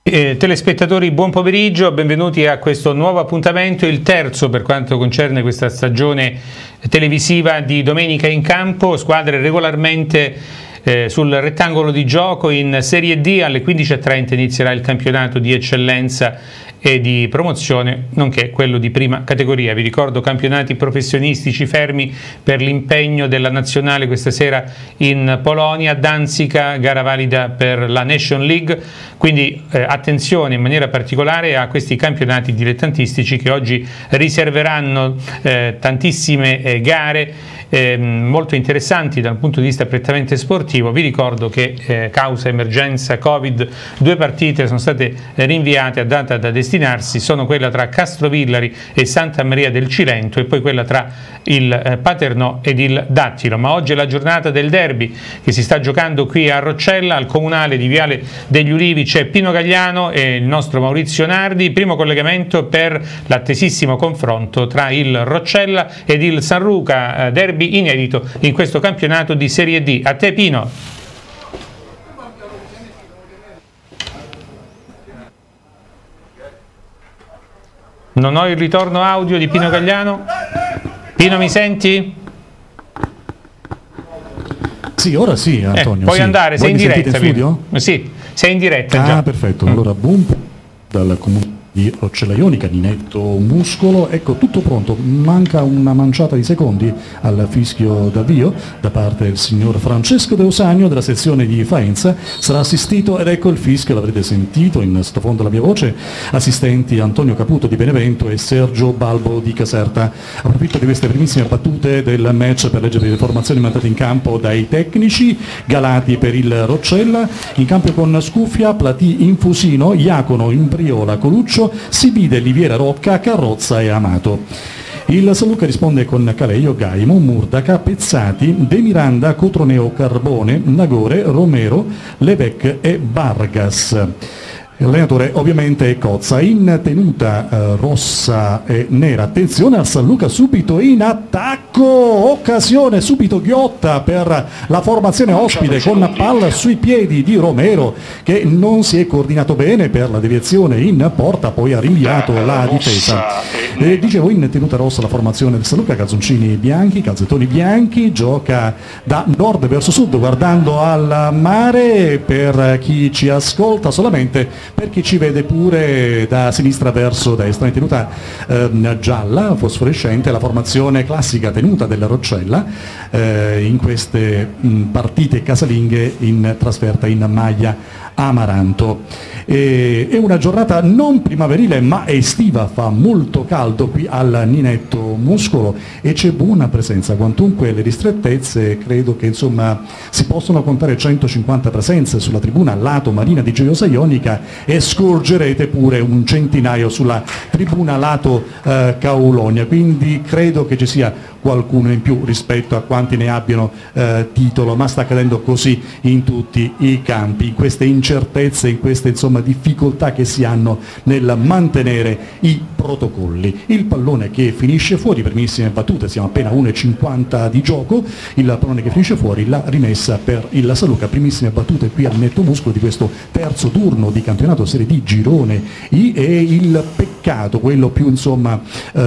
Telespettatori, buon pomeriggio, benvenuti a questo nuovo appuntamento, il terzo per quanto concerne questa stagione televisiva di Domenica in Campo. Squadre regolarmente sul rettangolo di gioco. In Serie D alle 15:30 inizierà il campionato di eccellenza e di promozione, nonché quello di prima categoria. Vi ricordo campionati professionistici fermi per l'impegno della nazionale questa sera in Polonia, Danzica, gara valida per la Nation League, quindi attenzione in maniera particolare a questi campionati dilettantistici che oggi riserveranno tantissime gare molto interessanti dal punto di vista prettamente sportivo. Vi ricordo che causa emergenza Covid 2 partite sono state rinviate a data da destinarsi, sono quella tra Castrovillari e Santa Maria del Cilento e poi quella tra il Paternò ed il Dattilo. Ma oggi è la giornata del derby che si sta giocando qui a Roccella, al comunale di Viale degli Ulivi c'è Pino Gagliano e il nostro Maurizio Nardi. Primo collegamento per l'attesissimo confronto tra il Roccella ed il San Luca, derby inedito in questo campionato di Serie D. A te Pino. Non ho il ritorno audio di Pino Gagliano. Pino, mi senti? Sì, ora sì, Antonio. Puoi andare, sei in diretta. In studio? Sì, sei in diretta già. Ah, perfetto. Allora, buon dal comune di Roccella Ionica, Ninetto Muscolo, ecco tutto pronto, manca una manciata di secondi al fischio d'avvio da parte del signor Francesco De Osanio della sezione di Faenza, sarà assistito ed ecco il fischio, l'avrete sentito in sottofondo la mia voce, assistenti Antonio Caputo di Benevento e Sergio Balbo di Caserta. Approfitto di queste primissime battute del match per leggere le formazioni mandate in campo dai tecnici. Galati per il Roccella, in campo con Scuffia, Platì in Fusino, Iacono in Briola, Coluccio, Sibide, Liviera, Rocca, Carrozza e Amato. Il San Luca risponde con Caleio, Gaimo, Murdaca, Pezzati, De Miranda, Cotroneo, Carbone, Nagore, Romero, Levec e Vargas. L'allenatore ovviamente è Cozza, in tenuta rossa e nera. Attenzione al San Luca subito in attacco, occasione subito ghiotta per la formazione ospite con palla sui piedi di Romero che non si è coordinato bene per la deviazione in porta, poi ha rinviato la difesa. Dicevo in tenuta rossa la formazione del San Luca, calzoncini bianchi, calzettoni bianchi, gioca da nord verso sud guardando al mare, per chi ci ascolta solamente per chi ci vede pure da sinistra verso destra, in tenuta gialla, fosforescente, la formazione classica tenuta della Roccella in queste partite casalinghe in trasferta in maglia Amaranto. È una giornata non primaverile ma estiva, fa molto caldo qui al Ninetto Muscolo e c'è buona presenza, quantunque le ristrettezze credo che insomma si possono contare 150 presenze sulla tribuna lato Marina di Gioiosa Ionica e scorgerete pure un centinaio sulla tribuna lato Caulonia, quindi credo che ci sia qualcuno in più rispetto a quanti ne abbiano titolo, ma sta accadendo così in tutti i campi, in queste incertezze, in queste insomma difficoltà che si hanno nel mantenere i protocolli. Il pallone che finisce fuori, primissime battute, siamo appena 1:50 di gioco, il pallone che finisce fuori, la rimessa per il San Luca, primissime battute qui al Ninetto Muscolo di questo terzo turno di campionato Serie D girone I, e il peccato, quello più insomma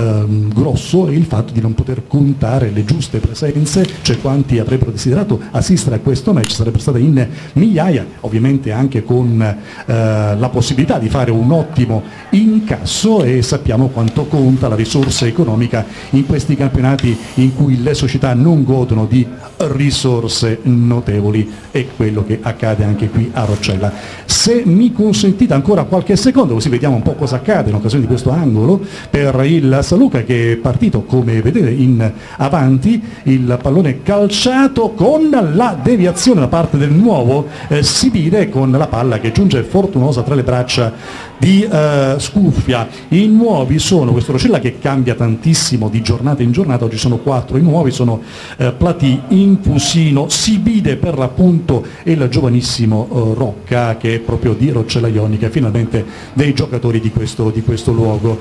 grosso, è il fatto di non poter contare le giuste presenze, cioè quanti avrebbero desiderato assistere a questo match, sarebbe stata in migliaia, ovviamente anche con la possibilità di fare un ottimo incasso, e sappiamo quanto conta la risorsa economica in questi campionati in cui le società non godono di risorse notevoli, e quello che accade anche qui a Roccella. Se mi consentite ancora qualche secondo così vediamo un po' cosa accade in occasione di questo angolo per il San Luca, che è partito come vedete in avanti, il pallone calciato con la deviazione da parte del nuovo Sibide, con la palla che giunge fortunosa tra le braccia di Scuffia. I nuovi sono questo Roccella che cambia tantissimo di giornata in giornata, oggi sono 4 i nuovi, sono Platì, Infusino, Sibide per l'appunto e il giovanissimo Rocca, che è proprio di Roccella Ionica, finalmente dei giocatori di questo luogo.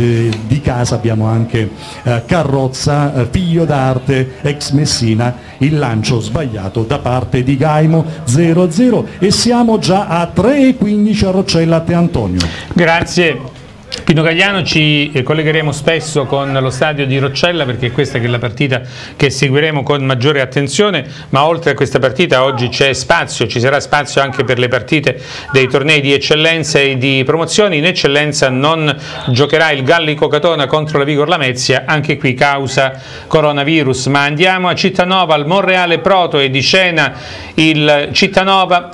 Di casa abbiamo anche Carrozza, figlio d'arte, ex Messina, il lancio sbagliato da parte di Gaimo, 0-0, e siamo già a 3:15 a Roccella. A te Antonio. Grazie. Pino Gagliano, ci collegheremo spesso con lo stadio di Roccella, perché questa che è la partita che seguiremo con maggiore attenzione, ma oltre a questa partita oggi c'è spazio, ci sarà spazio anche per le partite dei tornei di eccellenza e di promozione. In eccellenza non giocherà il Gallico Catona contro la Vigor Lamezia, anche qui causa coronavirus, ma andiamo a Cittanova, al Monreale Proto, e di scena il Cittanova,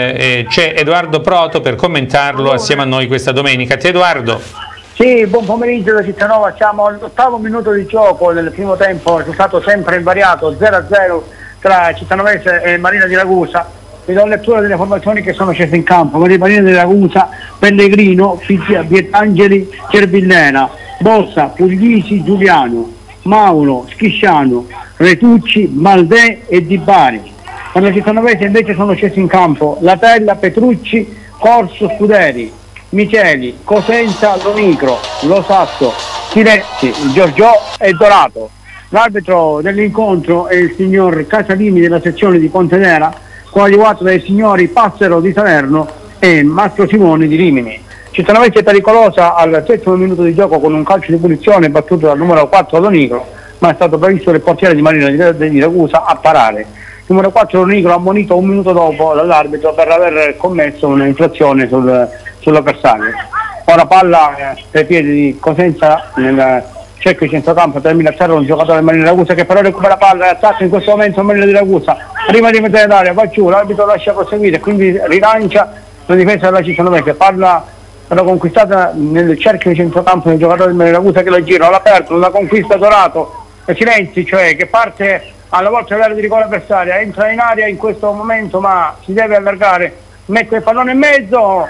c'è Edoardo Proto per commentarlo assieme a noi questa domenica. Te Edoardo. Sì, buon pomeriggio da Cittanova, siamo all'8° minuto di gioco del primo tempo, risultato sempre invariato, 0-0 tra Cittanovese e Marina di Ragusa. Vi do lettura delle formazioni che sono scese in campo: Marina di Ragusa, Pellegrino, Vietangeli, Cervillena, Bossa, Puglisi, Giuliano, Mauro, Schisciano, Retucci, Maldè e Di Bari. Per la Cittanovese invece sono scesi in campo Latella, Petrucci, Corso, Scuderi, Micheli, Cosenza, Lonicro, Lo Sasso, Chiletti, Giorgio e Dorato. L'arbitro dell'incontro è il signor Casalini della sezione di Pontenera, coadiuvato dai signori Passero di Salerno e Mastro Simoni di Rimini. Cittanovese è pericolosa al 7° minuto di gioco con un calcio di punizione battuto dal numero 4 Lonicro, ma è stato previsto il portiere di Marina di Ragusa a parare. Il numero 4 Lonicro ammonito 1 minuto dopo dall'arbitro per aver commesso un'infrazione sull'avversario. Ora palla ai piedi di Cosenza nel cerchio di centrocampo, termina a terra un giocatore del Marina di Ragusa che però recupera palla e attacca in questo momento Marina di Ragusa. Prima di mettere l'aria va giù, l'arbitro lascia proseguire, quindi rilancia la difesa della Cittanovese. Palla l'ha conquistata nel cerchio di centrocampo del giocatore del Marina di Ragusa che la gira all'aperto, la conquista Dorato e Silenzi, cioè che parte alla volta dell'area di rigore avversaria, entra in aria in questo momento ma si deve allargare, mette il pallone in mezzo,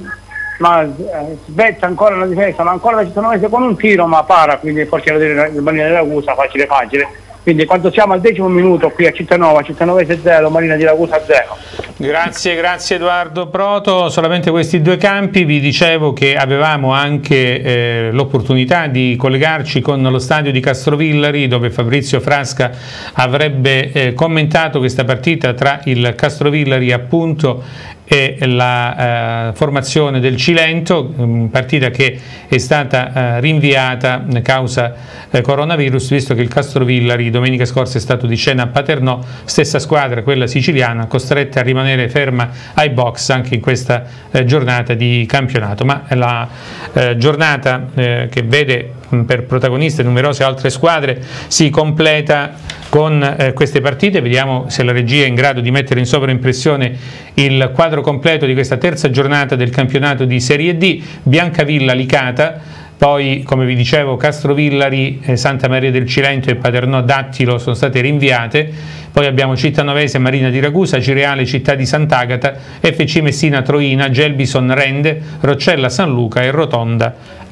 ma svetta ancora la difesa, ma ancora la Cittanovese con un tiro, ma para, quindi il portiere del Marina di Ragusa, facile. Quindi quando siamo al 10° minuto qui a Cittanova, Cittanovese 0, Marina di Ragusa 0. Grazie Edoardo Proto. Solamente questi due campi. Vi dicevo che avevamo anche l'opportunità di collegarci con lo stadio di Castrovillari, dove Fabrizio Frasca avrebbe commentato questa partita tra il Castrovillari appunto e la formazione del Cilento, partita che è stata rinviata causa coronavirus, visto che il Castrovillari domenica scorsa è stato di scena a Paternò, stessa squadra, quella siciliana, costretta a rimanere ferma ai box anche in questa giornata di campionato. Ma la giornata che vede per protagoniste numerose altre squadre si completa con queste partite. Vediamo se la regia è in grado di mettere in sovraimpressione il quadro completo di questa terza giornata del campionato di Serie D. Biancavilla Licata, poi come vi dicevo Castrovillari, Santa Maria del Cilento e Paternò Dattilo sono state rinviate. Poi abbiamo Cittanovese, Marina di Ragusa, Cireale, Città di Sant'Agata, FC Messina Troina, Gelbison Rende, Roccella San Luca e Rotonda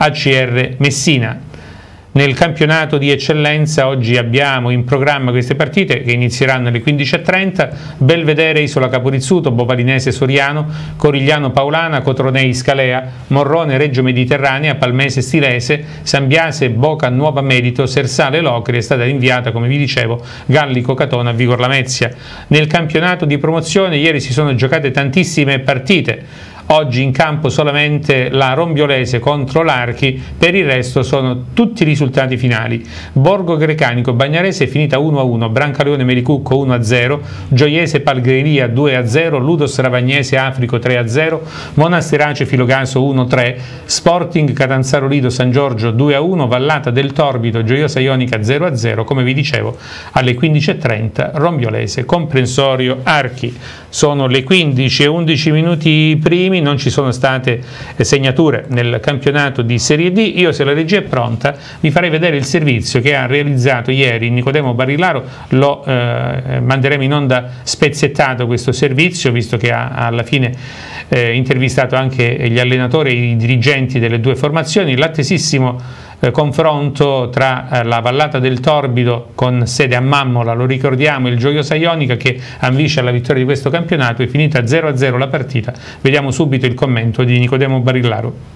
ACR Messina. Nel campionato di eccellenza oggi abbiamo in programma queste partite che inizieranno alle 15:30, Belvedere Isola Caporizzuto, Bovalinese Soriano, Corigliano Paulana, Cotronei Scalea, Morrone Reggio Mediterranea, Palmese Stilese, Sambiase Boca Nuova Medito, Sersale Locri. È stata rinviata, come vi dicevo, Gallico Catona Vigor Lamezia. Nel campionato di promozione ieri si sono giocate tantissime partite. Oggi in campo solamente la Rombiolese contro l'Archi, per il resto sono tutti risultati finali. Borgo Grecanico Bagnarese è finita 1-1, Brancaleone Mericucco 1-0, Gioiese Palgheria 2-0, Ludos Ravagnese Africo 3-0, Monasterace Filogaso 1-3, Sporting Catanzaro Lido San Giorgio 2-1, Vallata del Torbito Gioiosa Ionica 0-0, come vi dicevo alle 15:30 Rombiolese Comprensorio Archi. Sono le 15:11 primi. primi, non ci sono state segnature nel campionato di Serie D. Io, se la regia è pronta, vi farei vedere il servizio che ha realizzato ieri Nicodemo Barilaro. Lo manderemo in onda spezzettato questo servizio, visto che ha alla fine intervistato anche gli allenatori e i dirigenti delle due formazioni. L'attesissimo confronto tra la Vallata del Torbido, con sede a Mammola, lo ricordiamo, il Gioiosa Ionica, che ambisce alla vittoria di questo campionato. È finita 0-0 la partita. Vediamo subito il commento di Nicodemo Barillaro.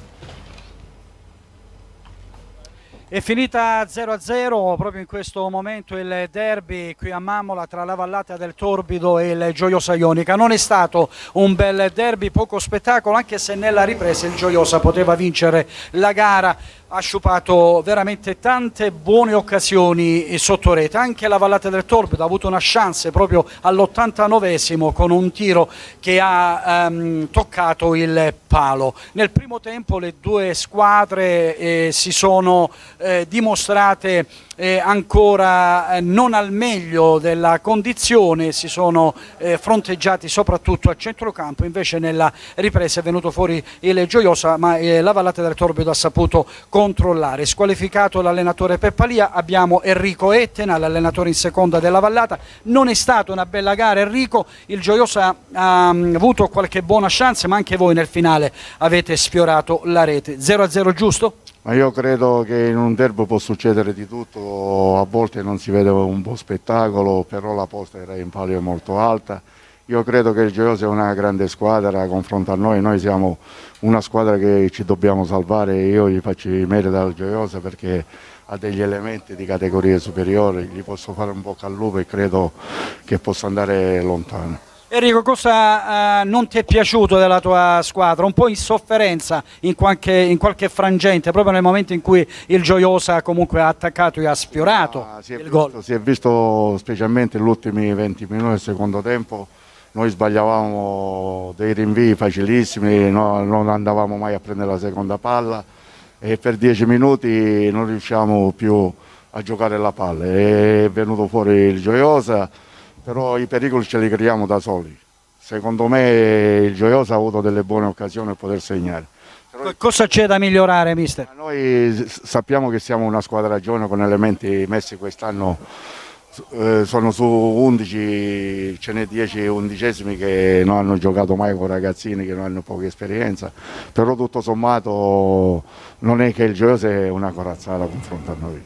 È finita 0-0 proprio in questo momento il derby qui a Mammola tra la Vallata del Torbido e il Gioiosa Ionica. Non è stato un bel derby, poco spettacolo, anche se nella ripresa il Gioiosa poteva vincere la gara. Ha sciupato veramente tante buone occasioni sotto rete. Anche la Vallata del Torbido ha avuto una chance proprio all'89esimo con un tiro che ha toccato il palo. Nel primo tempo le due squadre si sono dimostrate ancora non al meglio della condizione, si sono fronteggiati soprattutto a centrocampo. Invece nella ripresa è venuto fuori il Gioiosa, ma la Vallata del Torbido ha saputo controllare. Squalificato l'allenatore Peppalia, abbiamo Enrico Ettena, l'allenatore in seconda della Vallata. Non è stata una bella gara, Enrico, il Gioiosa ha avuto qualche buona chance, ma anche voi nel finale avete sfiorato la rete. 0-0 giusto? Ma io credo che in un derby può succedere di tutto, a volte non si vede un buon spettacolo, però la posta era in palio molto alta. Io credo che il Gioiosa è una grande squadra, confronto a noi siamo una squadra che ci dobbiamo salvare. Io gli faccio i meriti al Gioiosa perché ha degli elementi di categorie superiori, gli posso fare un bocca al lupo e credo che possa andare lontano. Enrico, cosa non ti è piaciuto della tua squadra? Un po' in sofferenza in qualche frangente, proprio nel momento in cui il Gioiosa comunque ha attaccato e ha sfiorato il gol. Si è visto specialmente negli ultimi 20 minuti del secondo tempo, noi sbagliavamo dei rinvii facilissimi, non andavamo mai a prendere la seconda palla e per 10 minuti non riusciamo più a giocare la palla. È venuto fuori il Gioiosa, però i pericoli ce li creiamo da soli. Secondo me il Gioiosa ha avuto delle buone occasioni per poter segnare. Cosa c'è da migliorare, mister? Noi sappiamo che siamo una squadra giovane con elementi messi quest'anno, sono su 11, ce n'è 10 undicesimi che non hanno giocato mai con ragazzini che non hanno poca esperienza, però tutto sommato non è che il Gioiosa è una corazzata confronto a noi.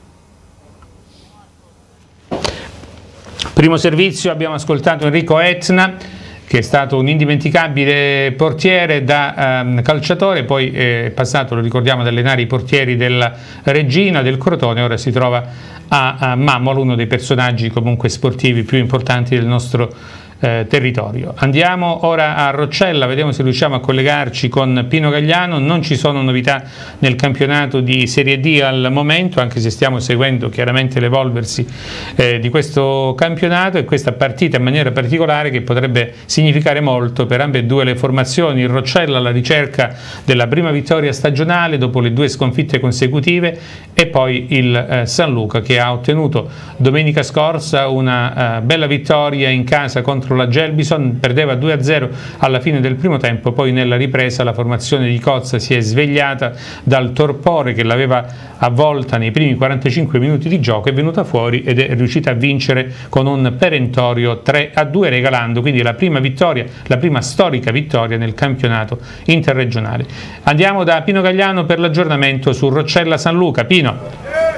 Primo servizio, abbiamo ascoltato Enrico Ettena, che è stato un indimenticabile portiere da calciatore, poi è passato, lo ricordiamo, ad allenare i portieri della Regina, del Crotone, ora si trova a Mammola, uno dei personaggi comunque sportivi più importanti del nostro territorio. Andiamo ora a Roccella, vediamo se riusciamo a collegarci con Pino Gagliano. Non ci sono novità nel campionato di Serie D al momento, anche se stiamo seguendo chiaramente l'evolversi di questo campionato e questa partita in maniera particolare, che potrebbe significare molto per ambedue le formazioni. Il Roccella alla ricerca della prima vittoria stagionale dopo le 2 sconfitte consecutive, e poi il San Luca, che ha ottenuto domenica scorsa una bella vittoria in casa contro la Gelbison, perdeva 2-0 alla fine del primo tempo, poi nella ripresa la formazione di Cozza si è svegliata dal torpore che l'aveva avvolta nei primi 45 minuti di gioco, è venuta fuori ed è riuscita a vincere con un perentorio 3-2, regalando quindi la prima vittoria, la prima storica vittoria nel campionato interregionale. Andiamo da Pino Gagliano per l'aggiornamento su Roccella San Luca. Pino.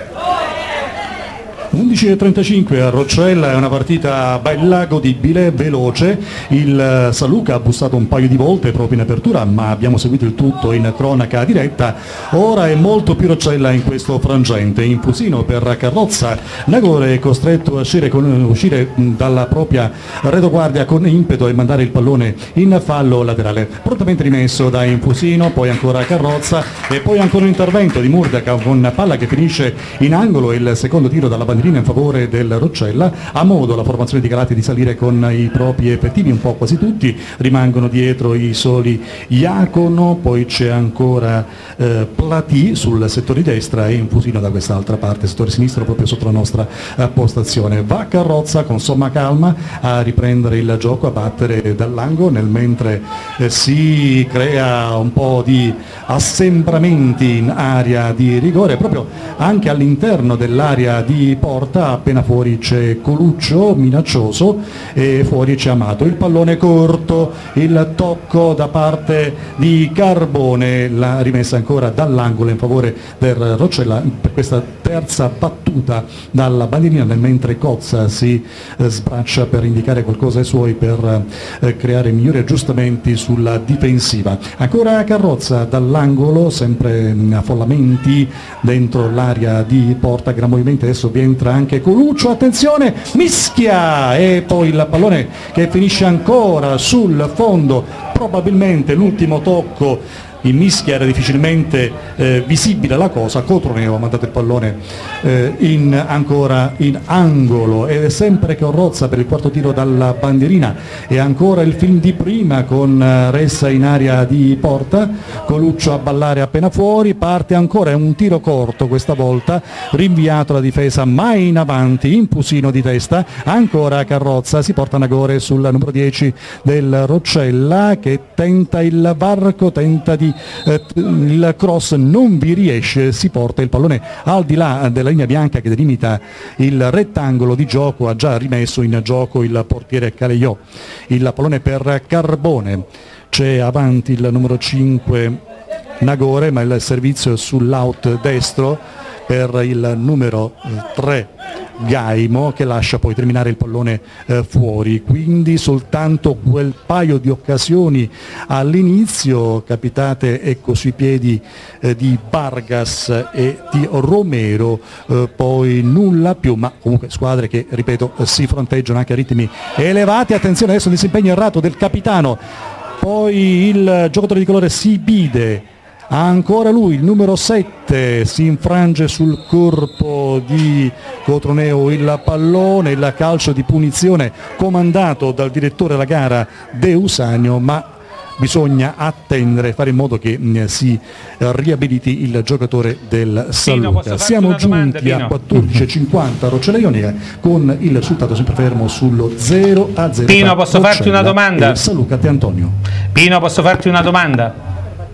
11:35 a Roccella, è una partita bella, godibile, veloce. Il San Luca ha bussato un paio di volte proprio in apertura, ma abbiamo seguito il tutto in cronaca diretta. Ora è molto più Roccella in questo frangente. Infusino per Carrozza, Nagore è costretto a uscire dalla propria retoguardia con impeto e mandare il pallone in fallo laterale. Prontamente rimesso da Infusino, poi ancora Carrozza e poi ancora un intervento di Murdaca con palla che finisce in angolo, il secondo tiro dalla bandierina bandierina in favore del Roccella, a modo la formazione di Galati di salire con i propri effettivi, un po' quasi tutti, rimangono dietro i soli Iacono, poi c'è ancora Platì sul settore di destra e Infusino da quest'altra parte, settore sinistro proprio sotto la nostra postazione. Va Carrozza con somma calma a riprendere il gioco, a battere dall'angolo, nel mentre si crea un po' di assembramenti in area di rigore, proprio anche all'interno dell'area di porta. Appena fuori c'è Coluccio minaccioso e fuori c'è Amato. Il pallone corto, il tocco da parte di Carbone, la rimessa ancora dall'angolo in favore del Roccella per questa terza battuta dalla bandierina, nel mentre Cozza si sbraccia per indicare qualcosa ai suoi per creare migliori aggiustamenti sulla difensiva. Ancora Carrozza dall'angolo, sempre affollamenti dentro l'area di porta, gran movimento, adesso vi entra anche Coluccio, attenzione, mischia e poi il pallone che finisce ancora sul fondo, probabilmente l'ultimo tocco in mischia era difficilmente visibile la cosa. Cotroneo ha mandato il pallone ancora in angolo, ed è sempre Carrozza per il quarto tiro dalla bandierina, e ancora il film di prima con Ressa in area di porta, Coluccio a ballare appena fuori, parte ancora, è un tiro corto questa volta, rinviato la difesa mai in avanti, Infusino di testa, ancora Carrozza, si porta Nagore sul numero 10 del Roccella che tenta il varco, tenta di il cross, non vi riesce, si porta il pallone al di là della linea bianca che delimita il rettangolo di gioco. Ha già rimesso in gioco il portiere Caleiò. Il pallone per Carbone, c'è avanti il numero 5 Nagore, ma il servizio è sull'out destro per il numero 3 Gaimo, che lascia poi terminare il pallone fuori. Quindi soltanto quel paio di occasioni all'inizio capitate, ecco, sui piedi di Vargas e di Romero, poi nulla più, ma comunque squadre che, ripeto, si fronteggiano anche a ritmi elevati. Attenzione adesso, disimpegno errato del capitano, poi il giocatore di colore Sibide, ancora lui, il numero 7, si infrange sul corpo di Cotroneo il pallone, il calcio di punizione comandato dal direttore della gara De Usanio, ma bisogna attendere, fare in modo che si riabiliti il giocatore del Salluca. Siamo giunti a 14:50 Roccella Ionica con il risultato sempre fermo sullo 0-0. Pino, posso farti una domanda? Salluca Te Antonio. Pino, posso farti una domanda?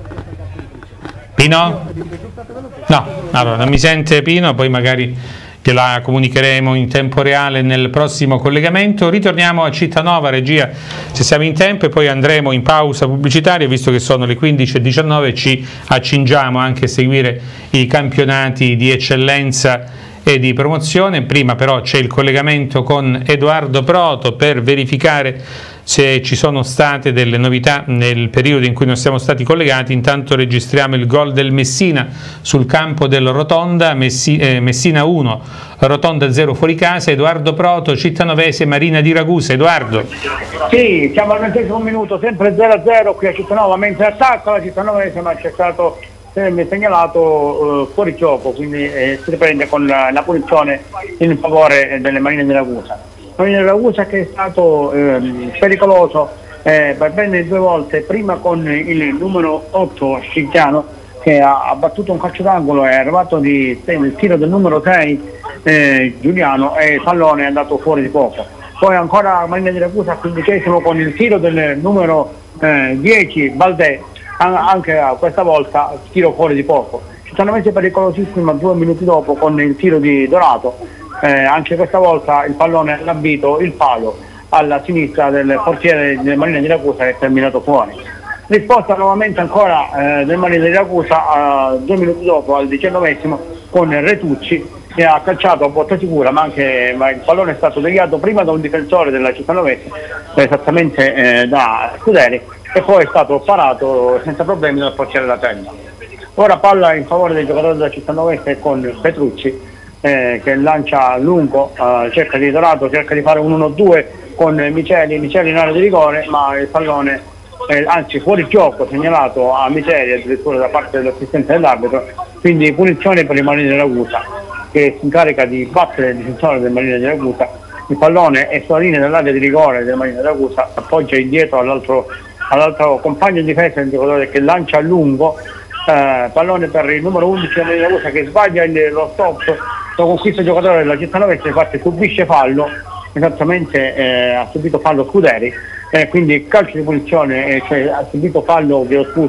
Pino? No, allora non mi sente Pino, poi magari gliela comunicheremo in tempo reale nel prossimo collegamento. Ritorniamo a Cittanova, regia, se siamo in tempo, e poi andremo in pausa pubblicitaria, visto che sono le 15:19, ci accingiamo anche a seguire i campionati di eccellenza e di promozione. Prima però c'è il collegamento con Edoardo Proto per verificare se ci sono state delle novità nel periodo in cui non siamo stati collegati. Intanto registriamo il gol del Messina sul campo del Rotonda, Messina 1, Rotonda 0 fuori casa. Edoardo Proto, cittanovese, Marina di Ragusa. Edoardo. Sì, siamo al 20° minuto, sempre 0-0 qui a Cittanova, mentre attacca la cittanovese, ma c'è stato segnalato fuori gioco, quindi si riprende con la punizione in favore delle Marine di Ragusa. Marine di Ragusa che è stato pericoloso per bene 2 volte, prima con il numero 8 Scigliano che ha battuto un calcio d'angolo, è arrivato il tiro del numero 6 Giuliano e il pallone è andato fuori di poco. Poi ancora Marina di Ragusa al 15° con il tiro del numero 10 Valdè, anche questa volta tiro fuori di poco. Cittanovese pericolosissima 2 minuti dopo con il tiro di Dorato, anche questa volta il pallone ha lambito il palo alla sinistra del portiere del Marina di Ragusa, che è terminato fuori. Risposta nuovamente ancora del Marina di Ragusa 2 minuti dopo, al 19° con Retucci, che ha calciato a botta sicura, ma il pallone è stato deviato prima da un difensore della Cittanovese, esattamente da Scuderi, e poi è stato parato senza problemi dal portiere della Tenda. Ora palla in favore dei giocatori della Cittanovese con Petrucci che lancia lungo, cerca di Dorato, cerca di fare un 1-2 con Miceli in area di rigore, ma il pallone anzi fuori gioco segnalato a Miceli addirittura da parte dell'assistente dell'arbitro, quindi punizione per i Marine di Ragusa. che si incarica di battere il difensore del Marina di Ragusa. Il pallone è sulla linea dell'area di rigore del Marina di Ragusa, appoggia indietro all'altro compagno di difesa, il giocatore che lancia a lungo, pallone per il numero 11 del Marina di Ragusa che sbaglia lo stop, lo conquista il giocatore della Cittanovese, infatti subisce fallo, esattamente ha subito fallo Scuderi, quindi calcio di punizione, cioè ha subito fallo,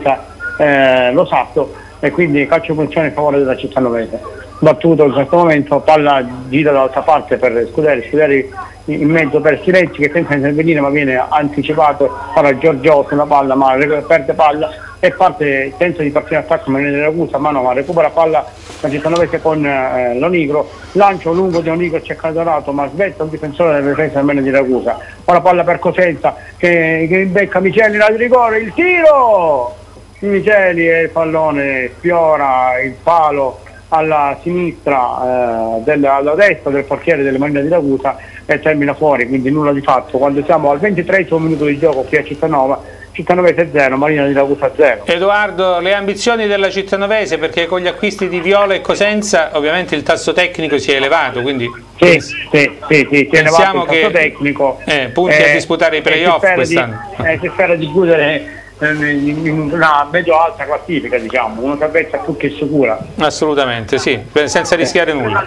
lo Sasso, e quindi calcio di punizione in favore della Cittanovese. Battuto in questo momento, palla gira dall'altra parte per Scuderi in mezzo per Silenzi che tenta di intervenire ma viene anticipato, farà Giorgio sulla palla ma perde palla e tenta di partire in attacco ma viene Ragusa, ma recupera palla la Cittanovese con l'Onigro, lancio lungo di Onigro, c'è Caldorato ma svetta un difensore della difesa almeno di Ragusa, ora palla per Cosenza che becca Miceli là di rigore, il tiro di Miceli e il pallone sfiora il palo alla sinistra, alla destra del portiere delle Marina di Ragusa e termina fuori, quindi nulla di fatto. Quando siamo al 23esimo minuto di gioco qui a Cittanovese 0, Marina di Ragusa 0. Edoardo, le ambizioni della Cittanovese, perché con gli acquisti di Viola e Cosenza ovviamente il tasso tecnico si è elevato, quindi sì, pensiamo che tecnico, punti a disputare i playoff quest'anno. Si spera di chiudere in una medio-alta classifica, diciamo, una salvezza più che sicura. Assolutamente, sì, senza rischiare nulla.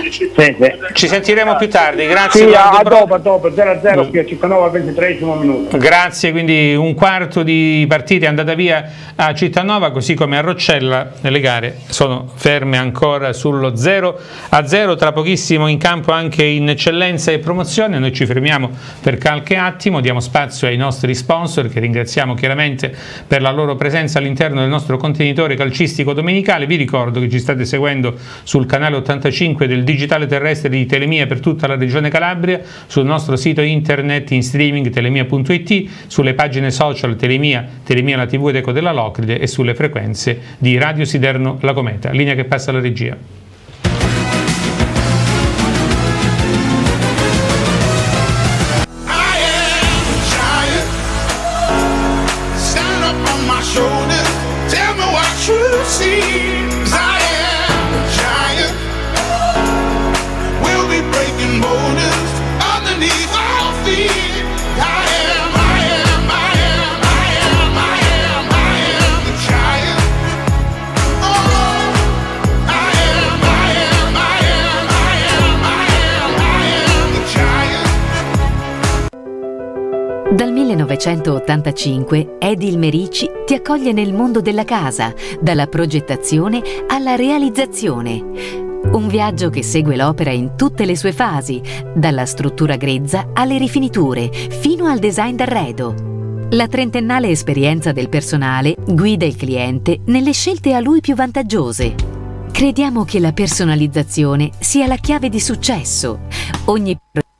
Ci sentiremo più tardi, grazie. Sì, dopo 0-0 qui a Cittanova al 23esimo minuto. Grazie, quindi un quarto di partita è andata via a Cittanova, così come a Roccella le gare sono ferme ancora sullo 0-0, tra pochissimo in campo anche in eccellenza e promozione. Noi ci fermiamo per qualche attimo, diamo spazio ai nostri sponsor che ringraziamo chiaramente per la loro presenza all'interno del nostro contenitore calcistico domenicale. Vi ricordo che ci state seguendo sul canale 85 del digitale terrestre di Telemia per tutta la regione Calabria, sul nostro sito internet in streaming telemia.it, sulle pagine social Telemia la TV ed Eco della Locride e sulle frequenze di Radio Siderno La Cometa. Linea che passa alla regia. Dal 1985 Edil Merici ti accoglie nel mondo della casa, dalla progettazione alla realizzazione. Un viaggio che segue l'opera in tutte le sue fasi, dalla struttura grezza alle rifiniture, fino al design d'arredo. La trentennale esperienza del personale guida il cliente nelle scelte a lui più vantaggiose. Crediamo che la personalizzazione sia la chiave di successo. Ogni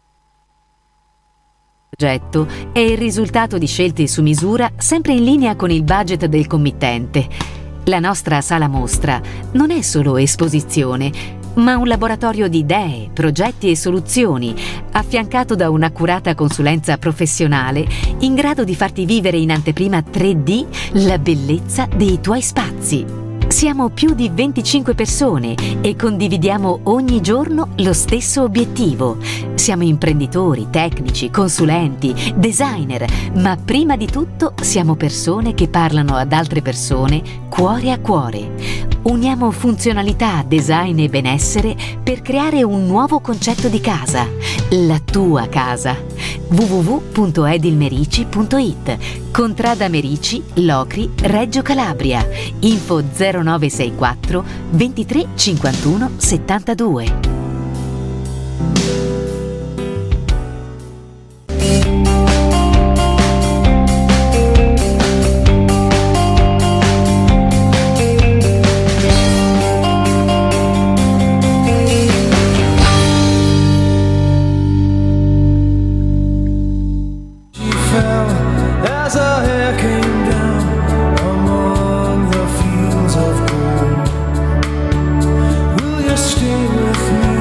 progetto è il risultato di scelte su misura sempre in linea con il budget del committente. La nostra sala mostra non è solo esposizione, ma un laboratorio di idee, progetti e soluzioni, affiancato da un'accurata consulenza professionale in grado di farti vivere in anteprima 3D la bellezza dei tuoi spazi. Siamo più di 25 persone e condividiamo ogni giorno lo stesso obiettivo. Siamo imprenditori, tecnici, consulenti, designer, ma prima di tutto siamo persone che parlano ad altre persone cuore a cuore. Uniamo funzionalità, design e benessere per creare un nuovo concetto di casa, la tua casa. www.edilmerici.it, Contrada Merici, Locri, Reggio Calabria. Info 0964 23 51 72. Stay with me.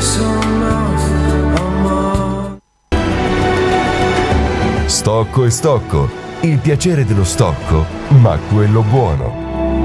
Stocco e stocco, il piacere dello stocco, ma quello buono.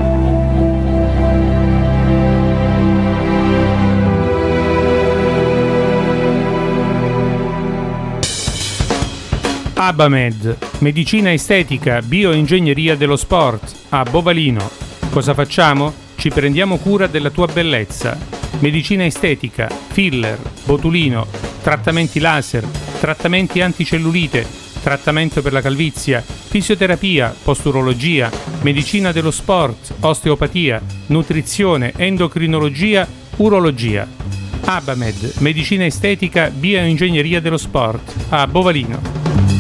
Abamed, medicina estetica, bioingegneria dello sport, a Bovalino. Cosa facciamo? Ci prendiamo cura della tua bellezza. Medicina estetica, filler, botulino, trattamenti laser, trattamenti anticellulite, trattamento per la calvizia, fisioterapia, posturologia, medicina dello sport, osteopatia, nutrizione, endocrinologia, urologia. Abamed, medicina estetica, bioingegneria dello sport, a Bovalino.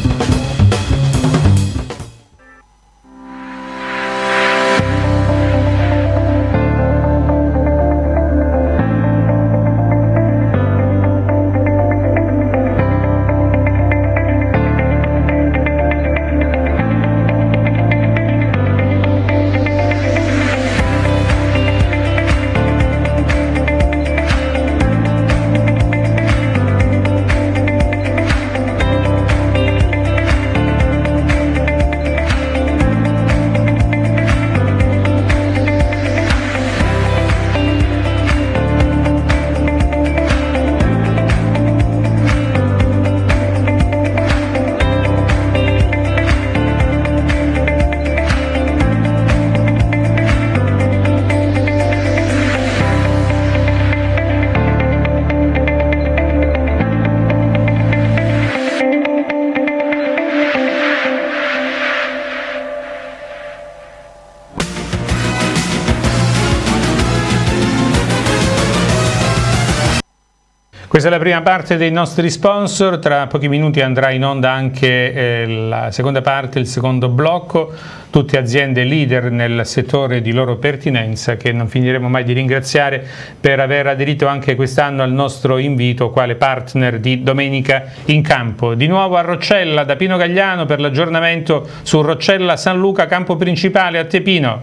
Questa è la prima parte dei nostri sponsor, tra pochi minuti andrà in onda anche la seconda parte, il secondo blocco, tutte aziende leader nel settore di loro pertinenza che non finiremo mai di ringraziare per aver aderito anche quest'anno al nostro invito quale partner di Domenica in Campo. Di nuovo a Roccella da Pino Gagliano per l'aggiornamento su Roccella San Luca, campo principale. A te Pino.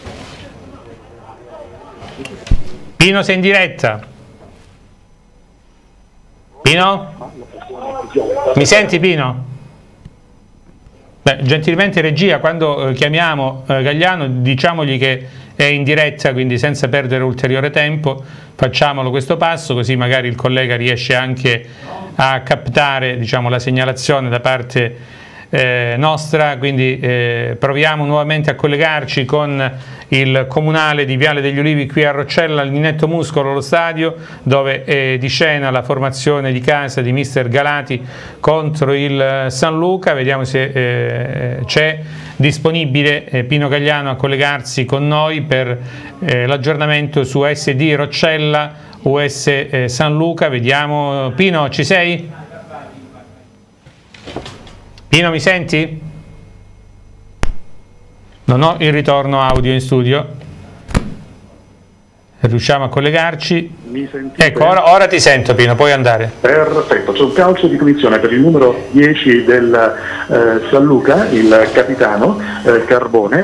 Pino, sei in diretta. Pino? Mi senti Pino? Beh, gentilmente regia, quando chiamiamo Gagliano diciamogli che è in diretta, quindi senza perdere ulteriore tempo facciamolo questo passo, così magari il collega riesce anche a captare, diciamo, la segnalazione da parte nostra, quindi proviamo nuovamente a collegarci con il comunale di Viale degli Ulivi qui a Roccella, al Ninetto Muscolo, lo stadio dove è di scena la formazione di casa di mister Galati contro il San Luca. Vediamo se c'è disponibile Pino Gagliano a collegarsi con noi per l'aggiornamento su SD Roccella US San Luca. Vediamo. Pino, ci sei? Pino, mi senti? Non ho il ritorno audio in studio. Riusciamo a collegarci? Mi sentite? Ecco, ora ti sento Pino, puoi andare. Perfetto, c'è un calcio di punizione per il numero 10 del San Luca, il capitano Carbone.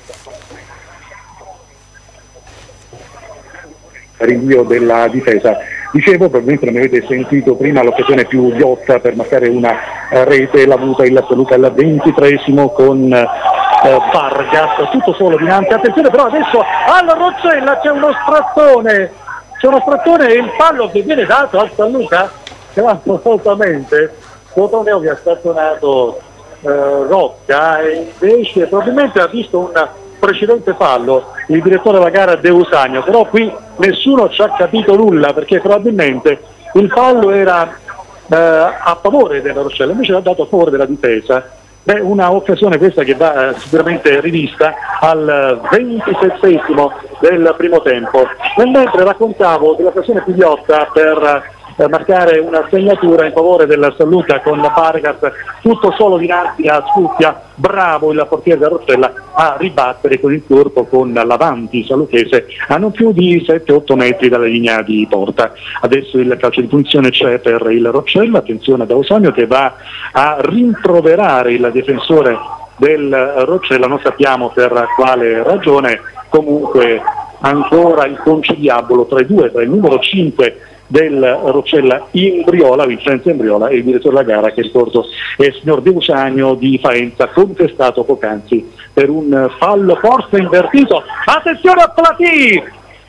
Rinvio della difesa. Dicevo, probabilmente non mi avete sentito prima, l'occasione più ghiotta per marcare una rete l'ha avuta il San Luca al 23esimo con Vargas, tutto solo dinanzi. Attenzione però adesso alla Roccella c'è uno strattone e il fallo che viene dato al San Luca che va assolutamente Cotoneo che ha stazionato Rocca e invece probabilmente ha visto un precedente fallo il direttore della gara De Usanio, però qui nessuno ci ha capito nulla perché probabilmente il fallo era a favore della Roccella, invece l'ha dato a favore della difesa. Beh, una occasione questa che va sicuramente rivista al 27esimo del primo tempo. Mentre raccontavo dell'occasione più ghiotta per marcare una segnatura in favore del San Luca con Vargas tutto solo dinanzi a Scuffia, bravo il portiere della Roccella a ribattere con il corpo con l'avanti saluchese a non più di 7-8 metri dalla linea di porta. Adesso il calcio di punizione c'è per il Roccella, attenzione da Osanio che va a rimproverare il difensore del Roccella, non sappiamo per quale ragione, comunque ancora il conciliabolo tra i due, tra il numero 5 del Roccella Imbriola, Vincenzo Imbriola, e il direttore della gara, che ricordo è il signor Deusagno di Faenza, contestato poc'anzi per un fallo forse invertito. Attenzione a Platì!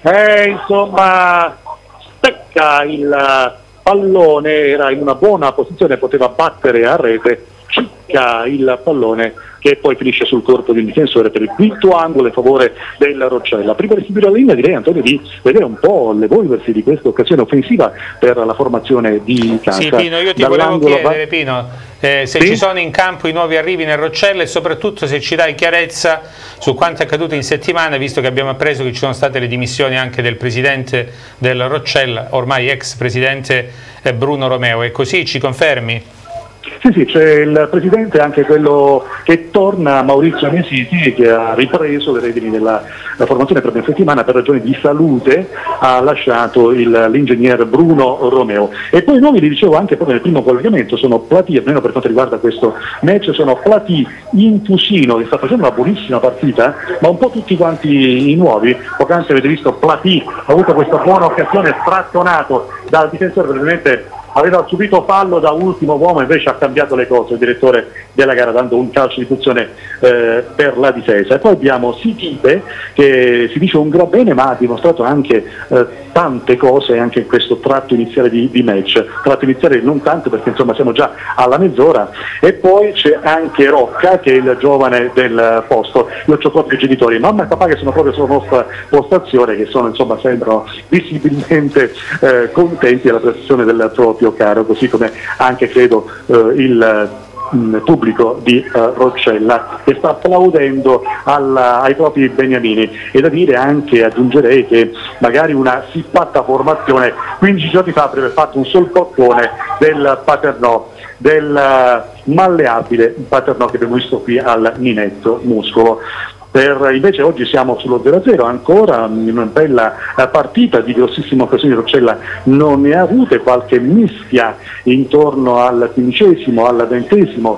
Insomma, stecca il pallone, era in una buona posizione, poteva battere a rete, cicca il pallone che poi finisce sul corpo di un difensore per il quinto angolo in favore del Roccella. Prima di subire la linea, direi, Antonio, di vedere un po' l'evolversi di questa occasione offensiva per la formazione di casa. Sì, Pino, io ti volevo chiedere, Pino, se ci sono in campo i nuovi arrivi nel Roccella e soprattutto se ci dai chiarezza su quanto è accaduto in settimana, visto che abbiamo appreso che ci sono state le dimissioni anche del presidente del Roccella, ormai ex presidente Bruno Romeo. È così, ci confermi? Sì, c'è il presidente, anche quello che torna, Maurizio Mesiti, che ha ripreso le redini della formazione per una settimana per ragioni di salute, ha lasciato l'ingegner Bruno Romeo. E poi i nuovi, li dicevo anche proprio nel primo collegamento, sono Platì, almeno per quanto riguarda questo match, sono Platì, Infusino, che sta facendo una buonissima partita, ma un po' tutti quanti i nuovi. Poc'anzi avete visto Platì, ha avuto questa buona occasione, strattonato dal difensore, probabilmente aveva subito fallo da ultimo uomo, invece ha cambiato le cose il direttore della gara, dando un calcio di punizione per la difesa. E poi abbiamo Sichipe, che si dice un gran bene, ma ha dimostrato anche tante cose anche in questo tratto iniziale di match. Tratto iniziale non tanto, perché insomma siamo già alla mezz'ora. E poi c'è anche Rocca, che è il giovane del posto. Io ho proprio i genitori, mamma e papà, che sono proprio sulla nostra postazione, che sono, insomma, sembrano visibilmente contenti della prestazione del proprio caro, così come anche credo il pubblico di Roccella, che sta applaudendo ai propri beniamini. E da dire anche, aggiungerei, che magari una siffatta formazione 15 giorni fa avrebbe fatto un solcottone del Paternò, del malleabile Paternò che abbiamo visto qui al Ninetto Muscolo. Invece oggi siamo sullo 0-0, ancora una bella partita di grossissime occasioni. Roccella non ne ha avute, qualche mischia intorno al 15esimo, al 20esimo,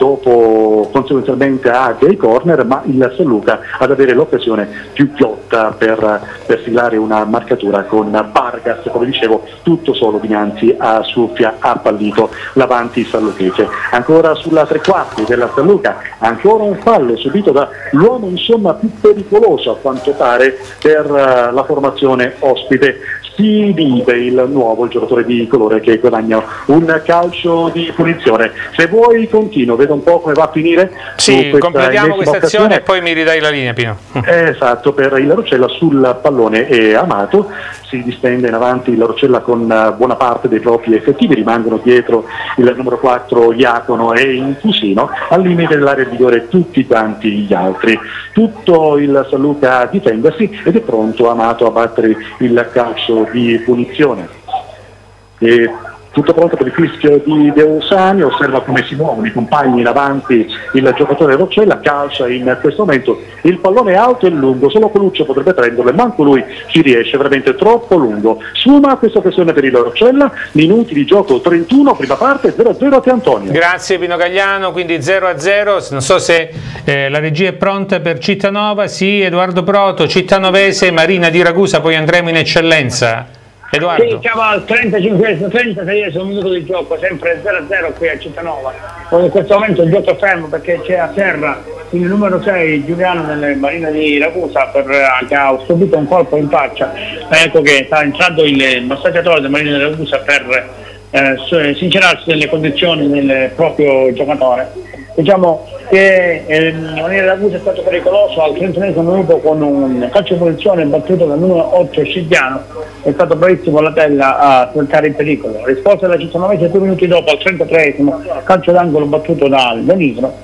dopo conseguenzialmente a dei corner, ma il San Luca ad avere l'occasione più piotta per siglare una marcatura con Vargas, come dicevo, tutto solo dinanzi a Suffia, ha fallito l'avanti sanluchese. Ancora sulla tre quarti della San Luca, ancora un fallo subito dall'uomo insomma più pericoloso a quanto pare per la formazione ospite. Si vive il giocatore di colore, che guadagna un calcio di punizione. Se vuoi continuo, vedo un po' come va a finire. Sì, completiamo questa azione e poi mi ridai la linea, Pino. Esatto, per il Roccella sul pallone è Amato, si distende in avanti il Roccella con buona parte dei propri effettivi, rimangono dietro il numero 4 Iacono e Infusino, al limite dell'area di rigore tutti quanti gli altri. Tutto il San Luca a difendersi ed è pronto Amato a battere il calcio di punizione. E tutto pronto per il fischio di Deusani, osserva come si muovono i compagni in avanti, il giocatore Roccella calcia in questo momento il pallone alto e lungo, solo Coluccio potrebbe prenderlo e manco lui ci riesce, veramente troppo lungo. Suma questa occasione per il Roccella, minuti di gioco 31, prima parte, 0-0 a te Antonio. Grazie Pino Gagliano, quindi 0-0, non so se la regia è pronta per Cittanova. Sì, Edoardo Proto, cittanovese, Marina di Ragusa, poi andremo in eccellenza. Edoardo. Sì, siamo al 36esimo minuto di gioco, sempre 0-0 qui a Cittanova. In questo momento il gioco è fermo perché c'è a terra il numero 6 Giuliano nelle Marina di Ragusa che ha subito un colpo in faccia. Ecco che sta entrando il massaggiatore del Marina di Ragusa per sincerarsi delle condizioni del proprio giocatore. Diciamo che Marina di Ragusa è stato pericoloso al 31esimo minuto con un calcio di punizione battuto dal numero 8 Scigliano, è stato bravissimo la tella a saltare in pericolo. Risposta della Cittanovese 2 minuti dopo al 33esimo, calcio d'angolo battuto dal Donigro,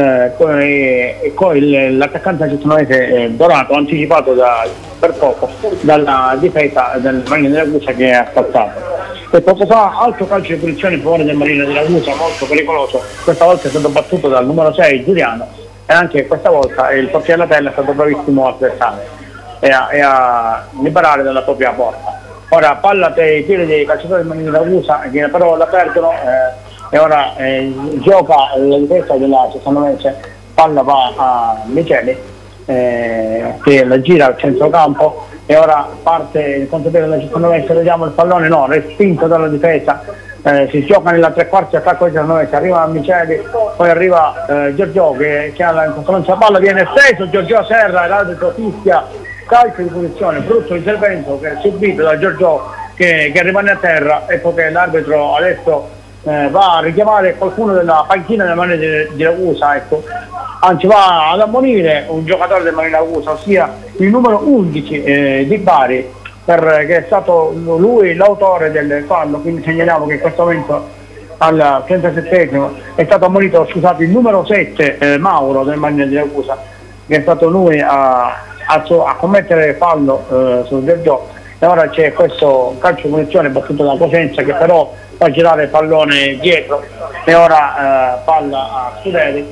e poi l'attaccante della Cittanovese Dorato anticipato per poco dalla difesa del Marina di Ragusa, che ha spazzato. E poco fa altro calcio di punizione in favore del Marina di Ragusa, molto pericoloso, questa volta è stato battuto dal numero 6 Giuliano, e anche questa volta il portiere Latella è stato bravissimo a sversare e a liberare dalla propria porta. Ora palla per i piedi dei calciatori del Marina di Ragusa, che però la perdono, e ora gioca la difesa della Cittanovese, palla va a Micheli, che la gira al centrocampo, e ora parte il contropiede della Cittanovese, vediamo il pallone, no, respinto dalla difesa, si gioca nella tre quarti attacco di Cittanovese, arriva Miceli, poi arriva Giorgio che ha la controllancia palla, viene steso Giorgio Serra e l'arbitro fischia calcio di punizione, brutto intervento che è subito da Giorgio che rimane a terra. Ecco che l'arbitro adesso va a richiamare qualcuno della panchina del Marina di Ragusa, ecco. Anzi va ad ammonire un giocatore del Marina Ragusa, ossia il numero 11 di Bari, che è stato lui l'autore del fallo, quindi segnaliamo che in questo momento al 37esimo è stato ammonito, scusate, il numero 7 Mauro del Marina di Ragusa, che è stato lui a commettere fallo sul del gioco, e ora c'è questo calcio di punizione battuto da Cosenza che però fa girare il pallone dietro, e ora palla a Scuderi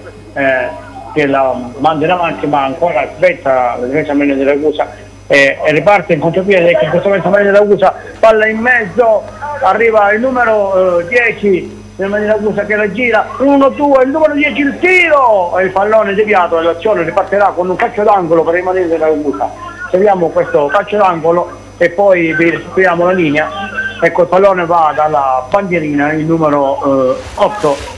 che la manda in avanti, ma ancora aspetta la difesa Marina di Ragusa e riparte in contropiede. Ecco, in questo momento Marina di Ragusa, palla in mezzo, arriva il numero 10 del Marina di Ragusa che la gira, 1-2, il numero 10 il tiro, e il pallone deviato, e l'azione ripartirà con un calcio d'angolo per il Marina di Ragusa. Seguiamo questo calcio d'angolo e poi vi restituiamo la linea. Ecco, il pallone va dalla bandierina, il numero 8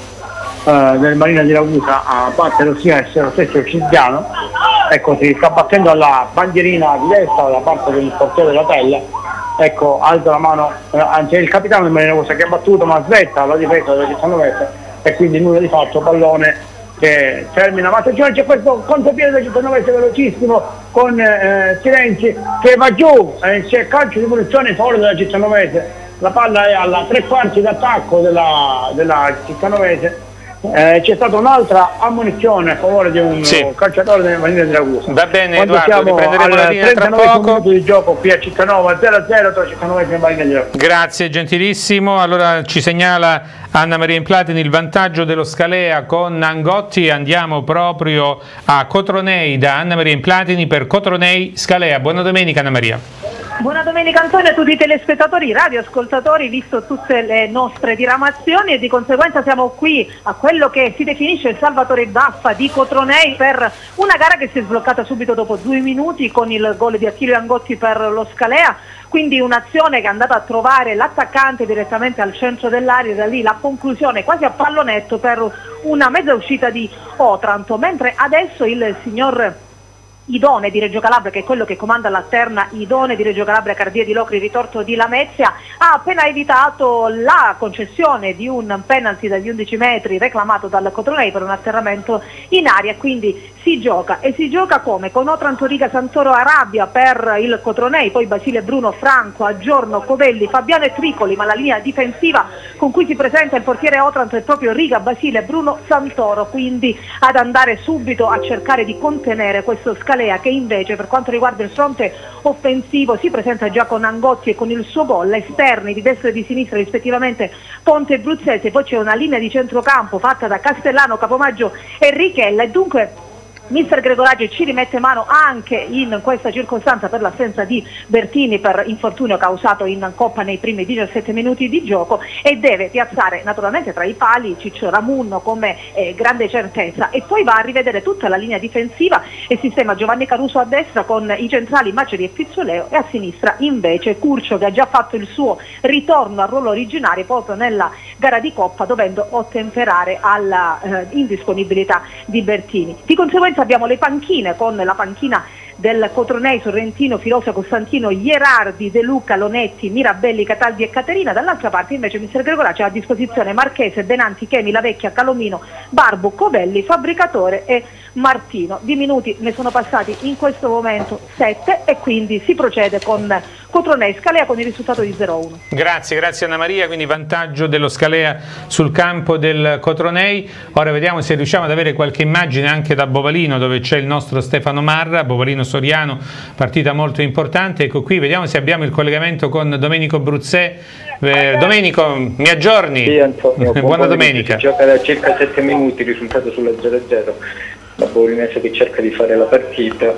del Marina di Ragusa a battere, ossia essere lo stesso Ciziano. Ecco, si sta battendo alla bandierina di destra da parte del portiere della Tella. Ecco, alza la mano, anzi è il capitano del Marina di Ragusa che ha battuto, ma svetta la difesa della Cittanovese e quindi nulla di fatto, pallone che termina. Ma attenzione, c'è questo contropiede del Cittanovese velocissimo con Silenzi che va giù, c'è calcio di punizione fuori della Cittanovese, la palla è alla tre quarti d'attacco della Cittanovese. C'è stata un'altra ammonizione a favore di un calciatore del Marina di Ragusa. Va bene, quando Edoardo, riprenderemo la linea tra poco. Minuto di gioco qui a Cittanova, 0-0 tra Cittanovese e Marina di Ragusa. Grazie, gentilissimo. Allora ci segnala Anna Maria Implatini il vantaggio dello Scalea con Angotti. Andiamo proprio a Cotronei da Anna Maria Implatini per Cotronei Scalea. Buona domenica Anna Maria. Buona domenica Antonio a tutti i telespettatori, radioascoltatori, visto tutte le nostre diramazioni, e di conseguenza siamo qui a quello che si definisce il Salvatore Baffa di Cotronei per una gara che si è sbloccata subito dopo 2 minuti con il gol di Attilio Angotti per lo Scalea, quindi un'azione che è andata a trovare l'attaccante direttamente al centro dell'area, da lì la conclusione quasi a pallonetto per una mezza uscita di Otranto, mentre adesso il signor Idone di Reggio Calabria, che è quello che comanda la terna Idone di Reggio Calabria, Cardia di Locri, ritorto di Lamezia, ha appena evitato la concessione di un penalty dagli 11 metri reclamato dal Cotronei per un atterramento in aria, quindi si gioca, e si gioca come? Con Otranto, Riga, Santoro, Arabia per il Cotronei, poi Basile, Bruno, Franco, Aggiorno, Covelli, Fabiano e Tricoli, ma la linea difensiva con cui si presenta il portiere Otranto è proprio Riga, Basile, Bruno, Santoro, quindi ad andare subito a cercare di contenere questo Scalea, che invece per quanto riguarda il fronte offensivo si presenta già con Angotti e con il suo gol, esterni di destra e di sinistra rispettivamente Ponte e Bruzzese, poi c'è una linea di centrocampo fatta da Castellano, Capomaggio e Richella, e dunque mister Gregoraggio ci rimette mano anche in questa circostanza per l'assenza di Bertini per infortunio causato in Coppa nei primi 17 minuti di gioco, e deve piazzare naturalmente tra i pali Ciccio Ramunno come grande certezza, e poi va a rivedere tutta la linea difensiva e sistema Giovanni Caruso a destra con i centrali Maceri e Pizzoleo, e a sinistra invece Curcio, che ha già fatto il suo ritorno al ruolo originario proprio nella gara di Coppa, dovendo ottemperare alla indisponibilità di Bertini. Di conseguenza abbiamo le panchine, con la panchina del Cotronei, Sorrentino, Filosa, Costantino, Ierardi, De Luca, Lonetti, Mirabelli, Cataldi e Caterina. Dall'altra parte invece mister Gregoraggio ha a disposizione Marchese, Benanti, Chemi, La Vecchia, Calomino, Barbu, Covelli, Fabbricatore e Martino. Di minuti ne sono passati in questo momento 7 e quindi si procede con Cotronei Scalea con il risultato di 0-1. Grazie Anna Maria, quindi vantaggio dello Scalea sul campo del Cotronei. Ora vediamo se riusciamo ad avere qualche immagine anche da Bovalino, dove c'è il nostro Stefano Marra, Bovalino Soriano, partita molto importante. Ecco qui, vediamo se abbiamo il collegamento con Domenico Bruzzè. Domenico, mi aggiorni? Sì, Antonio, buona domenica. Si gioca da circa 7 minuti, il risultato sulla 0-0, la Bovalinese che cerca di fare la partita,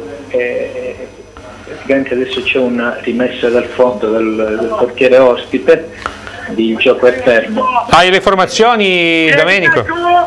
e praticamente adesso c'è una rimessa dal fondo del portiere ospite, di gioco esterno. Hai le formazioni, Domenico?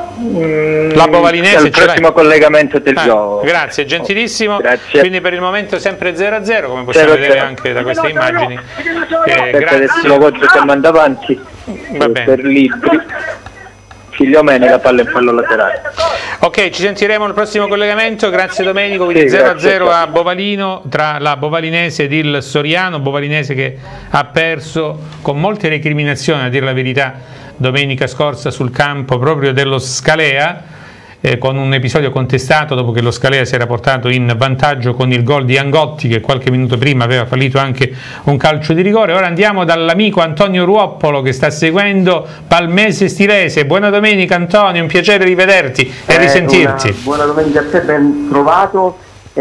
La bovalinese il prossimo collegamento del gioco. Grazie, gentilissimo. Grazie. Quindi per il momento sempre 0-0, come possiamo vedere anche da queste immagini. Adesso lo voglio che manda avanti per Libri. Figliomeni, la palla in fallo laterale. Ok, ci sentiremo al prossimo collegamento. Grazie Domenico. Quindi 0-0 a Bovalino tra la bovalinese ed il Soriano. Bovalinese che ha perso con molte recriminazioni, a dire la verità, domenica scorsa sul campo proprio dello Scalea, con un episodio contestato dopo che lo Scalea si era portato in vantaggio con il gol di Angotti, che qualche minuto prima aveva fallito anche un calcio di rigore. Ora andiamo dall'amico Antonio Ruoppolo che sta seguendo Palmese Stilese. Buona domenica Antonio, un piacere rivederti e risentirti. Buona domenica a te, ben trovato.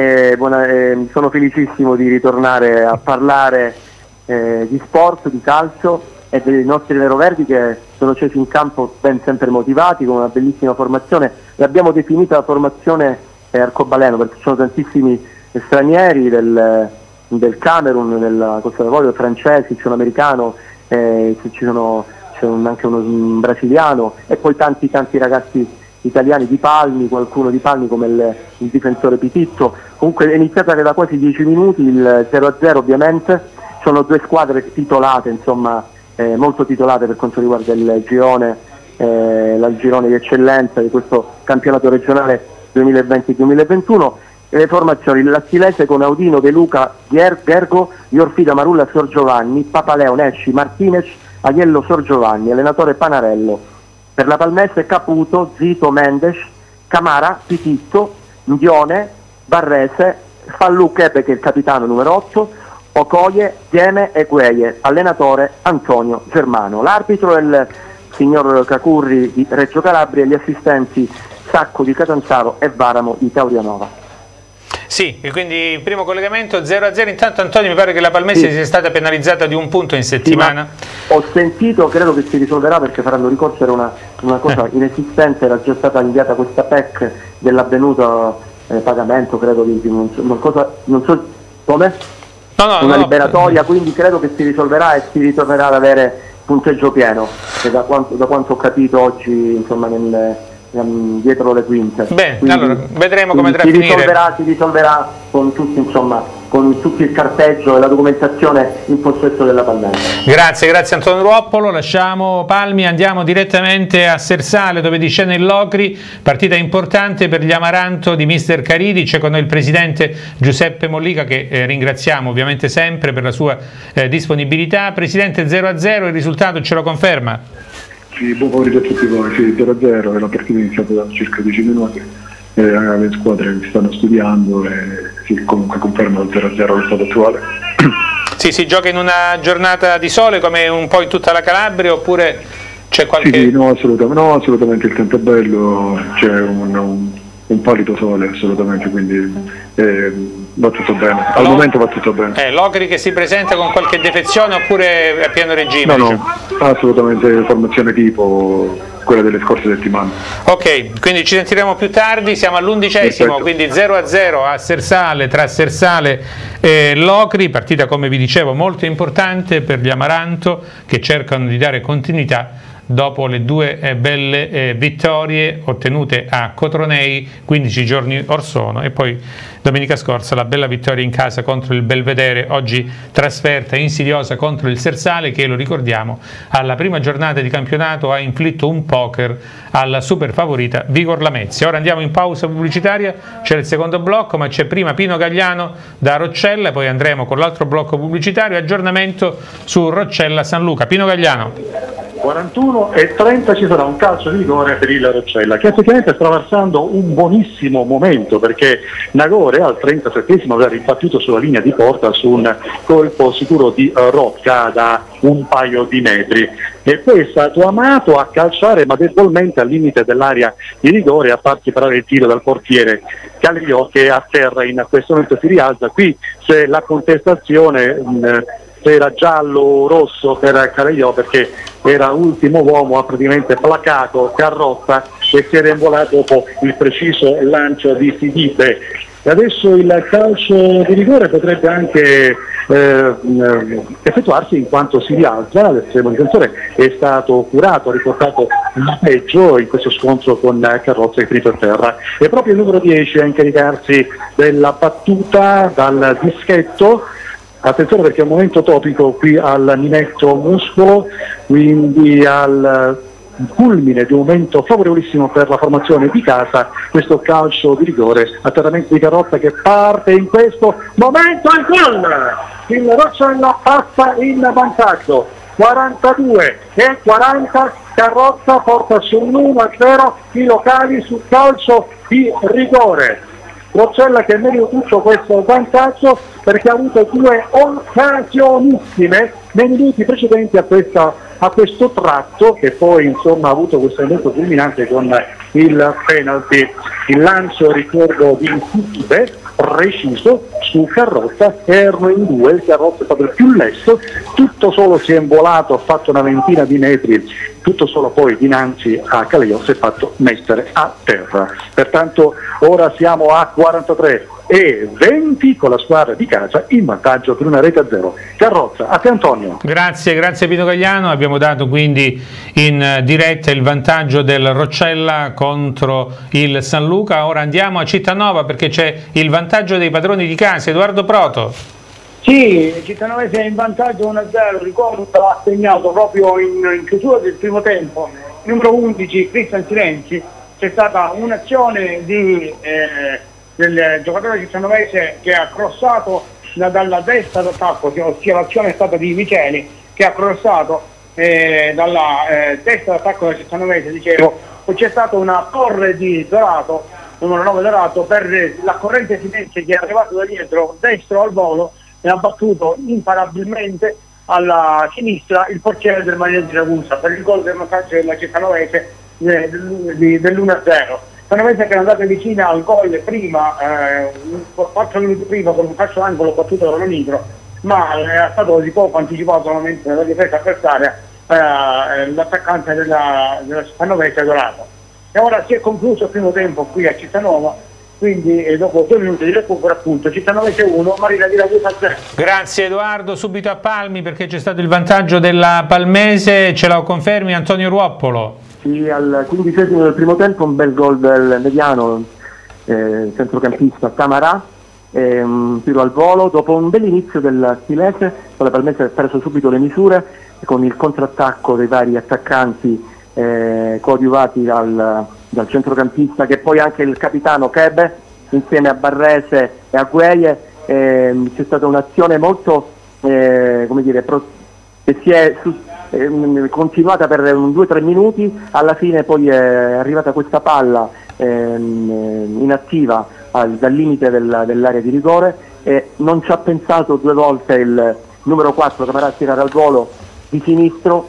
Sono felicissimo di ritornare a parlare di sport, di calcio e dei nostri neroverdi che sono scesi in campo ben sempre motivati, con una bellissima formazione. L'abbiamo definita la formazione arcobaleno perché ci sono tantissimi stranieri del Camerun, della Costa d'Avorio, francesi, c'è un americano, c'è anche un brasiliano e poi tanti ragazzi italiani di Palmi, qualcuno di Palmi come il difensore Pititto. Comunque è iniziata da quasi 10 minuti, il 0-0 ovviamente, sono due squadre titolate, insomma molto titolate per quanto riguarda il girone, il girone di eccellenza di questo campionato regionale 2020-2021. Le formazioni: la Stilese con Audino, De Luca, Gergo, Iorfida, Marulla, Sor Giovanni, Papaleo, Nesci, Martinez, Agnello, Sor Giovanni, allenatore Panarello. Per la Palmese Caputo, Zito, Mendes, Camara, Pititto, Ndione, Barrese, Fallu Kebe che è il capitano numero 8, Okoye, Dieme e Gueye, allenatore Antonio Germano. L'arbitro è il signor Cacurri di Reggio Calabria e gli assistenti Sacco di Catanzaro e Varamo di Taurianova. Sì, e quindi il primo collegamento 0-0. Intanto Antonio, mi pare che la Palmese sia stata penalizzata di un punto in settimana. Sì, ho sentito, credo che si risolverà perché faranno ricorso, era una cosa inesistente, era già stata inviata questa PEC dell'avvenuto pagamento, credo di non so come. Una liberatoria, quindi credo che si risolverà e si ritornerà ad avere punteggio pieno, e da quanto ho capito oggi, insomma, dietro le quinte. Bene, quindi, allora vedremo come andrà a finire. Si risolverà con tutti, insomma, con tutto il carteggio e la documentazione in possesso della Palmese. Grazie Antonio Ruoppolo. Lasciamo Palmi, andiamo direttamente a Sersale dove discende il Locri, partita importante per gli Amaranto di mister Caridi. C'è con noi il presidente Giuseppe Mollica che ringraziamo ovviamente sempre per la sua disponibilità. Presidente, 0-0, il risultato ce lo conferma? Sì, buon pomeriggio a tutti voi. Sì, 0-0, la partita è iniziata da circa 10 minuti. Le squadre che stanno studiando e sì, comunque confermano il 0-0 allo stato attuale. Sì, si gioca in una giornata di sole come un po' in tutta la Calabria oppure c'è qualche... Sì, no, assolutamente il tempo è bello, c'è un palido sole assolutamente, quindi va tutto bene, al momento va tutto bene. Locri che si presenta con qualche defezione oppure a pieno regime? No, assolutamente formazione tipo quella delle scorse settimane. Ok, quindi ci sentiremo più tardi, siamo all'11°, quindi 0-0 a Sersale, tra Sersale e Locri, partita come vi dicevo molto importante per gli Amaranto che cercano di dare continuità dopo le due belle vittorie ottenute a Cotronei 15 giorni or sono e poi domenica scorsa la bella vittoria in casa contro il Belvedere, oggi trasferta insidiosa contro il Sersale che, lo ricordiamo, alla prima giornata di campionato ha inflitto un poker alla super favorita Vigor Lamezia. Ora andiamo in pausa pubblicitaria, c'è il secondo blocco ma c'è prima Pino Gagliano da Roccella, poi andremo con l'altro blocco pubblicitario, aggiornamento su Roccella San Luca. Pino Gagliano. 41:30 ci sarà un calcio di rigore per il Roccella che effettivamente sta attraversando un buonissimo momento perché Nagore al 37esimo aveva ribattuto sulla linea di porta su un colpo sicuro di Rocca da un paio di metri e poi è stato Amato a calciare ma debolmente al limite dell'area di rigore a farsi parare il tiro dal portiere Caligliò che a terra in questo momento si rialza. Qui c'è la contestazione era giallo o rosso per Caligliò perché era ultimo uomo, ha praticamente placato Carrozza e si era involato dopo il preciso lancio di Sidibe e adesso il calcio di rigore potrebbe anche effettuarsi in quanto si rialza. L'estremo difensore è stato curato, ha riportato il peggio in questo scontro con Carrozza che è finito a terra. È proprio il numero 10 a incaricarsi della battuta dal dischetto. Attenzione perché è un momento topico qui al Ninetto Muscolo, quindi al culmine di un momento favorevolissimo per la formazione di casa, questo calcio di rigore, atterramento di Carrozza che parte in questo momento al gol. Il Roccella passa in vantaggio, 42-40, Carrozza porta sull'1-0 i locali sul calcio di rigore. Roccella che merita tutto questo vantaggio perché ha avuto due occasionissime nei minuti precedenti a questo tratto, che poi insomma ha avuto questo evento culminante con il penalty. Il lancio, ricordo, di Incutibe preciso su Carrozza, erano in due, il Carrozza è stato il più lesto, tutto solo si è involato, ha fatto una ventina di metri, tutto solo poi dinanzi a Caleo si è fatto mettere a terra. Pertanto ora siamo a 43-20 con la squadra di casa in vantaggio per 1-0. Carrozza, a te Antonio. Grazie Pino Gagliano, abbiamo dato quindi in diretta il vantaggio del Roccella contro il San Luca. Ora andiamo a Cittanova perché c'è il vantaggio dei padroni di casa. Edoardo Proto. Sì, Cittanovese è in vantaggio 1-0, ricordo ha segnato proprio in chiusura del primo tempo, numero 11 Cristian Silenzi. C'è stata un'azione del giocatore cittanovese che ha crossato dalla destra d'attacco, ossia l'azione è stata di Micheli che ha crossato dalla destra d'attacco del cittanovese, dicevo. Poi c'è stata una torre di Dorato, numero 9 Dorato, per la corrente Silenzi che è arrivato da dietro, destro al volo, e ha battuto imparabilmente alla sinistra il portiere del Marina di Ragusa per il gol del vantaggio della cittanovese dell'1-0. Cittanovese che è andata vicina al gol prima, 4 minuti prima, con un calcio d'angolo battuto da Nitro, ma è stato di poco anticipato solamente nella difesa avversaria l'attaccante della cittanovese Dorato. E ora si è concluso il primo tempo qui a Cittanova, quindi dopo 2 minuti di recupero appunto Cittanovese 1, Marina di Ragusa 0. Grazie Edoardo, subito a Palmi perché c'è stato il vantaggio della Palmese, ce lo confermi Antonio Ruoppolo? Sì, al 15° del primo tempo un bel gol del mediano centrocampista Tamarà, un tiro al volo, dopo un bell'inizio del Stilese, la Palmese ha preso subito le misure con il contrattacco dei vari attaccanti coadiuvati dal centrocampista, che poi anche il capitano Kebe insieme a Barrese e a Gueye. C'è stata un'azione molto che si è continuata per 2-3 minuti, alla fine poi è arrivata questa palla inattiva dal limite dell'area di rigore e non ci ha pensato 2 volte il numero 4 che andrà a tirare al volo di sinistro,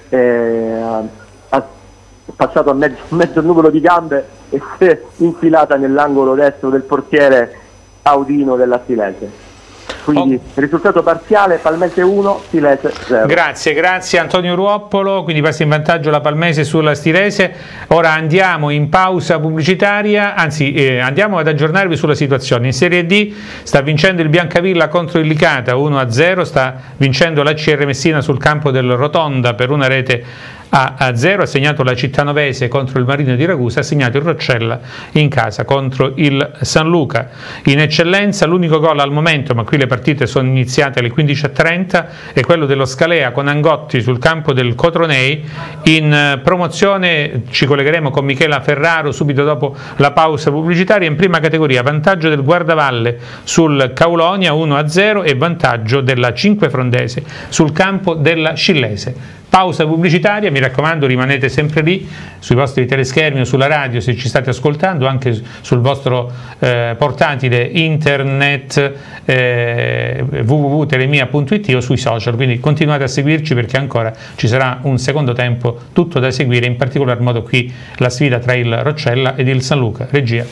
ha passato a mezzo numero di gambe e si è infilata nell'angolo destro del portiere Audino della Stilese. Quindi risultato parziale: Palmese 1, Stilese 0. Grazie Antonio Ruoppolo, quindi passa in vantaggio la Palmese sulla Stilese. Ora andiamo in pausa pubblicitaria, anzi andiamo ad aggiornarvi sulla situazione. In Serie D sta vincendo il Biancavilla contro il Licata 1-0, sta vincendo la CR Messina sul campo del Rotonda per 1-0, ha segnato la Cittanovese contro il Marino di Ragusa, ha segnato il Roccella in casa contro il San Luca. In eccellenza l'unico gol al momento, ma qui le partite sono iniziate alle 15:30, è quello dello Scalea con Angotti sul campo del Cotronei. In promozione ci collegheremo con Michela Ferraro subito dopo la pausa pubblicitaria. In prima categoria vantaggio del Guardavalle sul Caulonia 1-0 e vantaggio della Cinquefrondese sul campo della Scillese. Pausa pubblicitaria, mi raccomando rimanete sempre lì sui vostri teleschermi o sulla radio se ci state ascoltando, anche sul vostro portatile internet www.telemia.it o sui social, quindi continuate a seguirci perché ancora ci sarà un secondo tempo tutto da seguire, in particolar modo qui la sfida tra il Roccella ed il San Luca. Regia.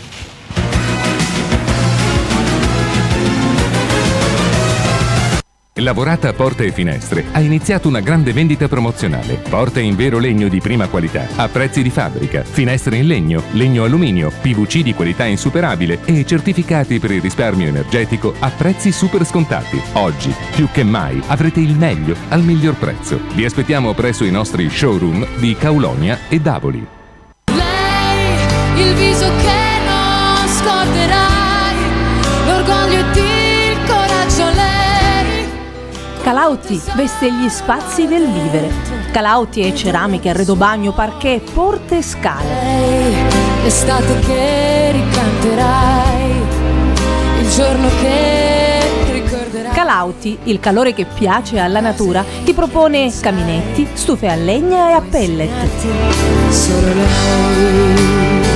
Lavorata Porte e Finestre ha iniziato una grande vendita promozionale. Porte in vero legno di prima qualità, a prezzi di fabbrica, finestre in legno, legno alluminio, PVC di qualità insuperabile e certificati per il risparmio energetico a prezzi super scontati. Oggi, più che mai, avrete il meglio al miglior prezzo. Vi aspettiamo presso i nostri showroom di Kaulonia e Davoli. Lei, il viso che non scorderai, l'orgoglio ed il coraggio lei. Calauti veste gli spazi del vivere. Calauti e ceramiche, arredo bagno, parquet, porte e scale. Lei, l'estate che ricanterai, il giorno che ricorderai. Calauti, il calore che piace alla natura, ti propone caminetti, stufe a legna e a pellet. Solo lei.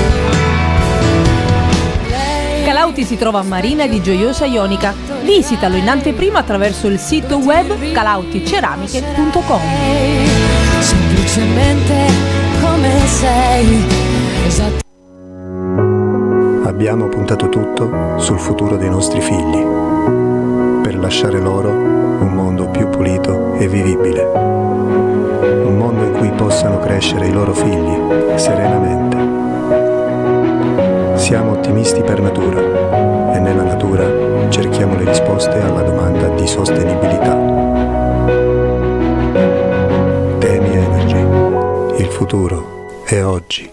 Calauti si trova a Marina di Gioiosa Ionica. Visitalo in anteprima attraverso il sito web calauticeramiche.com. Semplicemente come sei. Abbiamo puntato tutto sul futuro dei nostri figli, per lasciare loro un mondo più pulito e vivibile. Un mondo in cui possano crescere i loro figli serenamente. Siamo ottimisti per natura e nella natura cerchiamo le risposte alla domanda di sostenibilità. Temi Energy. Il futuro è oggi.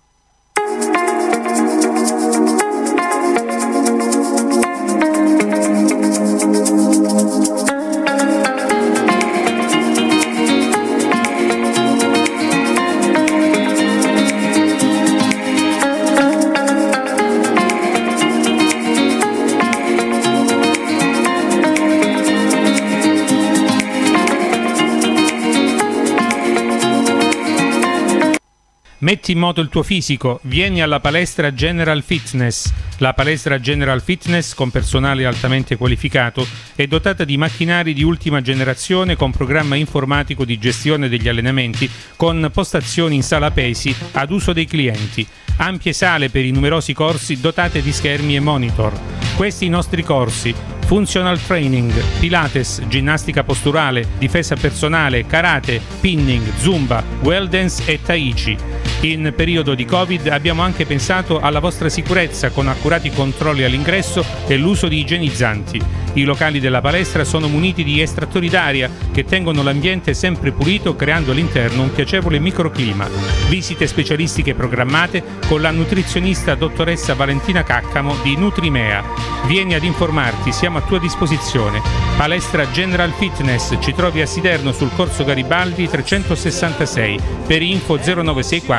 Metti in moto il tuo fisico, vieni alla palestra General Fitness. La palestra General Fitness, con personale altamente qualificato, è dotata di macchinari di ultima generazione con programma informatico di gestione degli allenamenti, con postazioni in sala pesi ad uso dei clienti. Ampie sale per i numerosi corsi dotate di schermi e monitor. Questi i nostri corsi: Functional Training, Pilates, ginnastica posturale, difesa personale, karate, pinning, zumba, well dance e tai chi. In periodo di Covid abbiamo anche pensato alla vostra sicurezza con accurati controlli all'ingresso e l'uso di igienizzanti. I locali della palestra sono muniti di estrattori d'aria che tengono l'ambiente sempre pulito, creando all'interno un piacevole microclima. Visite specialistiche programmate con la nutrizionista dottoressa Valentina Caccamo di Nutrimea. Vieni ad informarti, siamo a tua disposizione. Palestra General Fitness, ci trovi a Siderno sul corso Garibaldi 366, per info 0964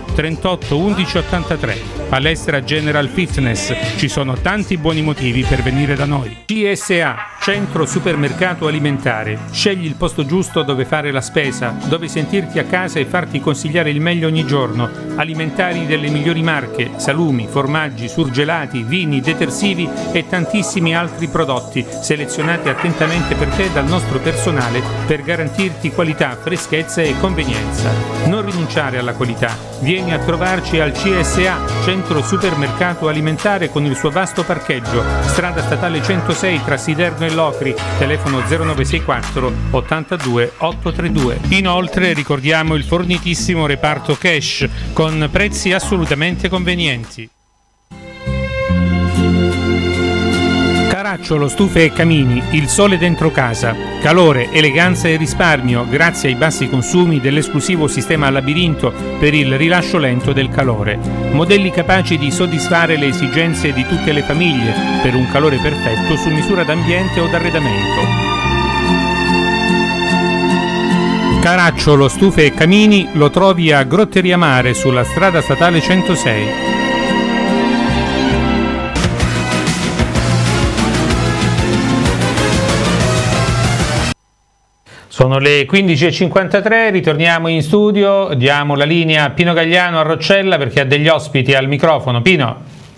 38 11 83. Palestra General Fitness, ci sono tanti buoni motivi per venire da noi. CSA, Centro Supermercato Alimentare. Scegli il posto giusto dove fare la spesa, dove sentirti a casa e farti consigliare il meglio ogni giorno. Alimentari delle migliori marche, salumi, formaggi, surgelati, vini, detersivi e tantissimi altri prodotti selezionati attentamente per te dal nostro personale per garantirti qualità, freschezza e convenienza. Non rinunciare alla qualità. Vieni a trovarci al CSA, Centro Supermercato Alimentare, con il suo vasto parcheggio, strada statale 106 tra Siderno e Locri, telefono 0964 82 832. Inoltre ricordiamo il fornitissimo reparto cash con prezzi assolutamente convenienti. Caracciolo, stufe e camini, il sole dentro casa. Calore, eleganza e risparmio grazie ai bassi consumi dell'esclusivo sistema a labirinto per il rilascio lento del calore. Modelli capaci di soddisfare le esigenze di tutte le famiglie per un calore perfetto su misura d'ambiente o d'arredamento. Caracciolo, stufe e camini lo trovi a Grotteria Mare sulla strada statale 106. Sono le 15.53, ritorniamo in studio, diamo la linea a Pino Gagliano a Roccella perché ha degli ospiti al microfono. Pino.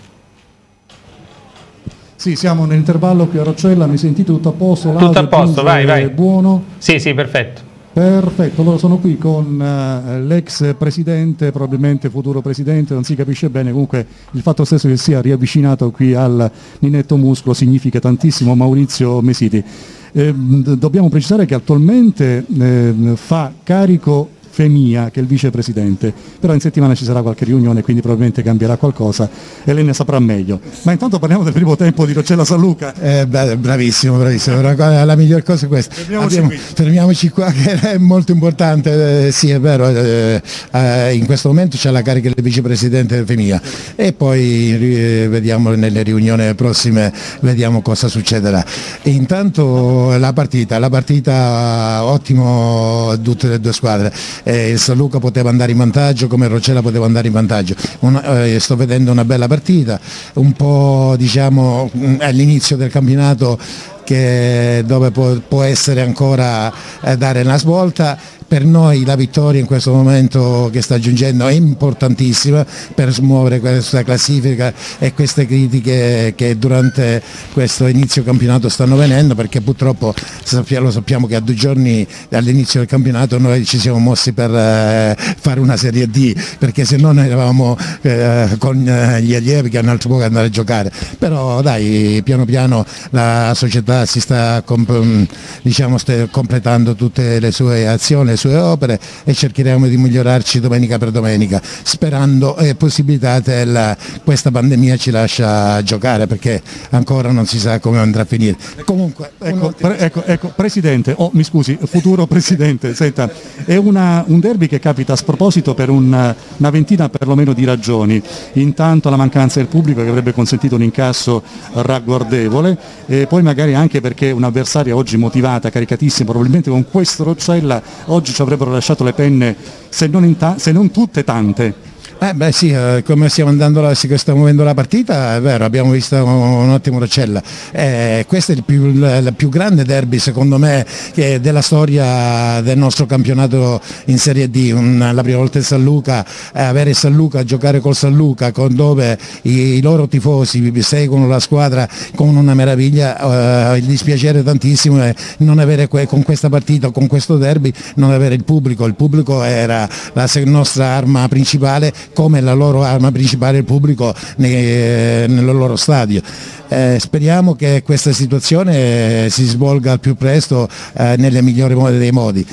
Sì, siamo nell'intervallo qui a Roccella, mi senti tutto a posto? Tutto a posto, vai. Buono? Sì, perfetto. Perfetto, allora sono qui con l'ex presidente, probabilmente futuro presidente, non si capisce bene, comunque il fatto stesso che sia riavvicinato qui al Ninetto Muscolo significa tantissimo, Maurizio Mesiti. Dobbiamo precisare che attualmente fa carico Femia, che è il vicepresidente, però in settimana ci sarà qualche riunione, quindi probabilmente cambierà qualcosa e lei ne saprà meglio. Ma intanto parliamo del primo tempo di Roccella San Luca. Bravissimo, la miglior cosa è questa. Fermiamoci qua, che è molto importante. Sì, è vero, in questo momento c'è la carica del vicepresidente Femia e poi vediamo nelle riunioni prossime, vediamo cosa succederà. E intanto la partita ottimo tutte le due squadre. Il San Luca poteva andare in vantaggio come Roccella poteva andare in vantaggio. Sto vedendo una bella partita, un po' diciamo all'inizio del campionato dove può essere ancora dare una svolta. Per noi la vittoria in questo momento che sta giungendo è importantissima per smuovere questa classifica e queste critiche che durante questo inizio campionato stanno venendo, perché purtroppo lo sappiamo che a 2 giorni dall'inizio del campionato noi ci siamo mossi per fare una Serie D, perché se no noi eravamo con gli allievi che hanno altro poco andare a giocare. Però dai, piano piano la società si sta completando tutte le sue azioni, le sue opere, e cercheremo di migliorarci domenica per domenica, sperando possibilità che questa pandemia ci lascia giocare, perché ancora non si sa come andrà a finire. Comunque ecco Presidente, mi scusi, futuro Presidente, senta, è un derby che capita a sproposito per una ventina perlomeno di ragioni. Intanto la mancanza del pubblico, che avrebbe consentito un incasso ragguardevole, e poi magari anche perché un'avversaria oggi motivata, caricatissima, probabilmente con questo Roccella oggi ci avrebbero lasciato le penne, se non tutte, tante. Sì, come stiamo muovendo la partita, è vero, abbiamo visto un ottimo Roccella. Questo è il più grande derby secondo me della storia del nostro campionato in Serie D. La prima volta in San Luca, avere San Luca, giocare col San Luca, dove i loro tifosi seguono la squadra con una meraviglia. Il dispiacere tantissimo è non avere con questa partita, con questo derby, non avere il pubblico. Il pubblico era la nostra arma principale, come la loro arma principale, il pubblico nel loro stadio. Speriamo che questa situazione si svolga al più presto nelle migliori dei modi,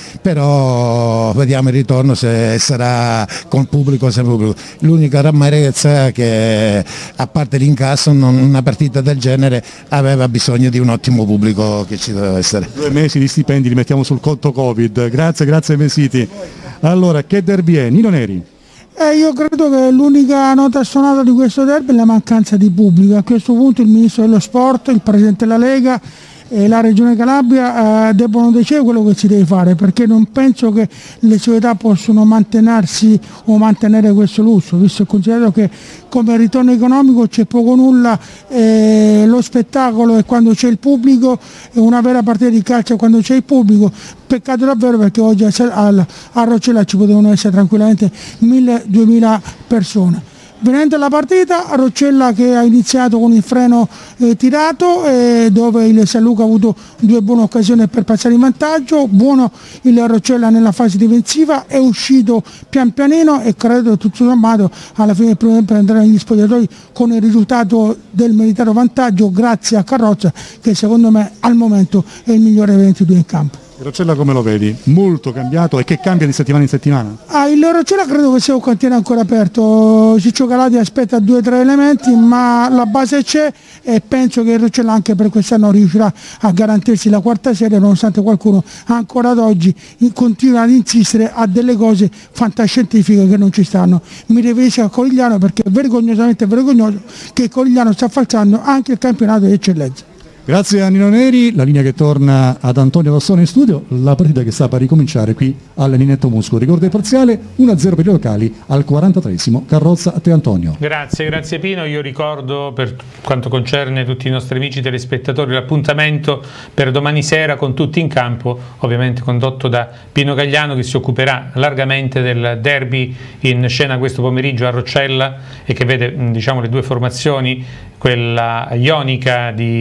però vediamo il ritorno se sarà con pubblico o senza pubblico. L'unica rammarezza è che, a parte l'incasso, una partita del genere aveva bisogno di un ottimo pubblico che ci deve essere. 2 mesi di stipendi li mettiamo sul conto Covid. Grazie Mesiti. Allora, che derby è? Nino Neri. Io credo che l'unica nota sonata di questo derby è la mancanza di pubblico. A questo punto il Ministro dello Sport, il Presidente della Lega e la Regione Calabria debbono decidere quello che si deve fare, perché non penso che le società possano mantenersi o mantenere questo lusso, visto e considerato che come ritorno economico c'è poco nulla, lo spettacolo è quando c'è il pubblico, è una vera partita di calcio quando c'è il pubblico. Peccato davvero, perché oggi a Roccella ci potevano essere tranquillamente 1000-2000 persone. Venendo alla partita, Roccella che ha iniziato con il freno tirato, dove il San Luca ha avuto 2 buone occasioni per passare in vantaggio. Buono il Roccella nella fase difensiva, è uscito pian pianino e credo tutto sommato alla fine del primo tempo andrà negli spogliatoi con il risultato del meritato vantaggio, grazie a Carrozza, che secondo me al momento è il migliore dei 22 in campo. Roccella come lo vedi? Molto cambiato, e che cambia di settimana in settimana? Il Roccella credo che sia un cantiere ancora aperto. Ciccio Calati aspetta 2 o 3 elementi, ma la base c'è, e penso che il Roccella anche per quest'anno riuscirà a garantirsi la 4ª serie, nonostante qualcuno ancora ad oggi continua ad insistere a delle cose fantascientifiche che non ci stanno. Mi riferisco a Corigliano, perché è vergognosamente vergognoso che Corigliano sta falsando anche il campionato di eccellenza. Grazie a Nino Neri, la linea che torna ad Antonio Rossone in studio, la partita che sta per ricominciare qui all'Eninetto Muscolo. Ricordo il parziale 1-0 per i locali al 43esimo. Carrozza a te Antonio. Grazie Pino. Io ricordo, per quanto concerne tutti i nostri amici telespettatori, l'appuntamento per domani sera con Tutti in Campo, ovviamente condotto da Pino Gagliano, che si occuperà largamente del derby in scena questo pomeriggio a Roccella, e che vede le 2 formazioni, quella ionica di mister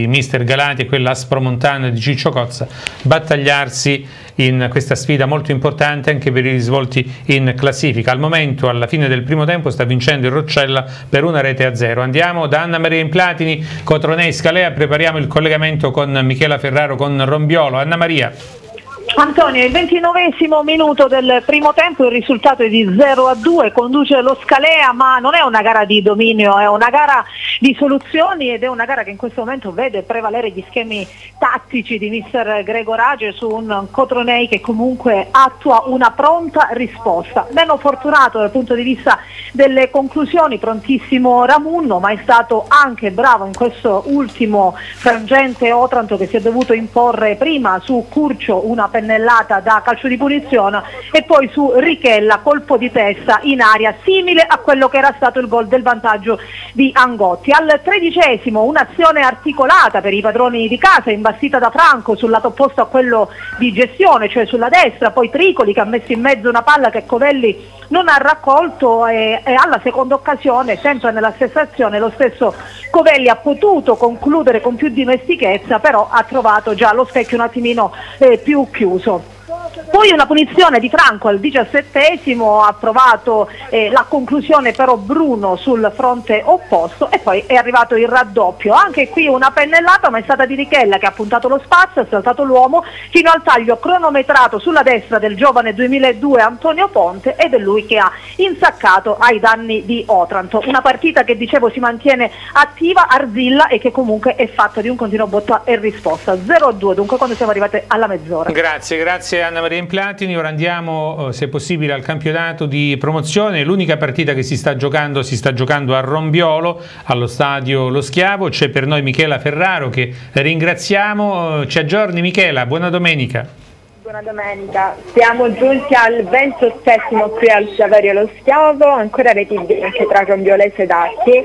Galati e quella Aspromontana di Ciccio Cozza, battagliarsi in questa sfida molto importante anche per i risvolti in classifica. Al momento, alla fine del primo tempo, sta vincendo il Roccella per 1-0. Andiamo da Anna Maria Implatini, Cotronei Scalea, prepariamo il collegamento con Michela Ferraro, con Rombiolo. Anna Maria. Antonio, il 29esimo minuto del primo tempo, il risultato è di 0-2, conduce lo Scalea, ma non è una gara di dominio, è una gara di soluzioni ed è una gara che in questo momento vede prevalere gli schemi tattici di mister Gregorage su un Cotronei che comunque attua una pronta risposta. Meno fortunato dal punto di vista delle conclusioni, prontissimo Ramunno, ma è stato anche bravo in questo ultimo frangente Otranto, che si è dovuto imporre prima su Curcio una pennellata da calcio di punizione e poi su Richella colpo di testa in aria simile a quello che era stato il gol del vantaggio di Angotti. Al 13esimo un'azione articolata per i padroni di casa, imbastita da Franco sul lato opposto a quello di gestione, cioè sulla destra, poi Tricoli che ha messo in mezzo una palla che Covelli non ha raccolto e alla seconda occasione, sempre nella stessa azione, lo stesso Covelli ha potuto concludere con più dimestichezza, però ha trovato già lo specchio un attimino più chiuso. Poi una punizione di Franco al 17esimo, ha provato la conclusione però Bruno sul fronte opposto e poi è arrivato il raddoppio. Anche qui una pennellata, ma è stata di Richella che ha puntato lo spazio, ha saltato l'uomo fino al taglio cronometrato sulla destra del giovane 2002 Antonio Ponte ed è lui che ha insaccato ai danni di Otranto. Una partita che dicevo si mantiene attiva, Arzilla, e che comunque è fatta di un continuo botta e risposta. 0-2 dunque quando siamo arrivati alla mezz'ora. Grazie Anna Maria Implatini. Ora andiamo se possibile al campionato di promozione. L'unica partita che si sta giocando a Rombiolo, allo stadio Lo Schiavo. C'è per noi Michela Ferraro che ringraziamo. Ci aggiorni Michela, buona domenica. Buona domenica, siamo giunti al 28esimo qui al Saverio Lo Schiavo, ancora reti bianche tra Rombiolese ed Archi.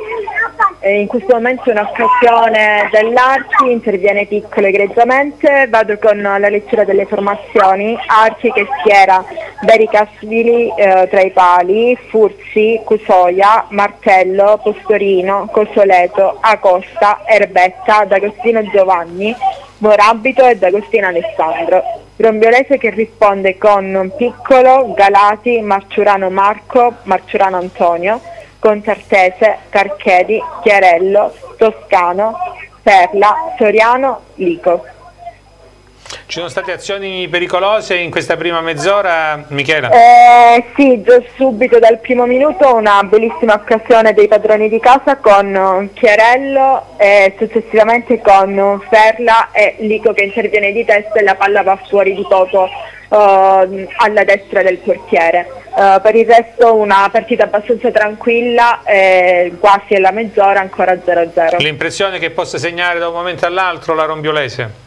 In questo momento un'occasione dell'Archi, interviene piccolo egregiamente, vado con la lettura delle formazioni. Archi che schiera Bericasvili tra i pali, Furzi, Cusoia, Martello, Postorino, Cosoleto, Acosta, Erbetta, D'Agostino Giovanni, Morabito e D'Agostino Alessandro. Rombiolese che risponde con Piccolo, Galati, Marciurano Marco, Marciurano Antonio, Contartese, Carchedi, Chiarello, Toscano, Perla, Soriano, Lico. Ci sono state azioni pericolose in questa prima mezz'ora, Michela? Sì, già subito dal primo minuto una bellissima occasione dei padroni di casa con Chiarello e successivamente con Ferla e Lico che interviene di testa e la palla va fuori di poco alla destra del portiere. Per il resto una partita abbastanza tranquilla, quasi alla mezz'ora, ancora 0-0. L'impressione che possa segnare da un momento all'altro la Rombiolese?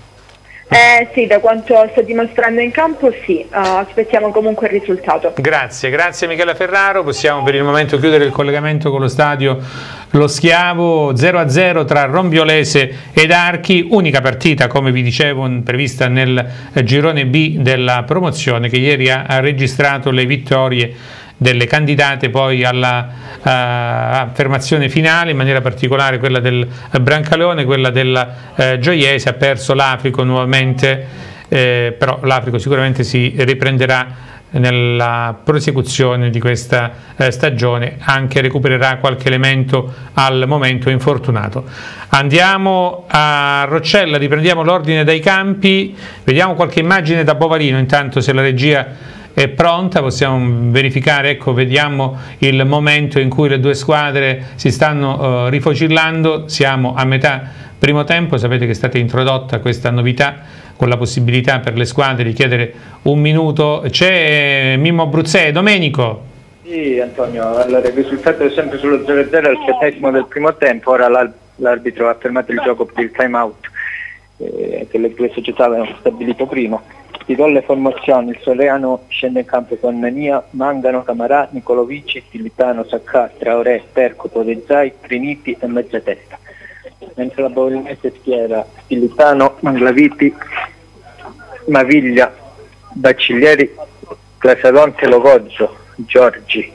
Sì, da quanto sto dimostrando in campo sì, aspettiamo comunque il risultato. Grazie Michela Ferraro, possiamo per il momento chiudere il collegamento con lo stadio Lo Schiavo. 0-0 tra Rombiolese ed Archi, unica partita come vi dicevo prevista nel girone B della promozione che ieri ha registrato le vittorie delle candidate poi alla affermazione finale, in maniera particolare quella del Brancaleone, quella della Gioiese. Ha perso l'Africo nuovamente, però l'Africo sicuramente si riprenderà nella prosecuzione di questa stagione, anche recupererà qualche elemento al momento infortunato. Andiamo a Roccella, riprendiamo l'ordine dai campi, vediamo qualche immagine da Bovarino, intanto se la regia è pronta possiamo verificare, ecco, vediamo il momento in cui le due squadre si stanno rifocillando. Siamo a metà primo tempo, sapete che è stata introdotta questa novità con la possibilità per le squadre di chiedere un minuto. C'è Mimmo Bruzzè. Domenico. Sì Antonio, allora il risultato è sempre sullo 0-0 al 7esimo del primo tempo. Ora l'arbitro ha fermato il gioco per il time out che le due società avevano stabilito prima. Ti do le formazioni: il Soleano scende in campo con Nania, Mangano, Camarà, Nicolovici, Filippano, Saccà, Traoré, Percopo, De Zai, Triniti e Mezzatesta. Mentre la Bolognese schiera Filippano, Manglaviti, Maviglia, Bacciglieri, Clasadonte, Logoggio, Giorgi,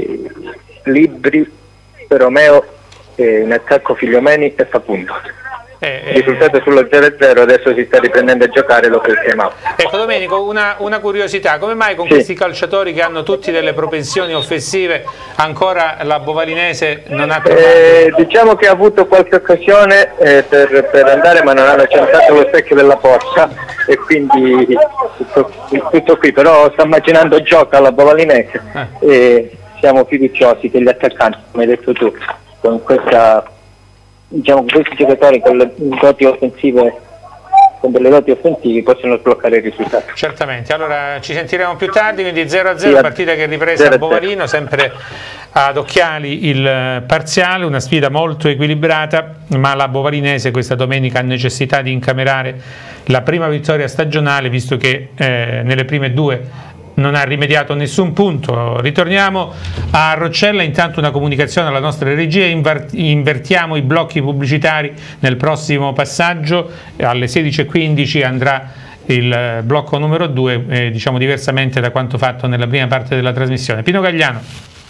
Libri, Romeo, in attacco Figliomeni e Facundo. Il risultato sullo 0-0, adesso si sta riprendendo a giocare dopo il time out. Ecco Domenico, una curiosità, come mai con questi calciatori che hanno tutti delle propensioni offensive ancora la Bovalinese non ha trovato? Diciamo che ha avuto qualche occasione per andare, ma non hanno centrato lo specchio della porta e quindi tutto qui, però sta immaginando gioco alla Bovalinese e siamo fiduciosi che gli attaccanti, come hai detto tu, con questa, diciamo, questi giocatori con le doti offensive, con delle doti offensive, possono sbloccare il risultato. Certamente, allora ci sentiremo più tardi, quindi 0-0, partita che è ripresa a Bovalino, sempre ad occhiali il parziale, una sfida molto equilibrata, ma la Bovalinese questa domenica ha necessità di incamerare la prima vittoria stagionale, visto che nelle prime due non ha rimediato nessun punto. Ritorniamo a Roccella, intanto una comunicazione alla nostra regia, invertiamo i blocchi pubblicitari nel prossimo passaggio, alle 16:15 andrà il blocco numero 2, diciamo diversamente da quanto fatto nella prima parte della trasmissione. Pino Gagliano.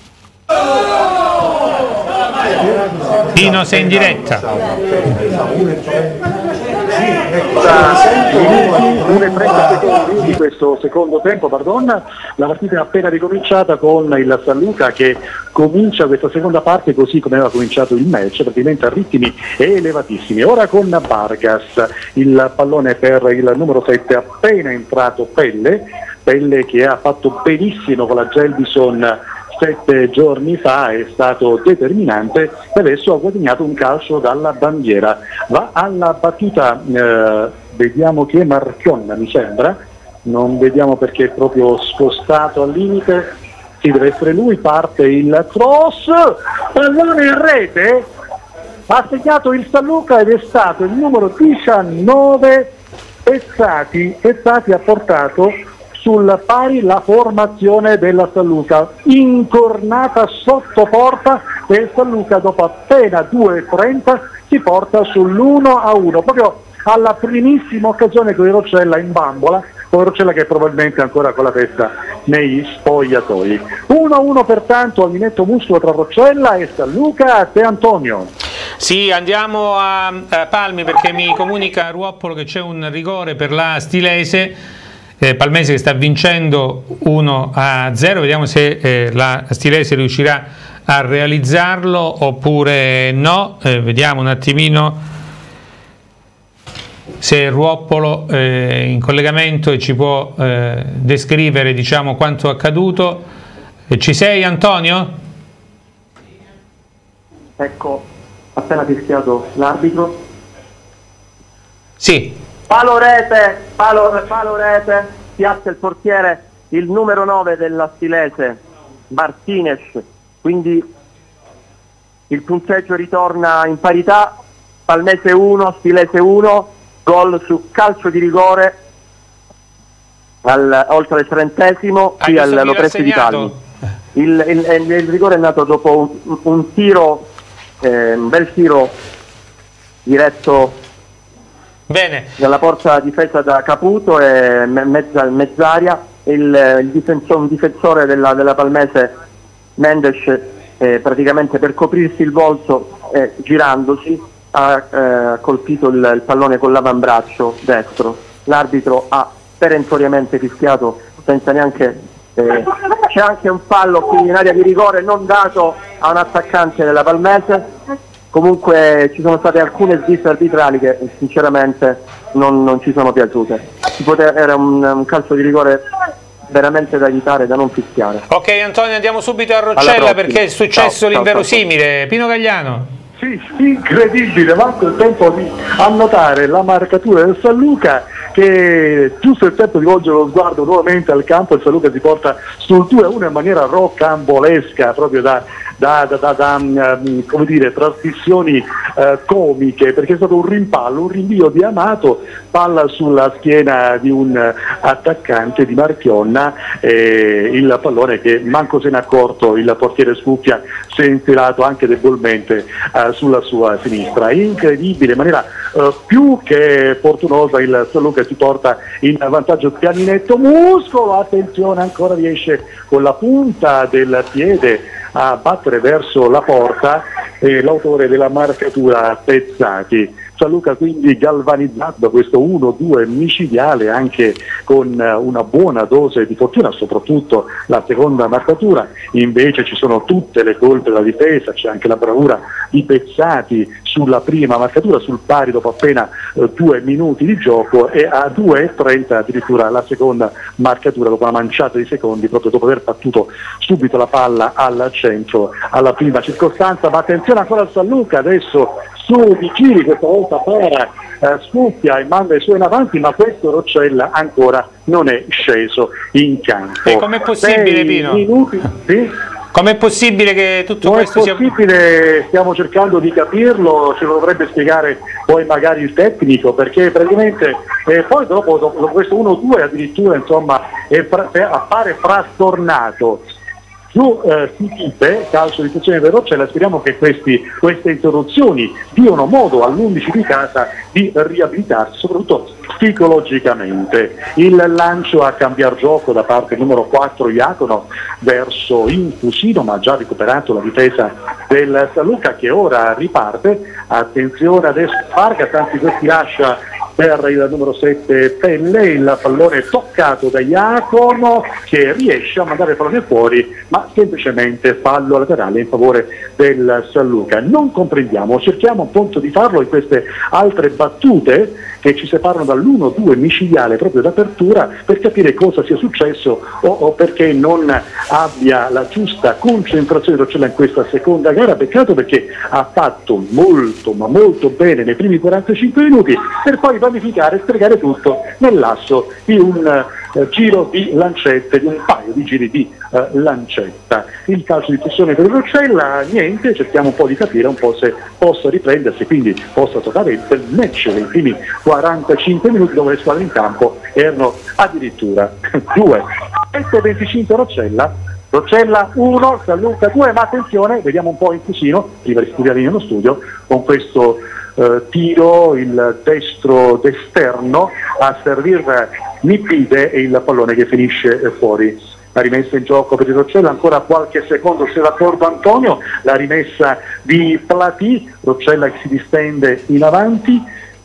Pino, sei in diretta. 1:30 secondi di questo secondo tempo, la partita è appena ricominciata con il San Luca che comincia questa seconda parte così come aveva cominciato il match, praticamente a ritmi elevatissimi. Ora con Vargas, il pallone per il numero 7, appena entrato Pelle che ha fatto benissimo con la Gelbison 7 giorni fa, è stato determinante e adesso ha guadagnato un calcio dalla bandiera. Va alla battuta, vediamo che è Marchionna, mi sembra, non vediamo perché è proprio spostato al limite, sì, deve essere lui, parte il cross, pallone in rete, ha segnato il San Luca ed è stato il numero 19 Pezzati ha portato sul pari la formazione della San Luca, incornata sotto porta e il San Luca dopo appena 2:30 si porta sull'1-1, proprio alla primissima occasione con il Roccella in bambola, con Roccella che è probabilmente ancora con la testa nei spogliatoi. 1-1 pertanto al Minetto Muscolo tra Roccella e San Luca. A te Antonio. Sì, andiamo a Palmi perché mi comunica Ruoppolo che c'è un rigore per la Stilese. Palmese che sta vincendo 1-0, vediamo se la Stilese riuscirà a realizzarlo oppure no, vediamo un attimino se Ruoppolo è in collegamento e ci può descrivere, diciamo, quanto accaduto. Ci sei Antonio? Ecco, appena fischiato l'arbitro. Sì. Palo rete, piazza il portiere, il numero 9 della Stilese, Martinez, quindi il punteggio ritorna in parità, Palmese 1, Stilese 1, gol su calcio di rigore oltre il 30esimo qui all'Opresti di Palmi. Il rigore è nato dopo un tiro, un bel tiro diretto dalla porta difesa da Caputo e mezz'aria, un difensore della Palmese, Mendes, praticamente per coprirsi il volto girandosi ha colpito il pallone con l'avambraccio destro. L'arbitro ha perentoriamente fischiato senza neanche c'è anche un fallo qui in area di rigore non dato a un attaccante della Palmese. Comunque ci sono state alcune sviste arbitrali che sinceramente non ci sono piaciute. Era un calcio di rigore veramente da evitare, da non fischiare. Ok Antonio, andiamo subito a Roccella perché è successo l'inverosimile. Pino Gagliano. Sì, incredibile, manco il tempo di annotare la marcatura del San Luca, che giusto il tempo di volgere lo sguardo nuovamente al campo, il San Luca si porta sul 2-1 in maniera rocambolesca, proprio da come dire, trasmissioni comiche, perché è stato un rimpallo, un rinvio di Amato, palla sulla schiena di un attaccante di Marchionna, il pallone che manco se n'è accorto il portiere Scuffia, si è infilato anche debolmente sulla sua sinistra. Incredibile, in maniera più che fortunosa il San Luca si porta in vantaggio Pianinetto Muscolo, attenzione, ancora riesce con la punta del piede a battere verso la porta l'autore della marcatura Pezzati. San Luca quindi galvanizzato da questo 1-2 micidiale, anche con una buona dose di fortuna, soprattutto la seconda marcatura. Invece ci sono tutte le colpe della difesa, c'è anche la bravura di Pezzati sulla prima marcatura, sul pari dopo appena 2 minuti di gioco, e a 2:30 addirittura la seconda marcatura dopo una manciata di secondi, proprio dopo aver battuto subito la palla al centro alla prima circostanza. Ma attenzione ancora al San Luca, adesso su di giri, questa volta Pera scuffia e manda i suoi in avanti, ma questo Roccella ancora non è sceso in campo. E com'è possibile, Pino? Sì? Com'è possibile che tutto questo sia... Non è possibile, stiamo cercando di capirlo, ce lo dovrebbe spiegare poi magari il tecnico, perché praticamente poi dopo questo 1-2 addirittura, insomma, appare frastornato. Su Sichipe, calcio di sezione per Roccella, speriamo che queste interruzioni diano modo all'11 di casa di riabilitarsi, soprattutto psicologicamente. Il lancio a cambiar gioco da parte numero 4 Iacono verso Infusino, ma ha già recuperato la difesa del San Luca, che ora riparte. Attenzione adesso Vargas, anzi questi lascia per il numero 7 Pelle, il pallone toccato da Iacono che riesce a mandare il pallone fuori, ma semplicemente fallo laterale in favore del San Luca. Non comprendiamo, cerchiamo appunto di farlo in queste altre battute che ci separano dall'1-2 micidiale proprio d'apertura, per capire cosa sia successo o perché non abbia la giusta concentrazione di Roccella in questa seconda gara. Peccato, perché ha fatto molto ma molto bene nei primi 45 minuti per poi vanificare e stregare tutto nel lasso di un giro di lancette, di un paio di giri di lancetta. Il calcio di pressione per Roccella, niente, cerchiamo un po' di capire un po' se possa riprendersi, quindi possa trovare il match nei primi 45 minuti, dove le squadre in campo erano addirittura 2. 7-25 Roccella 1, San Luca 2, ma attenzione, vediamo un po' Infusino, prima di studiare nello studio, con questo tiro, il destro d'esterno a servire Nipide e il pallone che finisce fuori. La rimessa in gioco per il Roccella, ancora qualche secondo se d'accordo Antonio, la rimessa di Platì, Roccella che si distende in avanti,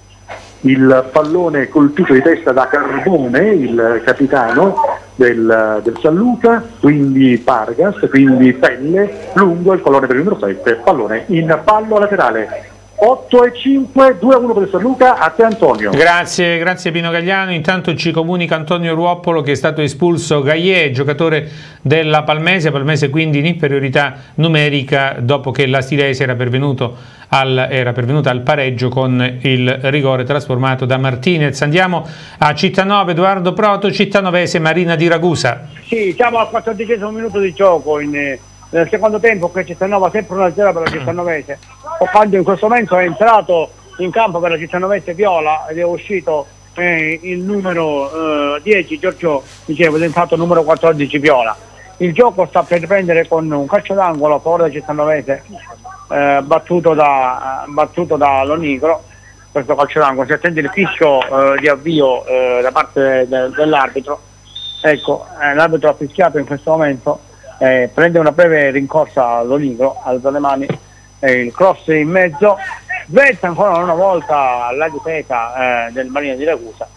il pallone colpito di testa da Carbone, il capitano del San Luca, quindi Vargas, quindi Pelle, lungo il pallone per il numero 7, pallone in pallo laterale. 8-5, 2-1 per il San Luca. A te Antonio. Grazie Pino Gagliano. Intanto ci comunica Antonio Ruoppolo che è stato espulso Gagliè, giocatore della Palmese quindi in inferiorità numerica dopo che la Stilese era pervenuta al pareggio con il rigore trasformato da Martinez. Andiamo a Cittanova, Edoardo Proto, cittanovese Marina di Ragusa. Sì, siamo al 14° minuto di gioco nel secondo tempo, che Cittanova sempre 1-0 per la cittanovese, quando in questo momento è entrato in campo per la cittanovese Viola ed è uscito il numero 10 Giorgio, dicevo, è entrato il numero 14 Viola. Il gioco sta per riprendere con un calcio d'angolo a favore della cittanovese, battuto da Lonigro. Questo calcio d'angolo, si attende il fischio di avvio da parte dell'arbitro. Ecco, l'arbitro ha fischiato in questo momento. Prende una breve rincorsa a Lonigro, alza le mani, il cross in mezzo, svezza ancora una volta la difesa del Marina di Ragusa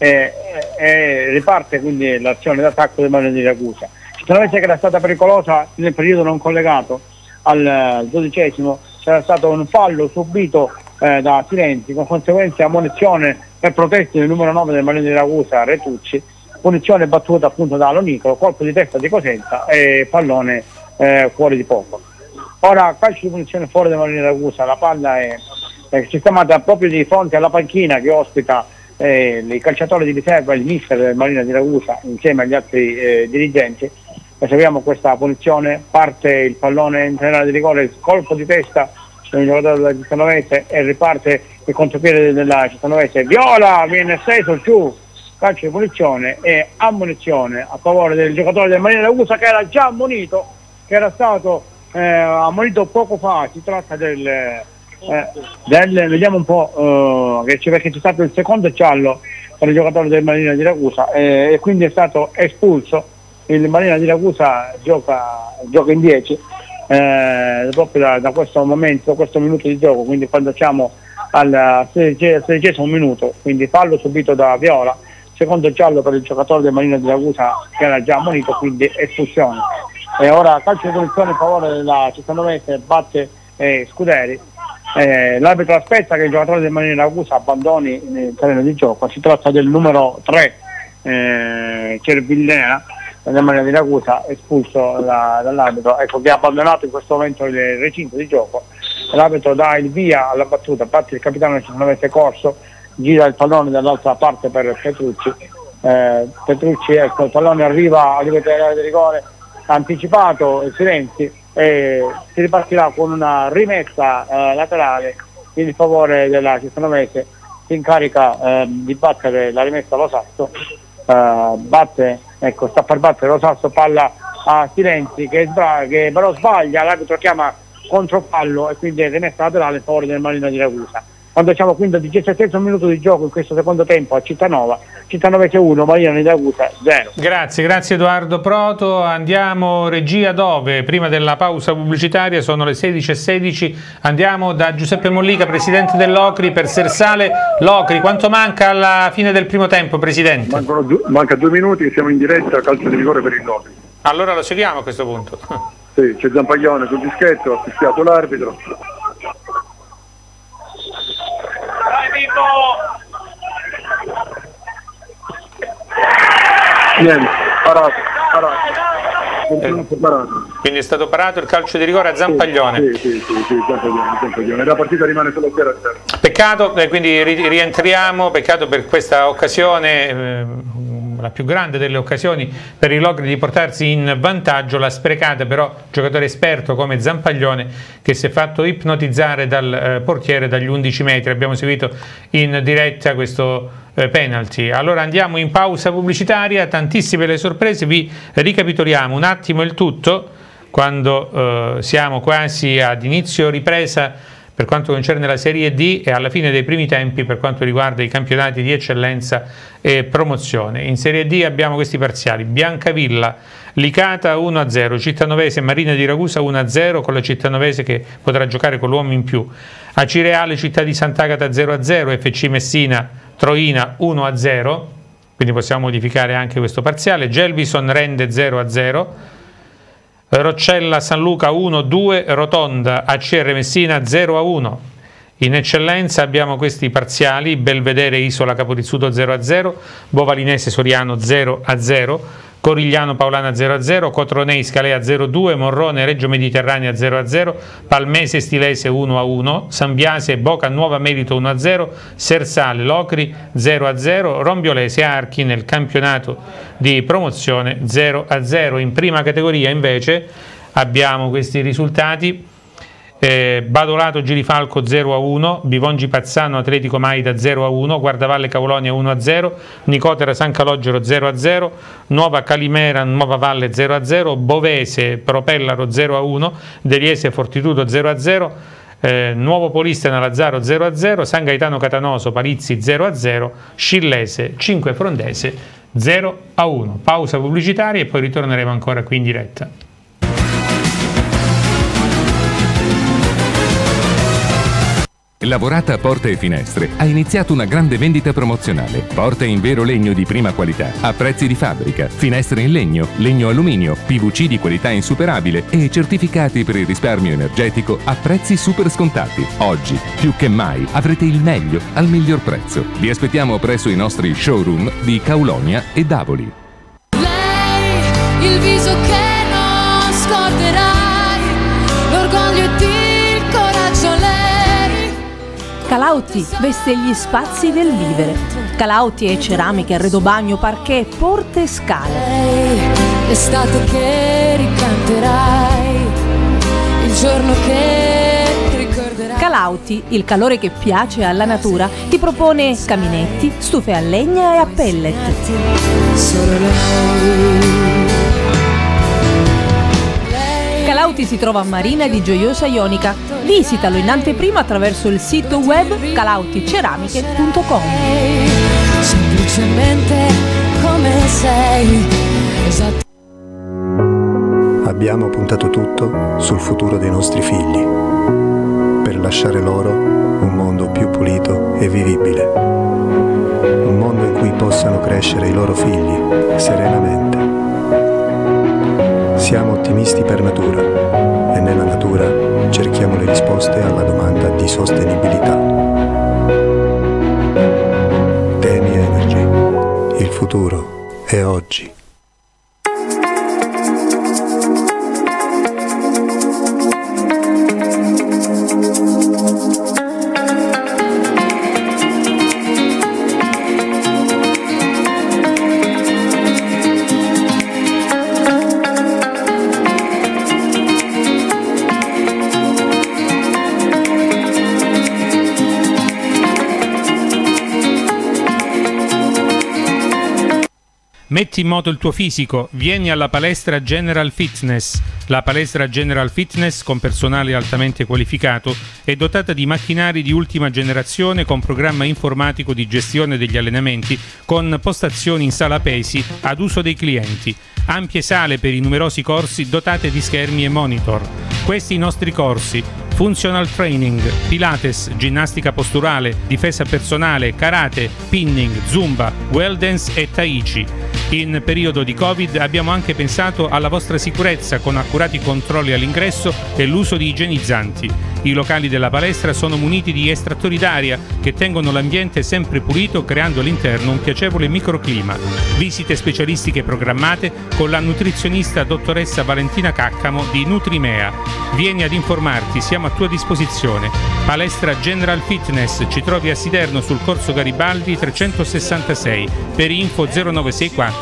e riparte quindi l'azione d'attacco del Marina di Ragusa. Cittanovese che era stata pericolosa nel periodo non collegato al 12°, c'era stato un fallo subito da Silenti, con conseguenza ammonizione per protesti del numero 9 del Marina di Ragusa, Retucci, punizione battuta appunto da Lonigro, colpo di testa di Cosenza e pallone fuori di poco. Ora calcio di punizione fuori da Marina Ragusa, la palla è sistemata proprio di fronte alla panchina che ospita i calciatori di riserva, il mister del Marina di Ragusa insieme agli altri dirigenti. Eseguiamo questa punizione, parte il pallone in zona di rigore, colpo di testa del giocatore della cittanovese e riparte il contropiede della cittanovese. Viola viene steso giù, calcio di punizione e ammonizione a favore del giocatore del Marina Ragusa che era già ammonito, che era stato ammonito poco fa. Si tratta vediamo un po' perché c'è stato il secondo giallo per il giocatore del Marina di Ragusa e quindi è stato espulso. Il Marina di Ragusa gioca in 10 proprio da questo momento, questo minuto di gioco, quindi quando siamo al 16° minuto, quindi fallo subito da Viola, secondo giallo per il giocatore del Marina di Ragusa che era già ammonito, quindi espulsione. E ora calcio di punizione in favore della Cittanovese, batte Scuderi. L'arbitro aspetta che il giocatore del Marina di Ragusa abbandoni il terreno di gioco. Si tratta del numero 3 Cervillea del Marina di Ragusa, espulso dall'arbitro, ecco, che ha abbandonato in questo momento il recinto di gioco. L'arbitro dà il via alla battuta, batte il capitano del Cittanovese Corso, gira il pallone dall'altra parte per Petrucci. Petrucci, ecco, il pallone arriva all'area di rigore anticipato, Silenzi, e si ripartirà con una rimessa laterale in favore della Cittanovese. Si incarica di battere la rimessa Lo Sasso, sta per battere Lo Sasso, palla a Silenzi che però sbaglia, l'arbitro chiama controfallo e quindi rimessa laterale in favore del Marina di Ragusa. Quando siamo quindi al 17° minuto di gioco in questo secondo tempo a Cittanovese 1, Marina di Ragusa 0. Grazie Edoardo Proto. Andiamo regia dove prima della pausa pubblicitaria sono le 16:16. Andiamo da Giuseppe Mollica, presidente dell'Ocri, per Sersale. L'Ocri, quanto manca alla fine del primo tempo, presidente? Manca 2 minuti e siamo in diretta a calcio di rigore per il L'Ocri. Allora lo seguiamo a questo punto. Sì, c'è Zampaglione sul dischetto, ha fischiato l'arbitro. Niente, parato. Quindi è stato parato il calcio di rigore a Zampaglione. Sì, Zampaglione. La partita rimane solo 0-0. Peccato, quindi rientriamo, peccato per questa occasione, la più grande delle occasioni per i L'Ocri di portarsi in vantaggio, l'ha sprecata però giocatore esperto come Zampaglione, che si è fatto ipnotizzare dal portiere dagli 11 metri. Abbiamo seguito in diretta questo penalty. Allora andiamo in pausa pubblicitaria, tantissime le sorprese, vi ricapitoliamo un attimo il tutto quando siamo quasi ad inizio ripresa per quanto concerne la Serie D e alla fine dei primi tempi per quanto riguarda i campionati di eccellenza e promozione. In Serie D abbiamo questi parziali: Biancavilla Licata 1-0, Cittanovese Marina di Ragusa 1-0, con la Cittanovese che potrà giocare con l'uomo in più. Acireale Città di Sant'Agata 0-0, FC Messina Troina 1-0, quindi possiamo modificare anche questo parziale. Gelbison Rende 0-0, Roccella San Luca 1-2, Rotonda ACR Messina 0-1. In eccellenza abbiamo questi parziali: Belvedere Isola Caporizzuto 0-0, Bovalinese Soriano 0-0, Corigliano Paolana 0-0, Cotronei Scalea 0-2, Morrone Reggio Mediterranea 0-0, Palmese Stilese 1-1, Sambiase Boca Nuova Merito 1-0, Sersale L'Ocri 0-0, Rombiolese Archi nel campionato di promozione 0-0. In prima categoria invece abbiamo questi risultati: Badolato Girifalco 0-1, Bivongi Pazzano Atletico Maida 0-1, Guardavalle Cavolonia 1-0, Nicotera San Calogero 0-0, Nuova Calimera Nuova Valle 0-0, Bovese Propellaro 0-1, Deliese Fortitudo 0-0, Nuovo Polistena Lazzaro 0-0, San Gaetano Catanoso Palizzi 0-0, Scillese 5 Frondese 0-1. Pausa pubblicitaria e poi ritorneremo ancora qui in diretta. Lavorata Porte e Finestre ha iniziato una grande vendita promozionale. Porte in vero legno di prima qualità, a prezzi di fabbrica, finestre in legno, legno alluminio, PVC di qualità insuperabile e certificati per il risparmio energetico a prezzi super scontati. Oggi, più che mai, avrete il meglio al miglior prezzo. Vi aspettiamo presso i nostri showroom di Caulonia e Davoli. Lei, il viso che non scorderai, l'orgoglio ed il coraggio lei. Calauti veste gli spazi del vivere. Calauti e ceramiche, arredo bagno, parquet, porte e scale. L'estate che ricanterai, il giorno che ricorderai. Calauti, il calore che piace alla natura, ti propone caminetti, stufe a legna e a pellet. Solo lei. Calauti si trova a Marina di Gioiosa Ionica. Visitalo in anteprima attraverso il sito web calauticeramiche.com. Semplicemente come sei. Abbiamo puntato tutto sul futuro dei nostri figli, per lasciare loro un mondo più pulito e vivibile. Un mondo in cui possano crescere i loro figli serenamente. Siamo ottimisti per natura e nella natura cerchiamo le risposte alla domanda di sostenibilità. Temi Energy. Il futuro è oggi. Metti in moto il tuo fisico, vieni alla palestra General Fitness. La palestra General Fitness, con personale altamente qualificato, è dotata di macchinari di ultima generazione con programma informatico di gestione degli allenamenti, con postazioni in sala pesi ad uso dei clienti. Ampie sale per i numerosi corsi dotate di schermi e monitor. Questi i nostri corsi: Functional Training, Pilates, ginnastica posturale, difesa personale, karate, pinning, zumba, well dance e tai chi. In periodo di Covid abbiamo anche pensato alla vostra sicurezza con accurati controlli all'ingresso e l'uso di igienizzanti. I locali della palestra sono muniti di estrattori d'aria che tengono l'ambiente sempre pulito, creando all'interno un piacevole microclima. Visite specialistiche programmate con la nutrizionista dottoressa Valentina Caccamo di Nutrimea. Vieni ad informarti, siamo a tua disposizione. Palestra General Fitness, ci trovi a Siderno sul Corso Garibaldi 366, per info 0964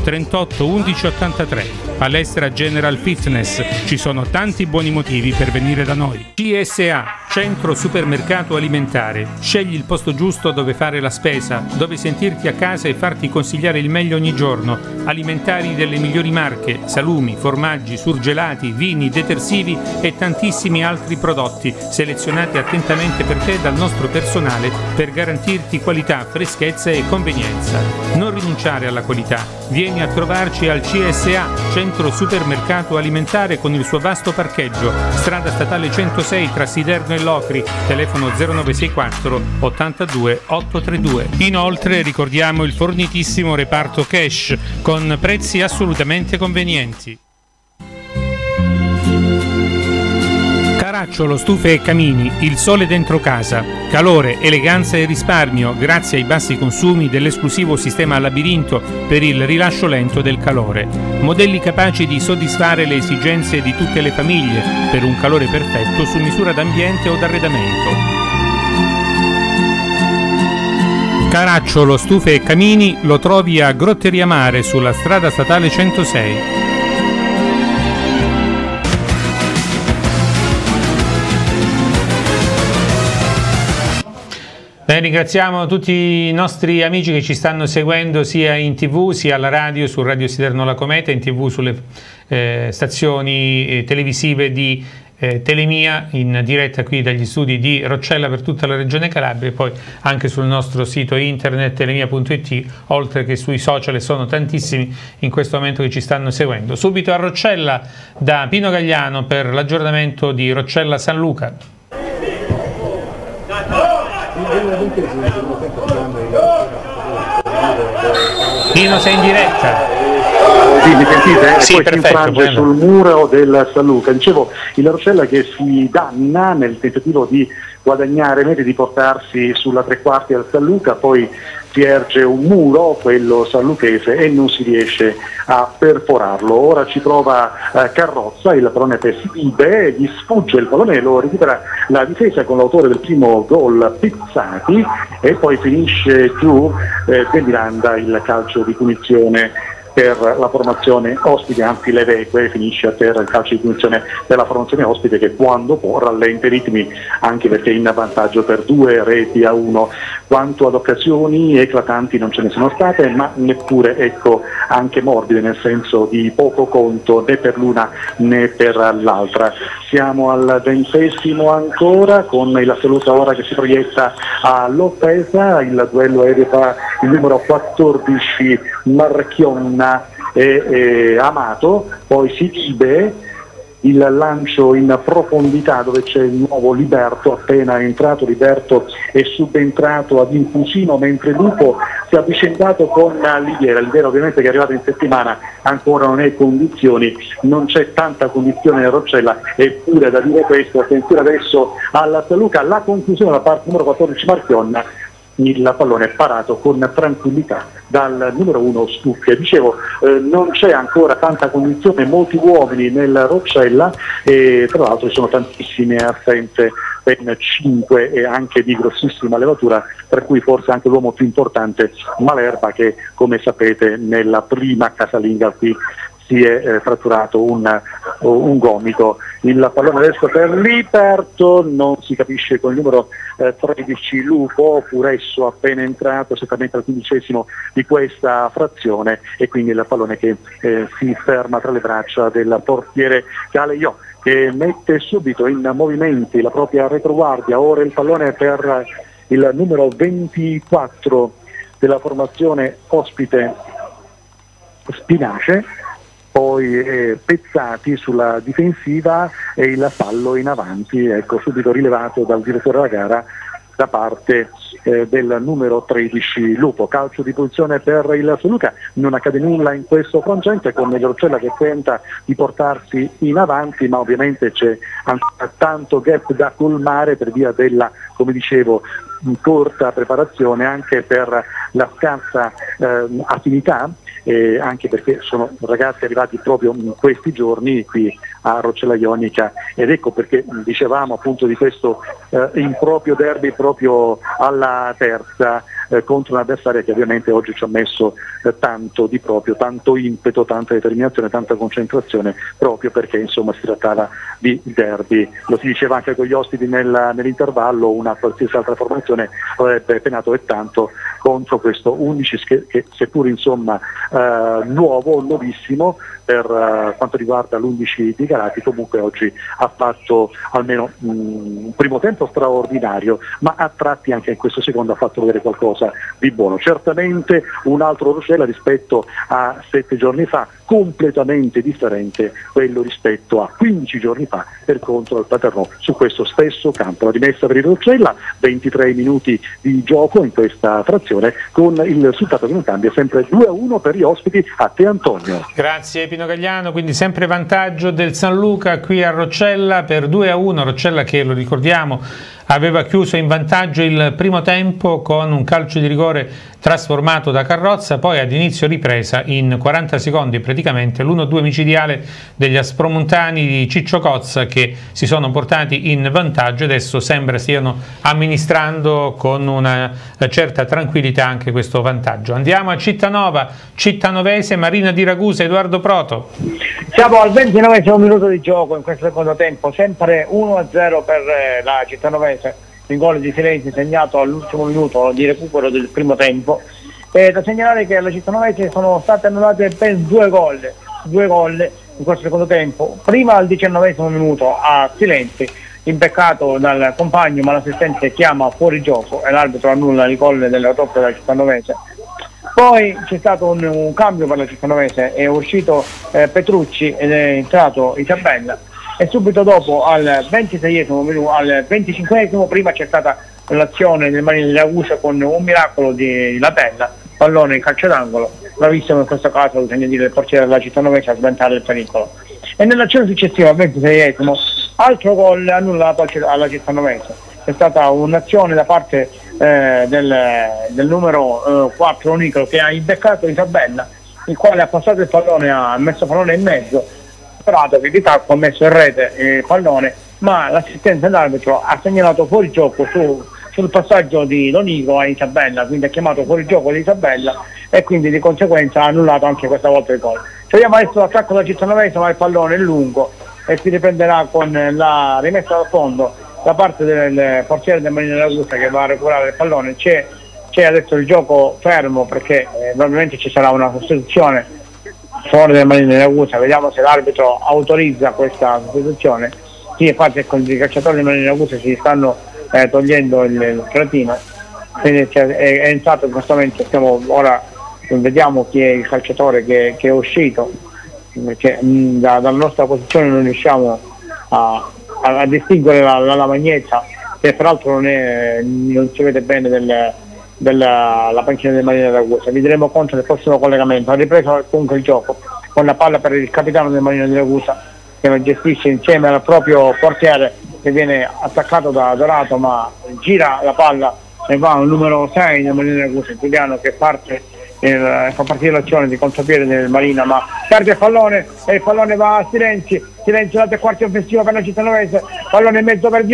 38 11 83. Palestra General Fitness, ci sono tanti buoni motivi per venire da noi. CSA, Centro Supermercato Alimentare. Scegli il posto giusto dove fare la spesa, dove sentirti a casa e farti consigliare il meglio ogni giorno. Alimentari delle migliori marche, salumi, formaggi, surgelati, vini, detersivi e tantissimi altri prodotti selezionati attentamente per te dal nostro personale per garantirti qualità, freschezza e convenienza. Non rinunciare alla qualità, vieni a trovarci al CSA, Centro Supermercato Alimentare, con il suo vasto parcheggio, strada statale 106 tra Siderno e Locri, telefono 0964 82 832. Inoltre ricordiamo il fornitissimo reparto cash con prezzi assolutamente convenienti. Caracciolo Stufe e Camini, il sole dentro casa. Calore, eleganza e risparmio grazie ai bassi consumi dell'esclusivo sistema Labirinto per il rilascio lento del calore. Modelli capaci di soddisfare le esigenze di tutte le famiglie per un calore perfetto su misura d'ambiente o d'arredamento. Caracciolo Stufe e Camini lo trovi a Grotteria Mare sulla strada statale 106. Ringraziamo tutti i nostri amici che ci stanno seguendo sia in TV sia alla radio, su Radio Siderno La Cometa, in TV sulle stazioni televisive di Telemia, in diretta qui dagli studi di Roccella per tutta la regione Calabria, e poi anche sul nostro sito internet telemia.it, oltre che sui social, e sono tantissimi in questo momento che ci stanno seguendo. Subito a Roccella da Pino Gagliano per l'aggiornamento di Roccella San Luca. Pino, sei in diretta? Sì, mi sentite? Sì, e poi perfetto, si infrange sul muro del San Luca. Dicevo, il Roccella che si danna nel tentativo di guadagnare metri, di portarsi sulla tre quarti al San Luca, poi si erge un muro, quello sanluchese, e non si riesce a perforarlo. Ora ci prova Carrozza, il pallone per Sidibe, gli sfugge il pallone, lo recupera la difesa con l'autore del primo gol Pizzati, e poi finisce giù De Miranda il calcio di punizione per la formazione ospite, anzi Leveque finisce per il calcio di punizione per la formazione ospite, che quando può rallenta i ritmi, anche perché è in vantaggio per 2-1. Quanto ad occasioni eclatanti non ce ne sono state, ma neppure anche morbide, nel senso di poco conto né per l'una né per l'altra. Siamo al 20° ancora, con il Saluta ora che si proietta all'offesa. Il duello è il numero 14 Marchionna e Amato, poi Sidibe il lancio in profondità dove c'è il nuovo Liberto. Appena entrato Liberto è subentrato ad Infusino, mentre Lupo si è avvicendato con Liviera. Liviera ovviamente che è arrivato in settimana ancora non è in condizioni, non c'è tanta condizione nel Roccella, eppure da dire questo, attenzione adesso alla San Luca, la conclusione da parte numero 14 Marchionna. Il pallone è parato con tranquillità dal numero 1 Stucchia. Dicevo, non c'è ancora tanta condizione, molti uomini nel Roccella e tra l'altro ci sono tantissime assenze, ben 5 e anche di grossissima levatura, tra cui forse anche l'uomo più importante Malerba, che come sapete nella prima casalinga qui si è fratturato un gomito. Il pallone adesso per Liberto, non si capisce con il numero 13 Lupo, pur esso appena entrato certamente al 15° di questa frazione, e quindi il pallone che si ferma tra le braccia del portiere Caleiò, che mette subito in movimenti la propria retroguardia. Ora il pallone per il numero 24 della formazione ospite Spinace, poi Pezzati sulla difensiva e il fallo in avanti, ecco, subito rilevato dal direttore della gara da parte del numero 13 Lupo. Calcio di posizione per il San Luca, non accade nulla in questo frangente, con il Roccella che tenta di portarsi in avanti, ma ovviamente c'è ancora tanto gap da colmare per via della, come dicevo, corta preparazione, anche per la scarsa affinità, anche perché sono ragazzi arrivati proprio in questi giorni qui a Roccella Ionica, ed ecco perché dicevamo appunto di questo improprio derby proprio alla terza contro un'avversaria che ovviamente oggi ci ha messo tanto di proprio, tanto impeto, tanta determinazione, tanta concentrazione, proprio perché insomma si trattava di derby. Lo si diceva anche con gli ospiti nell'intervallo, una qualsiasi altra formazione avrebbe penato e tanto contro questo 11 che seppur insomma nuovissimo per quanto riguarda l'11 di Galati, comunque oggi ha fatto almeno un primo tempo straordinario, ma a tratti anche in questo secondo ha fatto vedere qualcosa di buono. Certamente un altro Roccella rispetto a 7 giorni fa, completamente differente quello rispetto a 15 giorni fa per contro al Paternò su questo stesso campo. La rimessa per il Roccella, 23 minuti di gioco in questa frazione, con il risultato che non cambia, sempre 2-1 per gli ospiti. A te Antonio. Grazie Pino Gagliano, quindi sempre vantaggio del San Luca qui a Roccella per 2-1, Roccella che, lo ricordiamo, aveva chiuso in vantaggio il primo tempo con un calcio di rigore trasformato da Carrozza, poi ad inizio ripresa in 40 secondi praticamente l'1-2 micidiale degli aspromontani di Ciccio Cozza, che si sono portati in vantaggio e adesso sembra stiano amministrando con una certa tranquillità anche questo vantaggio. Andiamo a Cittanova, cittanovese, Marina di Ragusa, Edoardo Proto. Siamo al 29° minuto di gioco in questo secondo tempo, sempre 1-0 per la cittanovese, il gol di Silenzio segnato all'ultimo minuto di recupero del primo tempo. Da segnalare che alla cittanovese sono state annullate ben due gol in questo secondo tempo, prima al 19° minuto a Silenzio, impeccato dal compagno, ma l'assistente chiama fuori gioco e l'arbitro annulla il gol della doppia della cittanovese. Poi c'è stato un cambio per la cittanovese, è uscito Petrucci ed è entrato Isabella, e subito dopo al 26° minuto, al 25°, prima c'è stata l'azione del Marina di Ragusa con un miracolo di Latella, pallone in calcio d'angolo, bravissimo in questo caso bisogna dire il portiere della cittanovese a sventare il pericolo. E nell'azione successiva al 26°, altro gol annullato alla cittanovese. È stata un'azione da parte del numero 4 Nicolo, che ha imbeccato Isabella, il quale ha passato il pallone, ha messo il pallone in mezzo, Prato che di tacco ha messo in rete il pallone, ma l'assistenza dell'arbitro ha segnalato fuori gioco sul passaggio di Lonico a Isabella, quindi ha chiamato fuori gioco di Isabella e quindi di conseguenza ha annullato anche questa volta il gol. Vediamo adesso l'attacco della cittanovese, ma il pallone è lungo e si riprenderà con la rimessa dal fondo da parte del portiere del Marina della Ragusa, che va a recuperare il pallone. C'è adesso il gioco fermo perché probabilmente ci sarà una sostituzione fuori del Marina della Ragusa. Vediamo se l'arbitro autorizza questa sostituzione. Sì, infatti ecco, i calciatori del Marina della Ragusa si stanno togliendo il cretino, quindi è entrato in questo momento. Ora vediamo chi è il calciatore che è uscito. perché dalla nostra posizione non riusciamo a distinguere la lavagnetta, che peraltro non si vede bene della panchina del Marina di Ragusa. Vi diremo conto del prossimo collegamento. Ha ripreso comunque il gioco con la palla per il capitano del Marina di Ragusa, che la gestisce insieme al proprio portiere, che viene attaccato da Dorato, ma gira la palla e va al numero 6 del Marina di Ragusa, Giuliano, che parte fa partire l'azione di contropiede del Marina, ma perde il pallone e il pallone va a Silenzio dato il quarto offensivo per la Cittanovese, pallone in mezzo per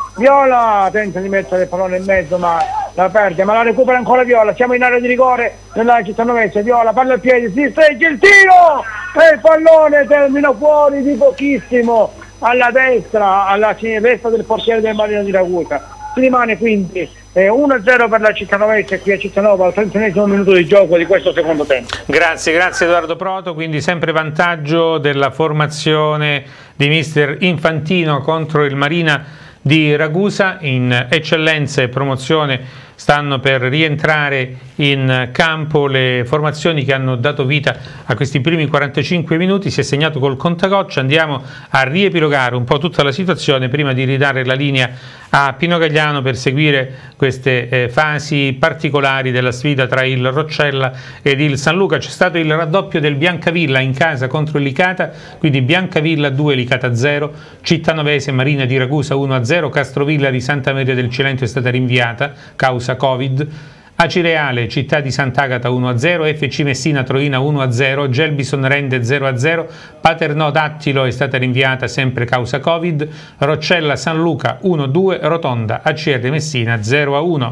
Viola tenta di mettere il pallone in mezzo ma la perde, ma la recupera ancora Viola. Siamo in area di rigore nella Cittanovese. Viola palla al piede, si stregge il tiro e il pallone termina fuori di pochissimo alla destra, alla destra del portiere del Marina di Ragusa. Si rimane quindi 1-0 per la Cittanovese qui a Cittanova al 31esimo minuto di gioco di questo secondo tempo. Grazie Edoardo Proto, quindi sempre vantaggio della formazione di mister Infantino contro il Marina di Ragusa. In eccellenza e promozione stanno per rientrare in campo le formazioni che hanno dato vita a questi primi 45 minuti. Si è segnato col contagoccia. Andiamo a riepilogare un po' tutta la situazione prima di ridare la linea a Pino Gagliano per seguire queste fasi particolari della sfida tra il Roccella ed il San Luca. C'è stato il raddoppio del Biancavilla in casa contro il Licata, quindi Biancavilla 2, Licata 0, Cittanovese Marina di Ragusa 1-0, Castrovilla di Santa Maria del Cilento è stata rinviata causa Covid, Acireale Città di Sant'Agata 1-0, FC Messina Troina 1-0, Gelbison Rende 0-0, Paternò Dattilo è stata rinviata sempre causa Covid, Roccella San Luca 1-2, Rotonda ACR Messina 0-1.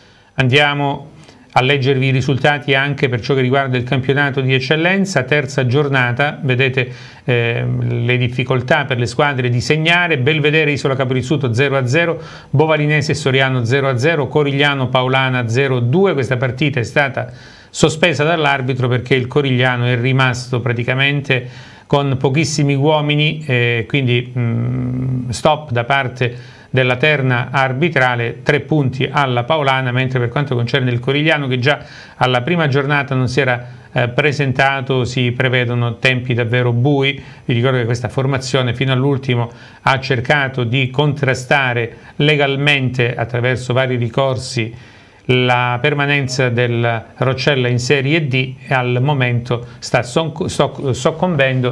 Andiamo a leggervi i risultati anche per ciò che riguarda il campionato di eccellenza. Terza giornata, vedete le difficoltà per le squadre di segnare. Belvedere Isola Caporizzuto 0-0, Bovalinese Soriano 0-0, Corigliano Paolana 0-2. Questa partita è stata sospesa dall'arbitro perché il Corigliano è rimasto praticamente con pochissimi uomini, quindi stop da parte della terna arbitrale, 3 punti alla Paolana, mentre per quanto concerne il Corigliano, che già alla prima giornata non si era presentato, si prevedono tempi davvero bui. Vi ricordo che questa formazione fino all'ultimo ha cercato di contrastare legalmente attraverso vari ricorsi la permanenza del Roccella in Serie D e al momento sta soccombendo,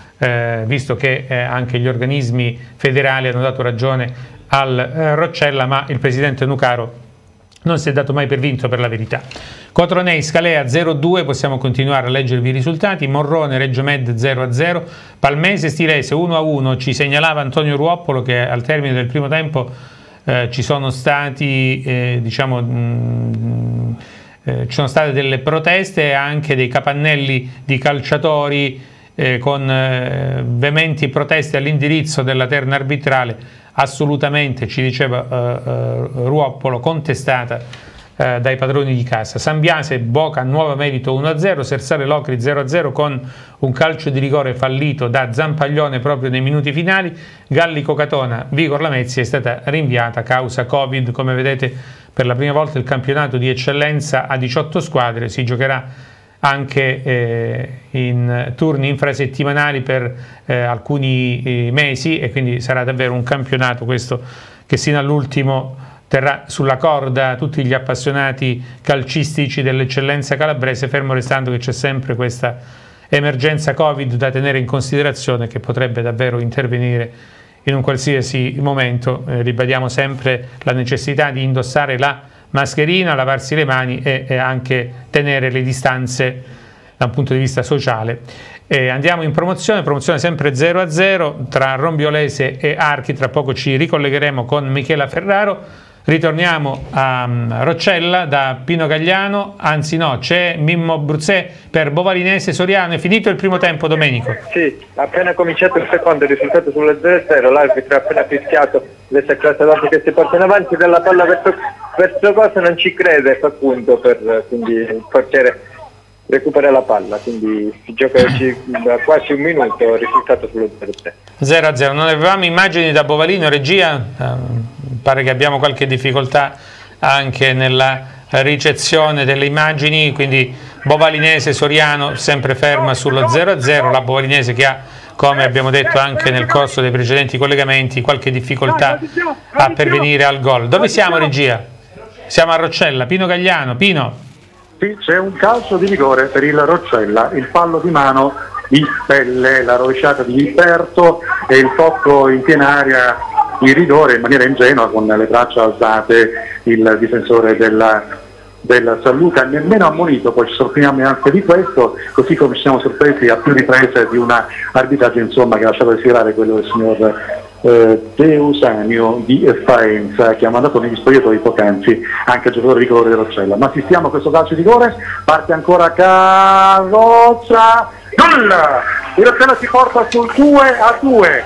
visto che anche gli organismi federali hanno dato ragione al Roccella, ma il presidente Nucaro non si è dato mai per vinto, per la verità. Cotronei Scalea 0-2, possiamo continuare a leggervi i risultati. Morrone Reggio Med 0-0, Palmese Stilese 1-1. Ci segnalava Antonio Ruoppolo che al termine del primo tempo ci sono stati ci sono state delle proteste e anche dei capannelli di calciatori con veementi proteste all'indirizzo della terna arbitrale, assolutamente, ci diceva Ruoppolo, contestata dai padroni di casa. San Biase Boca Nuova Merito 1-0, Sersale Locri 0-0 con un calcio di rigore fallito da Zampaglione proprio nei minuti finali. Gallico Catona Vigor Lamezia è stata rinviata causa Covid. Come vedete, per la prima volta il campionato di eccellenza a 18 squadre si giocherà anche in turni infrasettimanali per alcuni mesi, e quindi sarà davvero un campionato questo che sino all'ultimo terrà sulla corda tutti gli appassionati calcistici dell'eccellenza calabrese, fermo restando che c'è sempre questa emergenza Covid da tenere in considerazione, che potrebbe davvero intervenire in un qualsiasi momento. Ribadiamo sempre la necessità di indossare la mascherina, lavarsi le mani e anche tenere le distanze da un punto di vista sociale. Andiamo in promozione sempre 0-0 tra Rombiolese e Archi. Tra poco ci ricollegheremo con Michela Ferraro. Ritorniamo a Roccella da Pino Gagliano, anzi no, c'è Mimmo Bruzzè per Bovalinese Soriano. È finito il primo tempo, Domenico? Sì, appena cominciato il secondo, il risultato sulle 0-0, l'arbitro ha appena fischiato le classe che si portano avanti, dalla palla verso cosa non ci crede, fa punto, quindi il portiere recupera la palla, quindi si gioca da quasi un minuto, il risultato sullo 0-0. 0-0, non avevamo immagini da Bovalino, regia? Pare che abbiamo qualche difficoltà anche nella ricezione delle immagini, quindi Bovalinese Soriano sempre ferma sullo 0-0, la Bovalinese che ha, come abbiamo detto anche nel corso dei precedenti collegamenti, qualche difficoltà a pervenire al gol. Dove siamo, regia? Siamo a Roccella. Pino Gagliano. Pino. Sì, c'è un calcio di rigore per il Roccella, il fallo di mano di Pelle, la rovesciata di Gilberto e il tocco in piena aria di rigore in maniera ingenua con le braccia alzate il difensore del San Luca, nemmeno ammonito. Poi ci sorprendiamo anche di questo, così come ci siamo sorpresi a più riprese di una arbitraggio insomma che ha lasciato desiderare quello del signor Deusanio di Faenza, che ha mandato negli spogliatoi poc'anzi anche il giocatore di colore di Roccella. Ma assistiamo a questo calcio di rigore, parte ancora Carrozza, gol! Il Roccella si porta sul 2-2,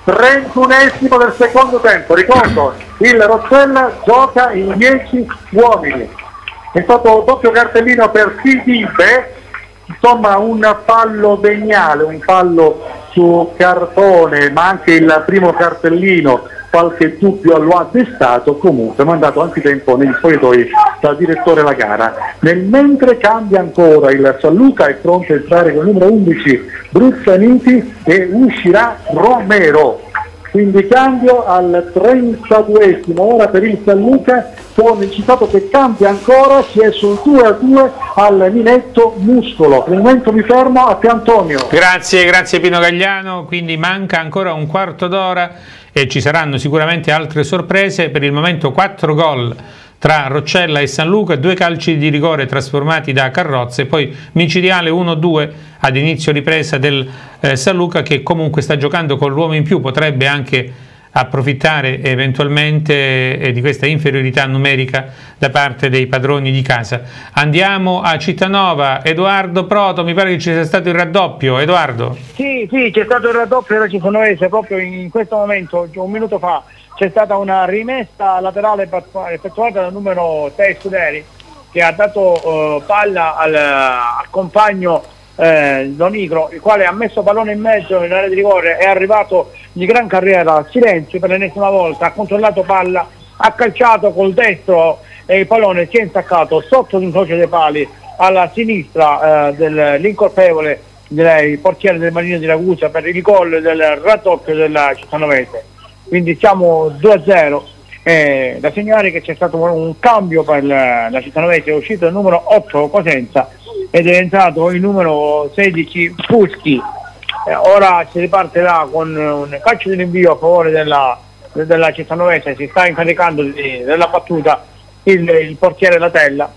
31esimo del secondo tempo. Ricordo, il Roccella gioca in 10 uomini. È stato doppio cartellino per Sidibe, insomma un fallo veniale, un fallo su cartone, ma anche il primo cartellino qualche dubbio lo ha destato, comunque mandato antitempo negli spogliatoi dal direttore la gara. Nel mentre cambia ancora il San Luca, è pronto a entrare con il numero 11 Bruzzaniti e uscirà Romero. Quindi cambio al 32esimo ora per il San Luca, con il citato che cambia ancora, si è sul 2-2 al Minetto Muscolo. Per il momento mi fermo a Piantonio. Grazie Pino Gagliano, quindi manca ancora un quarto d'ora e ci saranno sicuramente altre sorprese. Per il momento 4 gol tra Roccella e San Luca, 2 calci di rigore trasformati da Carrozza e poi micidiale 1-2 ad inizio ripresa del San Luca, che comunque sta giocando con l'uomo in più, potrebbe anche approfittare eventualmente di questa inferiorità numerica da parte dei padroni di casa. Andiamo a Cittanova. Edoardo Proto, mi pare che ci sia stato il raddoppio. Edoardo. Sì, c'è stato il raddoppio della Cittonovese proprio in questo momento, un minuto fa. C'è stata una rimessa laterale effettuata dal numero 6 Scuderi, che ha dato palla al compagno Donigro, il quale ha messo pallone in mezzo in area di rigore, è arrivato di gran carriera Silenzio per l'ennesima volta, ha controllato palla, ha calciato col destro e il pallone si è intaccato sotto l'incrocio dei pali alla sinistra dell'incolpevole del portiere del Marino di Ragusa per il gol del raddoppio della Cittanovese. Quindi siamo 2-0. Da segnalare che c'è stato un cambio per la Cittanovese, è uscito il numero 8 Cosenza ed è entrato il numero 16 Fuschi. Ora si ripartirà con un calcio di rinvio a favore della Cittanovese, si sta incaricando della battuta il portiere Latella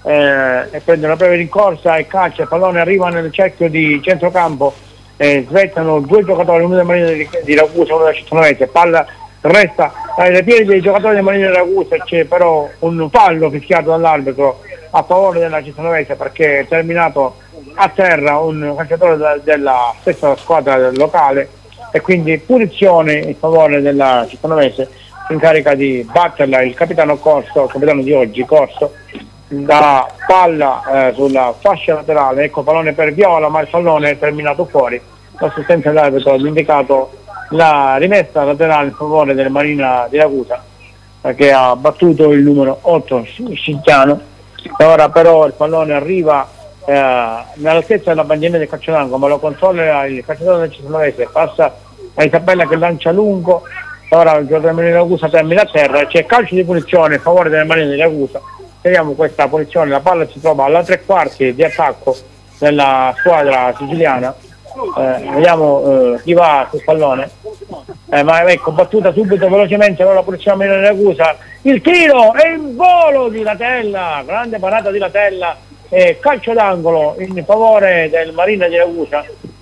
e prende una breve rincorsa e calcia, il pallone arriva nel cerchio di centrocampo, svettano 2 giocatori, uno del Marino di Ragusa e uno della Cittanovese, palla resta ai piedi dei giocatori del Marino di Ragusa. C'è però un fallo fischiato dall'arbitro a favore della Cittanovese perché è terminato a terra un calciatore della stessa squadra locale e quindi punizione in favore della Cittanovese. Si incarica di batterla il capitano Corso, il capitano di oggi Corso, da palla sulla fascia laterale, ecco pallone per Viola, ma il pallone è terminato fuori. L'assistente dell'arbitro ha indicato la rimessa laterale in favore del Marina di Ragusa, che ha battuto il numero 8 Sicchiano. E ora però il pallone arriva nell'altezza della bandiera del calcio d'angolo, ma lo controlla il calciatore del Cittanovese, passa a Isabella che lancia lungo. Ora il giocatore del Marina di Ragusa termina a terra, c'è calcio di punizione in favore del Marina di Ragusa. Vediamo questa punizione, la palla si trova alla 3/4 di attacco della squadra siciliana. Vediamo chi va sul pallone, ma ecco battuta subito velocemente con la punizione di Ragusa, il tiro e il volo di Latella, grande parata di Latella e calcio d'angolo in favore del Marina di Ragusa.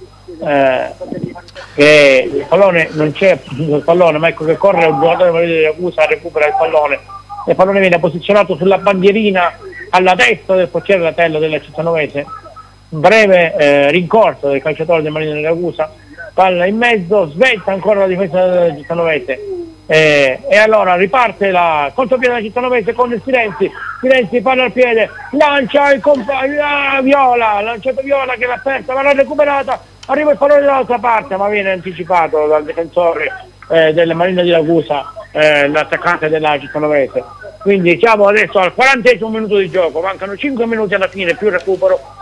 Che il pallone non c'è il pallone, ma ecco che corre un giocatore del Marina di Ragusa, recupera il pallone viene posizionato sulla bandierina alla destra del portiere Latella della Cittanovese. Breve rincorso del calciatore del Marino di Ragusa, palla in mezzo, svetta ancora la difesa della Cittanovese e allora riparte la contropiede della Cittanovese con il Silenzi, palla al piede, lancia il compagno Viola, lanciato Viola che l'ha aperta ma l'ha recuperata, arriva il pallone dall'altra parte ma viene anticipato dal difensore del Marino di Ragusa, l'attaccante della Cittanovese. Quindi siamo adesso al 40esimo minuto di gioco, mancano 5 minuti alla fine più recupero.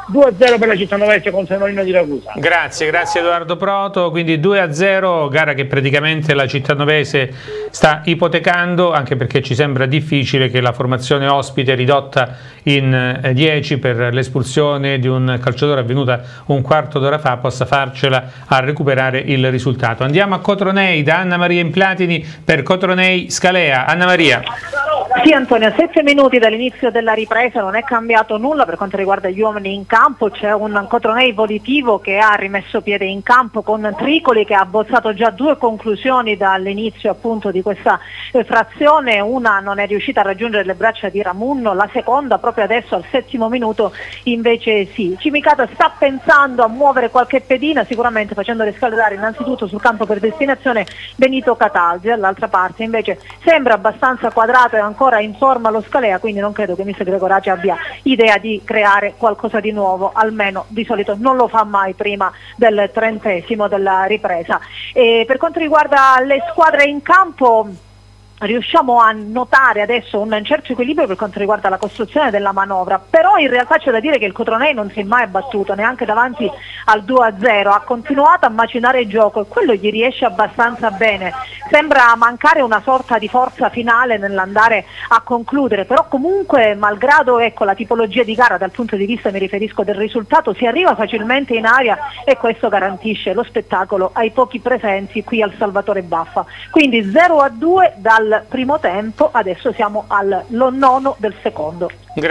2-0 per la Cittanovese con San Marino di Ragusa. Grazie Edoardo Proto, quindi 2-0, gara che praticamente la Cittanovese sta ipotecando, anche perché ci sembra difficile che la formazione ospite ridotta in 10 per l'espulsione di un calciatore avvenuta un quarto d'ora fa possa farcela a recuperare il risultato. Andiamo a Cotronei da Anna Maria Implatini per Cotronei Scalea. Anna Maria. Sì Antonio, 7 minuti dall'inizio della ripresa, non è cambiato nulla per quanto riguarda gli uomini in campo, c'è un Cotronei volitivo che ha rimesso piede in campo con Tricoli che ha abbozzato già 2 conclusioni dall'inizio appunto di questa frazione, una non è riuscita a raggiungere le braccia di Ramunno, la seconda proprio adesso al 7° minuto invece sì. Cimicata sta pensando a muovere qualche pedina, sicuramente facendo riscaldare innanzitutto sul campo per destinazione Benito Cataldi, dall'altra parte invece sembra abbastanza quadrato e ancora in forma lo Scalea, quindi non credo che mister Gregoraci abbia idea di creare qualcosa di nuovo, almeno di solito non lo fa mai prima del 30° della ripresa. E per quanto riguarda le squadre in campo, riusciamo a notare adesso un certo equilibrio per quanto riguarda la costruzione della manovra, però in realtà c'è da dire che il Cotronei non si è mai abbattuto neanche davanti al 2-0, ha continuato a macinare il gioco e quello gli riesce abbastanza bene, sembra mancare una sorta di forza finale nell'andare a concludere, però comunque malgrado la tipologia di gara dal punto di vista, mi riferisco, del risultato, si arriva facilmente in aria e questo garantisce lo spettacolo ai pochi presenti qui al Salvatore Baffa, quindi 0-2 dal primo tempo, adesso siamo al nono del secondo.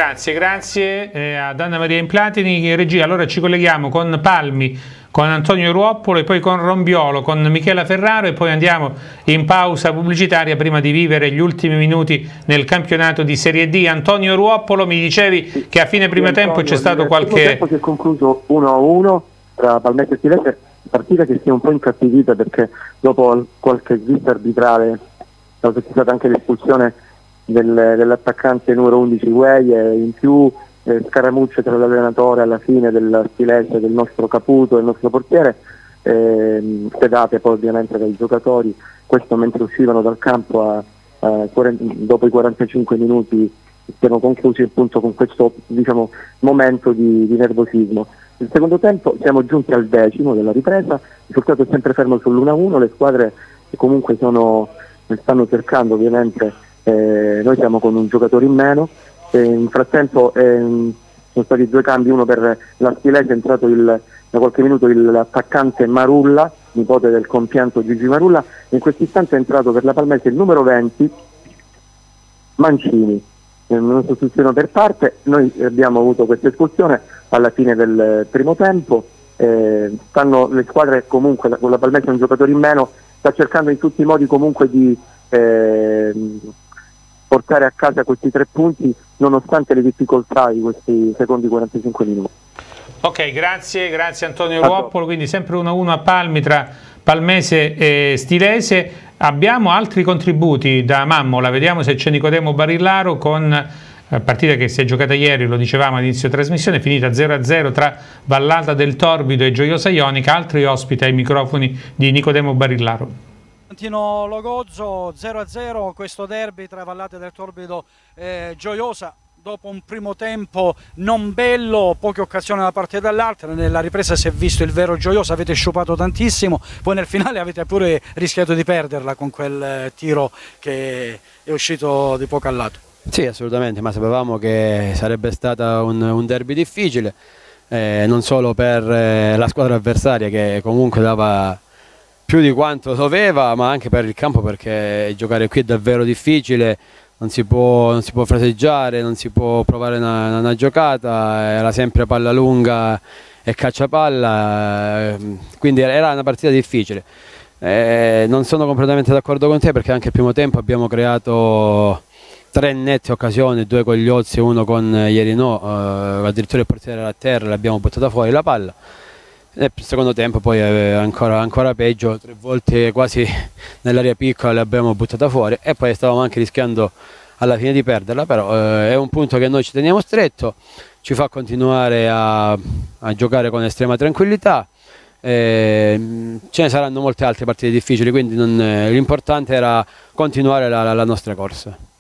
Grazie ad Anna Maria Implatini in regia. Allora ci colleghiamo con Palmi, con Antonio Ruoppolo e poi con Rombiolo, con Michela Ferraro e poi andiamo in pausa pubblicitaria prima di vivere gli ultimi minuti nel campionato di Serie D. Antonio Ruoppolo, mi dicevi che a fine primo tempo c'è stato qualche... Il tempo si è concluso 1-1 tra Palmette e Stilese, partita che si è un po' incattivita perché dopo qualche svista arbitrale c'è stata anche l'espulsione dell'attaccante numero 11 Guei e in più scaramucce tra l'allenatore alla fine del Stilese, del nostro Caputo e il nostro portiere, sedate poi ovviamente dai giocatori, questo mentre uscivano dal campo dopo i 45 minuti si erano conclusi appunto con questo momento di nervosismo. Il secondo tempo siamo giunti al 10° della ripresa, il risultato è sempre fermo sull'1-1, le squadre che comunque stanno cercando ovviamente, noi siamo con un giocatore in meno, nel frattempo sono stati 2 cambi, uno per la Stilese, è entrato da qualche minuto l'attaccante Marulla, nipote del compianto Gigi Marulla, e in questo istante è entrato per la Palmese il numero 20 Mancini, una sostituzione per parte. Noi abbiamo avuto questa espulsione alla fine del primo tempo, le squadre comunque con la Palmese un giocatore in meno sta cercando in tutti i modi comunque di portare a casa questi 3 punti nonostante le difficoltà di questi secondi 45 minuti. Ok, grazie Antonio Ruoppolo, quindi sempre 1-1 a Palmi tra Palmese e Stilese. Abbiamo altri contributi da Mammola, vediamo se c'è Nicodemo Barillaro con partita che si è giocata ieri, lo dicevamo all'inizio trasmissione, finita 0-0 tra Vallata del Torbido e Gioiosa Ionica. Altri ospiti ai microfoni di Nicodemo Barillaro. Valentino Logozzo, 0-0 questo derby tra Vallate del Torbido e Gioiosa. Dopo un primo tempo non bello, poche occasioni da parte dall'altra, nella ripresa si è visto il vero Gioiosa, avete sciupato tantissimo, poi nel finale avete pure rischiato di perderla con quel tiro che è uscito di poco al lato. Sì, assolutamente, ma sapevamo che sarebbe stato un derby difficile, non solo per la squadra avversaria che comunque dava più di quanto doveva, ma anche per il campo, perché giocare qui è davvero difficile. Non si può fraseggiare, non si può provare una giocata, era sempre palla lunga e cacciapalla, quindi era una partita difficile. Non sono completamente d'accordo con te perché anche il primo tempo abbiamo creato 3 nette occasioni, 2 con Gliozzi e 1 con Ierinò, addirittura il portiere era a terra, l'abbiamo buttata fuori la palla. Nel secondo tempo poi ancora peggio, 3 volte quasi nell'area piccola l'abbiamo buttata fuori e poi stavamo anche rischiando alla fine di perderla, però è un punto che noi ci teniamo stretto, ci fa continuare a giocare con estrema tranquillità, ce ne saranno molte altre partite difficili, quindi l'importante era continuare la nostra corsa.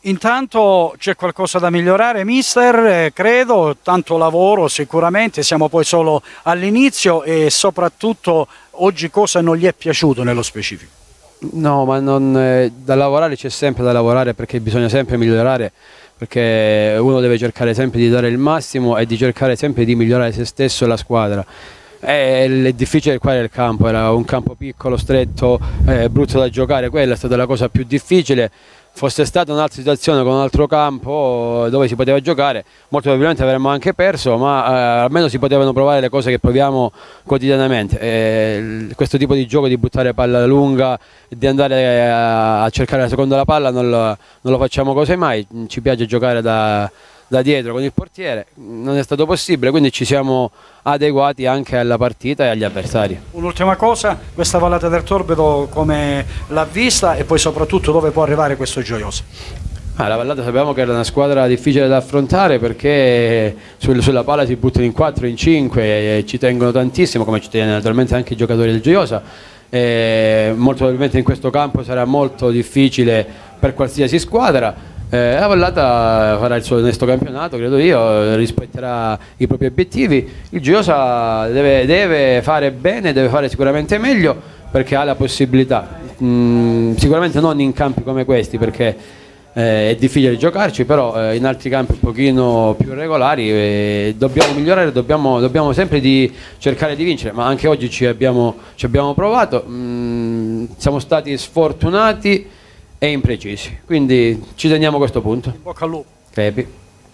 Intanto c'è qualcosa da migliorare, mister, credo, tanto lavoro sicuramente, siamo poi solo all'inizio, e soprattutto oggi cosa non gli è piaciuto nello specifico? No, ma da lavorare c'è sempre da lavorare, perché bisogna sempre migliorare, perché uno deve cercare sempre di dare il massimo e di cercare sempre di migliorare se stesso e la squadra. È difficile qua il campo, era un campo piccolo, stretto, brutto da giocare, quella è stata la cosa più difficile. Fosse stata un'altra situazione con un altro campo dove si poteva giocare, molto probabilmente avremmo anche perso, ma almeno si potevano provare le cose che proviamo quotidianamente. Questo tipo di gioco di buttare palla lunga, di andare a cercare la seconda la palla non lo facciamo quasi mai, ci piace giocare da dietro con il portiere, non è stato possibile, quindi ci siamo adeguati anche alla partita e agli avversari. Un'ultima cosa, questa Vallata del Torbido come l'ha vista, e poi soprattutto dove può arrivare questo Gioiosa? La Vallata sappiamo che era una squadra difficile da affrontare, perché sulla palla si buttano in 4, in 5 e ci tengono tantissimo, come ci tengono naturalmente anche i giocatori del Gioiosa. Molto probabilmente in questo campo sarà molto difficile per qualsiasi squadra. La Vallata farà il suo onesto campionato, credo io, rispetterà i propri obiettivi. Il Gioiosa deve fare bene, deve fare sicuramente meglio, perché ha la possibilità, sicuramente non in campi come questi, perché è difficile giocarci, però in altri campi un pochino più regolari dobbiamo migliorare, dobbiamo sempre cercare di vincere, ma anche oggi ci abbiamo provato, siamo stati sfortunati e imprecisi, quindi ci teniamo a questo punto. In bocca al lupo. Crepi.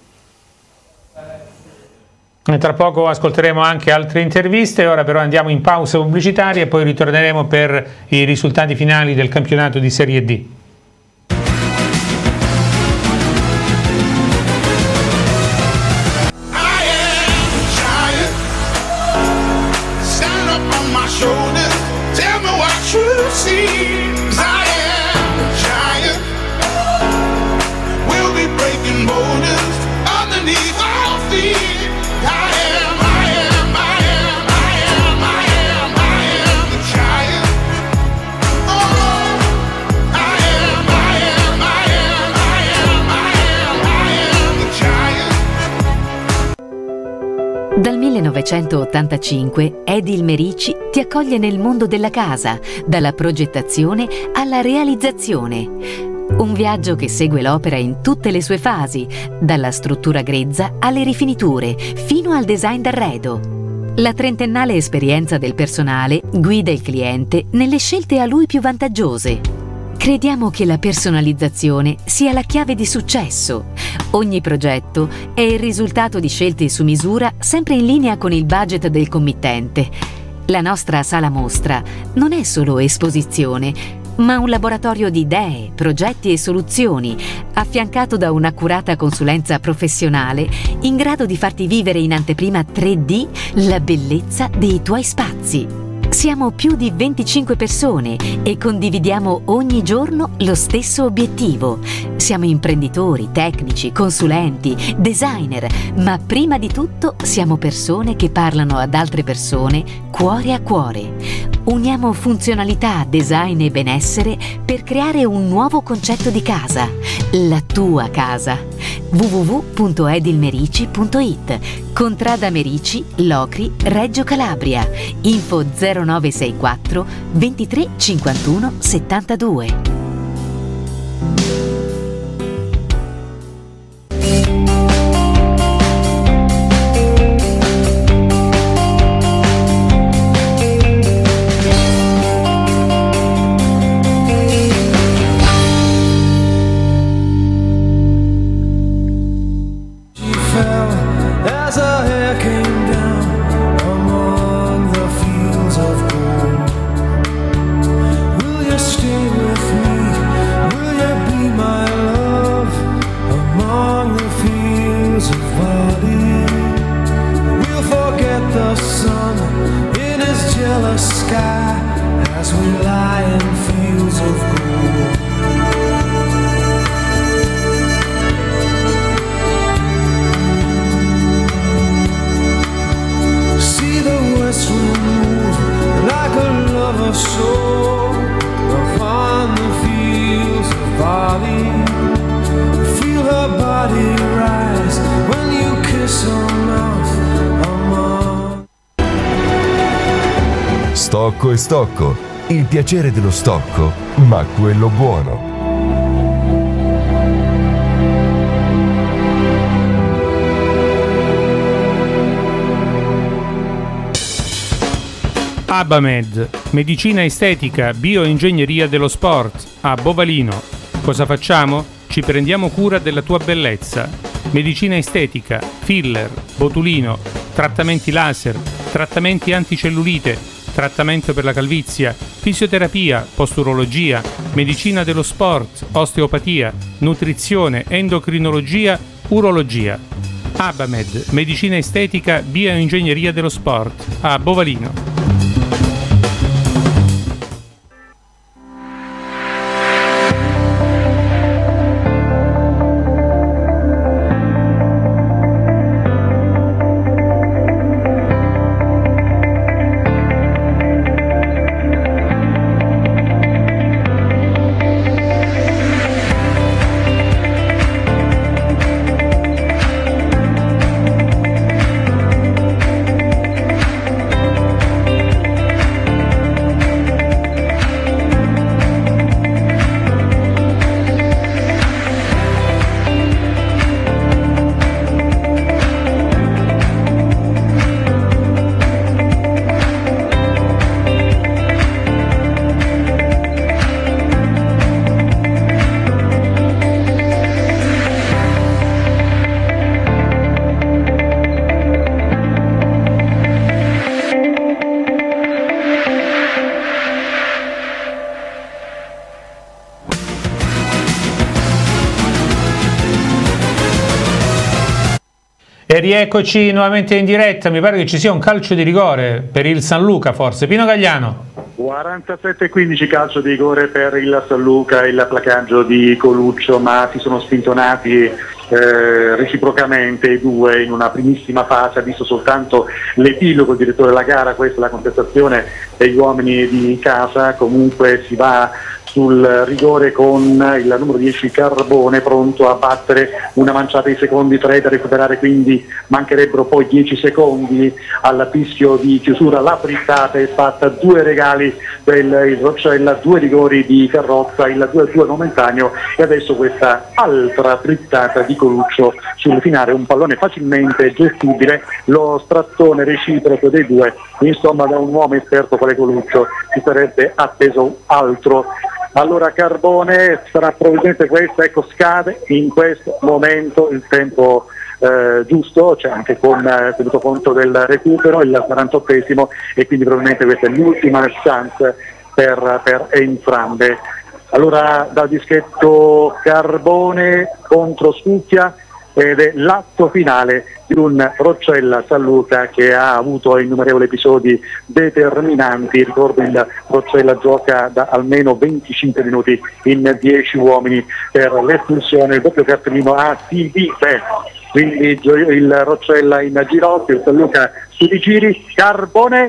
Tra poco ascolteremo anche altre interviste, ora però andiamo in pausa pubblicitaria e poi ritorneremo per i risultati finali del campionato di Serie D. Dal 1985 Edil Merici ti accoglie nel mondo della casa, dalla progettazione alla realizzazione. Un viaggio che segue l'opera in tutte le sue fasi, dalla struttura grezza alle rifiniture, fino al design d'arredo. La trentennale esperienza del personale guida il cliente nelle scelte a lui più vantaggiose. Crediamo che la personalizzazione sia la chiave di successo. Ogni progetto è il risultato di scelte su misura, sempre in linea con il budget del committente. La nostra sala mostra non è solo esposizione, ma un laboratorio di idee, progetti e soluzioni, affiancato da un'accurata consulenza professionale in grado di farti vivere in anteprima 3D la bellezza dei tuoi spazi. Siamo più di 25 persone e condividiamo ogni giorno lo stesso obiettivo. Siamo imprenditori, tecnici, consulenti, designer, ma prima di tutto siamo persone che parlano ad altre persone cuore a cuore. Uniamo funzionalità, design e benessere per creare un nuovo concetto di casa, la tua casa. www.edilmerici.it, Contrada Merici, Locri, Reggio Calabria. Info 0964 23 51 72. Stay with me. Stocco e Stocco, il piacere dello stocco, ma quello buono. Abamed, medicina estetica, bioingegneria dello sport, a Bovalino. Cosa facciamo? Ci prendiamo cura della tua bellezza. Medicina estetica, filler, botulino, trattamenti laser, trattamenti anticellulite, trattamento per la calvizia, fisioterapia, posturologia, medicina dello sport, osteopatia, nutrizione, endocrinologia, urologia. Abamed, medicina estetica, bioingegneria dello sport, a Bovalino. E rieccoci nuovamente in diretta, mi pare che ci sia un calcio di rigore per il San Luca forse. Pino Gagliano. 47-15 calcio di rigore per il San Luca, il placaggio di Coluccio, ma si sono spintonati reciprocamente i due in una primissima fase. Ha visto soltanto l'epilogo il direttore della gara, questa è la contestazione degli uomini di casa. Comunque si va sul rigore con il numero 10 Carbone pronto a battere una manciata di secondi, 3 da recuperare, quindi mancherebbero poi 10 secondi al fischio di chiusura. La frittata è fatta, 2 regali del Roccella, 2 rigori di Carrozza, il 2-2 momentaneo e adesso questa altra frittata di Coluccio sul finale, un pallone facilmente gestibile, lo strattone reciproco dei due, insomma da un uomo esperto quale Coluccio si sarebbe atteso altro. Allora Carbone sarà probabilmente questa, ecco, scade in questo momento il tempo giusto, cioè anche con tenuto conto del recupero, il 48esimo, e quindi probabilmente questa è l'ultima chance per entrambe. Allora dal dischetto Carbone contro Scucchia ed è l'atto finale di un Roccella San Luca che ha avuto innumerevoli episodi determinanti. Ricordo il Roccella gioca da almeno 25 minuti in 10 uomini per l'espulsione, il doppio cartellino a Sivite, quindi il Roccella in ginocchio, il San Luca su di giri. Carbone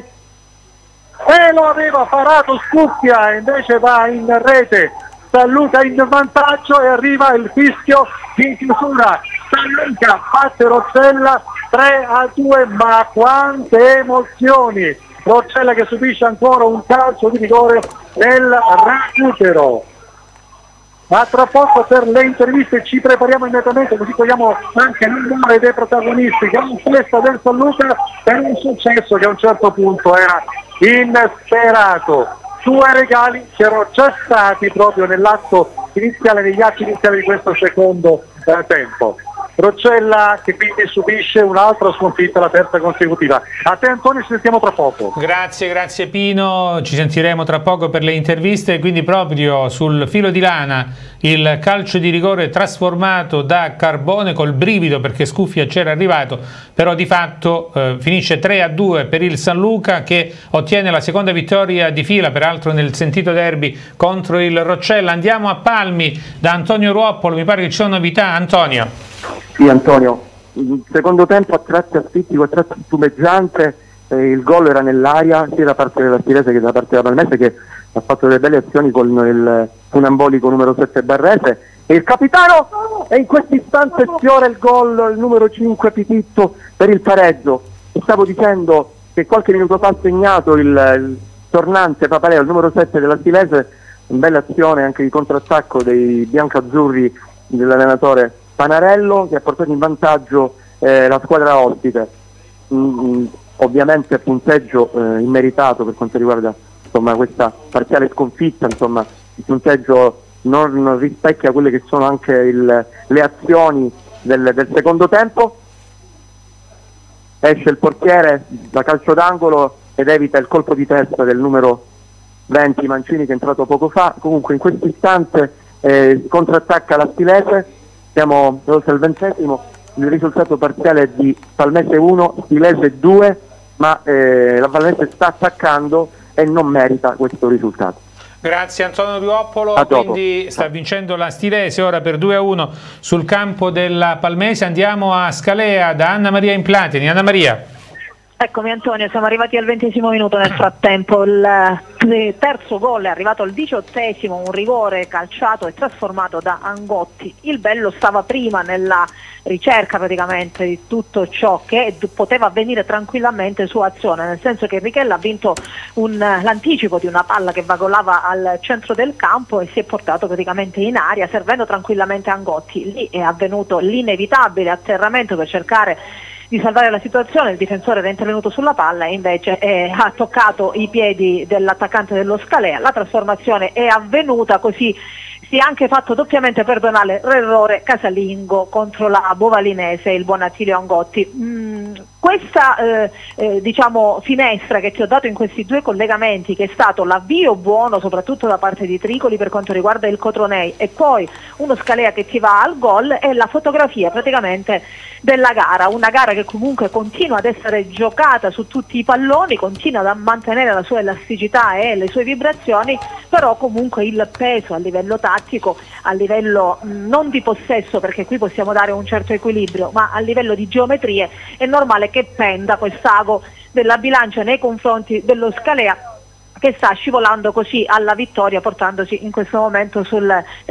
e lo aveva parato Scucchia, invece va in rete San Luca in vantaggio e arriva il fischio di chiusura. San Luca batte Roccella 3-2, ma quante emozioni! Roccella che subisce ancora un calcio di rigore nel recupero. Ma tra poco per le interviste ci prepariamo immediatamente, così togliamo anche l'umore dei protagonisti. Gran festa del San Luca per un successo che a un certo punto era insperato. 2 regali che erano già stati proprio nell'atto iniziale, negli atti iniziali di questo secondo tempo. Roccella che quindi subisce un'altra sconfitta, la terza consecutiva. A te Antonio, ci sentiamo tra poco. Grazie Pino, ci sentiremo tra poco per le interviste. Quindi proprio sul filo di lana il calcio di rigore trasformato da Carbone, col brivido perché Scucchia c'era arrivato, però di fatto finisce 3-2 per il San Luca, che ottiene la seconda vittoria di fila, peraltro nel sentito derby contro il Roccella. Andiamo a Palmi da Antonio Ruoppolo, mi pare che ci sono novità. Antonio. Sì Antonio, il secondo tempo a tratti asfittico, a tratti spumeggiante, il gol era nell'aria sia da parte della Stirese che da parte della Palmese, che ha fatto delle belle azioni con il funambolico numero 7 Barrese, e il capitano, e in questo istante sfiora il gol il numero 5 Pititto per il pareggio. Stavo dicendo che qualche minuto fa ha segnato il tornante Papaleo, il numero 7 della Stilese, una bella azione anche di contrattacco dei biancazzurri dell'allenatore Panarello, che ha portato in vantaggio la squadra ospite. Ovviamente punteggio immeritato per quanto riguarda insomma, questa parziale sconfitta, insomma, il punteggio non rispecchia quelle che sono anche le azioni del secondo tempo. Esce il portiere da calcio d'angolo ed evita il colpo di testa del numero 20 Mancini, che è entrato poco fa. Comunque in questo istante contrattacca la Stilese, siamo oltre al 20°, il risultato parziale è di Palmese 1, Stilese 2, ma la Palmese sta attaccando e non merita questo risultato. Grazie Antonio Piuoppolo, quindi sta vincendo la Stilese ora per 2-1 sul campo della Palmese. Andiamo a Scalea da Anna Maria Implatini. Anna Maria. Eccomi Antonio, siamo arrivati al 20° minuto nel frattempo, il terzo gol è arrivato al 18°, un rigore calciato e trasformato da Angotti. Il bello stava prima nella ricerca praticamente di tutto ciò che poteva avvenire tranquillamente su azione, nel senso che Richella ha vinto l'anticipo di una palla che vagolava al centro del campo e si è portato praticamente in aria servendo tranquillamente Angotti. Lì è avvenuto l'inevitabile atterramento per cercare di salvare la situazione, il difensore era intervenuto sulla palla e invece ha toccato i piedi dell'attaccante dello Scalea. La trasformazione è avvenuta, così si è anche fatto doppiamente perdonare l'errore casalingo contro la Bovalinese, il buon Attilio Angotti. Questa diciamo finestra che ti ho dato in questi due collegamenti, che è stato l'avvio buono soprattutto da parte di Tricoli per quanto riguarda il Cotronei e poi uno Scalea che ti va al gol, è la fotografia praticamente della gara, una gara che comunque continua ad essere giocata su tutti i palloni, continua a mantenere la sua elasticità e le sue vibrazioni, però comunque il peso a livello tattico, a livello non di possesso, perché qui possiamo dare un certo equilibrio, ma a livello di geometrie è normale che penda quest'ago della bilancia nei confronti dello Scalea, che sta scivolando così alla vittoria, portandosi in questo momento sul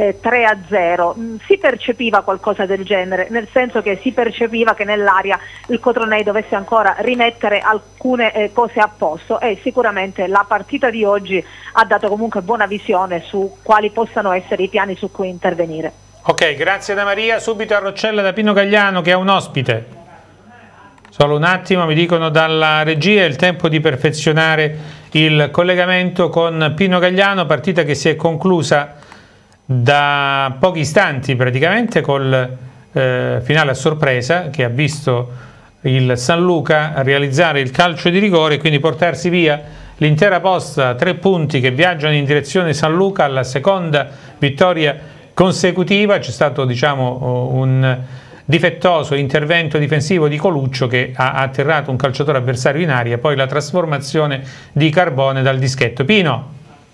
3-0. Si percepiva qualcosa del genere, nel senso che si percepiva che nell'aria il Cotronei dovesse ancora rimettere alcune cose a posto, e sicuramente la partita di oggi ha dato comunque buona visione su quali possano essere i piani su cui intervenire. Ok, grazie Anna Maria. Subito a Roccella da Pino Gagliano che ha un ospite. Solo un attimo, mi dicono dalla regia, è il tempo di perfezionare il collegamento con Pino Gagliano, partita che si è conclusa da pochi istanti praticamente col finale a sorpresa, che ha visto il San Luca realizzare il calcio di rigore e quindi portarsi via l'intera posta, 3 punti che viaggiano in direzione San Luca alla seconda vittoria consecutiva. C'è stato diciamo un difettoso intervento difensivo di Coluccio che ha atterrato un calciatore avversario in aria, poi la trasformazione di Carbone dal dischetto. Pino,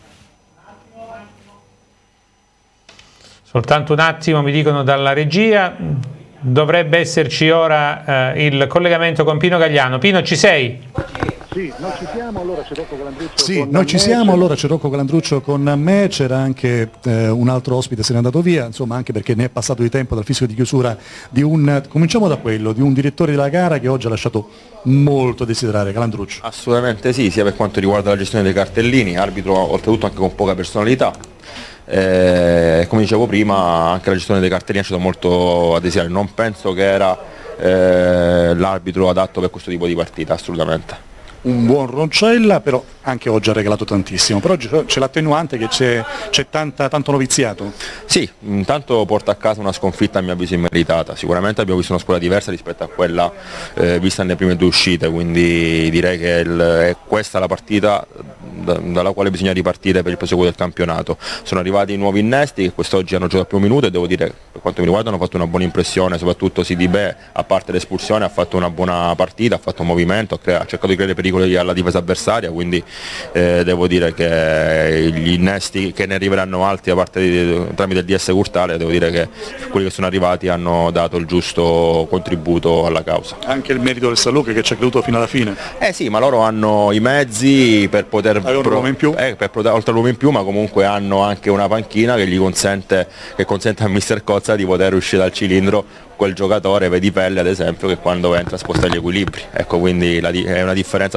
soltanto un attimo, mi dicono dalla regia, dovrebbe esserci ora il collegamento con Pino Gagliano. Pino, ci sei? Sì, noi ci siamo, allora c'è Rocco Calandruccio. Sì, noi ci siamo, allora c'è Rocco Calandruccio con me, c'era anche un altro ospite, se n'è andato via, insomma anche perché ne è passato di tempo dal fischio di chiusura di cominciamo da quello, di un direttore della gara che oggi ha lasciato molto a desiderare. Calandruccio. Assolutamente sì, sia per quanto riguarda la gestione dei cartellini, arbitro oltretutto anche con poca personalità. Come dicevo prima, anche la gestione dei cartellini ha lasciato molto a desiderare, non penso che era l'arbitro adatto per questo tipo di partita, assolutamente. Un buon Roncella, però anche oggi ha regalato tantissimo, però oggi c'è l'attenuante che c'è tanto noviziato. Sì, intanto porta a casa una sconfitta a mio avviso immeritata, sicuramente abbiamo visto una squadra diversa rispetto a quella vista nelle prime 2 uscite, quindi direi che è questa la partita dalla quale bisogna ripartire per il proseguo del campionato. Sono arrivati i nuovi innesti che quest'oggi hanno giocato più minuto e devo dire, per quanto mi riguarda, hanno fatto una buona impressione, soprattutto Sidibè, a parte l'espulsione, ha fatto una buona partita, ha fatto un movimento, ha cercato di creare pericoli alla difesa avversaria, quindi devo dire che gli innesti che ne arriveranno altri tramite il DS Curtale, devo dire che quelli che sono arrivati hanno dato il giusto contributo alla causa. Anche il merito del San Luca che ci ha creduto fino alla fine. Sì, ma loro hanno i mezzi per poter un uomo in più? Oltre all'uomo in più, ma comunque hanno anche una panchina che consente a Mister Cozza di poter uscire dal cilindro quel giocatore, vedi Pelle ad esempio, che quando entra sposta gli equilibri, ecco, quindi è una differenza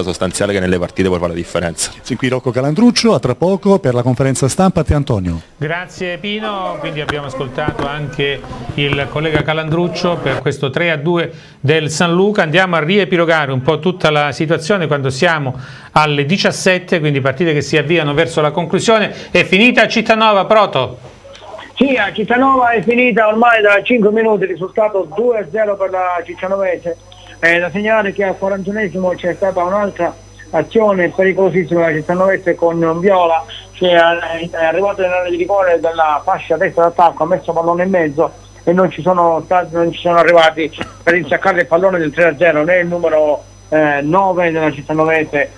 sostanziale che nelle partite poi fa la differenza. Sin qui Rocco Calandruccio, a tra poco per la conferenza stampa te Antonio. Grazie Pino, quindi abbiamo ascoltato anche il collega Calandruccio per questo 3-2 del San Luca. Andiamo a riepilogare un po' tutta la situazione quando siamo alle 17, quindi partite che si avviano verso la conclusione. È finita a Cittanova, Proto? Sì, a Cittanova è finita ormai da 5 minuti, risultato 2-0 per la Ciccianovese. Da segnalare che al 41esimo c'è stata un'altra azione pericolosissima della Cittanovese con Viola, che è arrivato nell'area di rigore dalla fascia destra d'attacco, ha messo pallone in mezzo e non ci sono arrivati per insaccare il pallone del 3-0 né il numero 9 della Cittanovese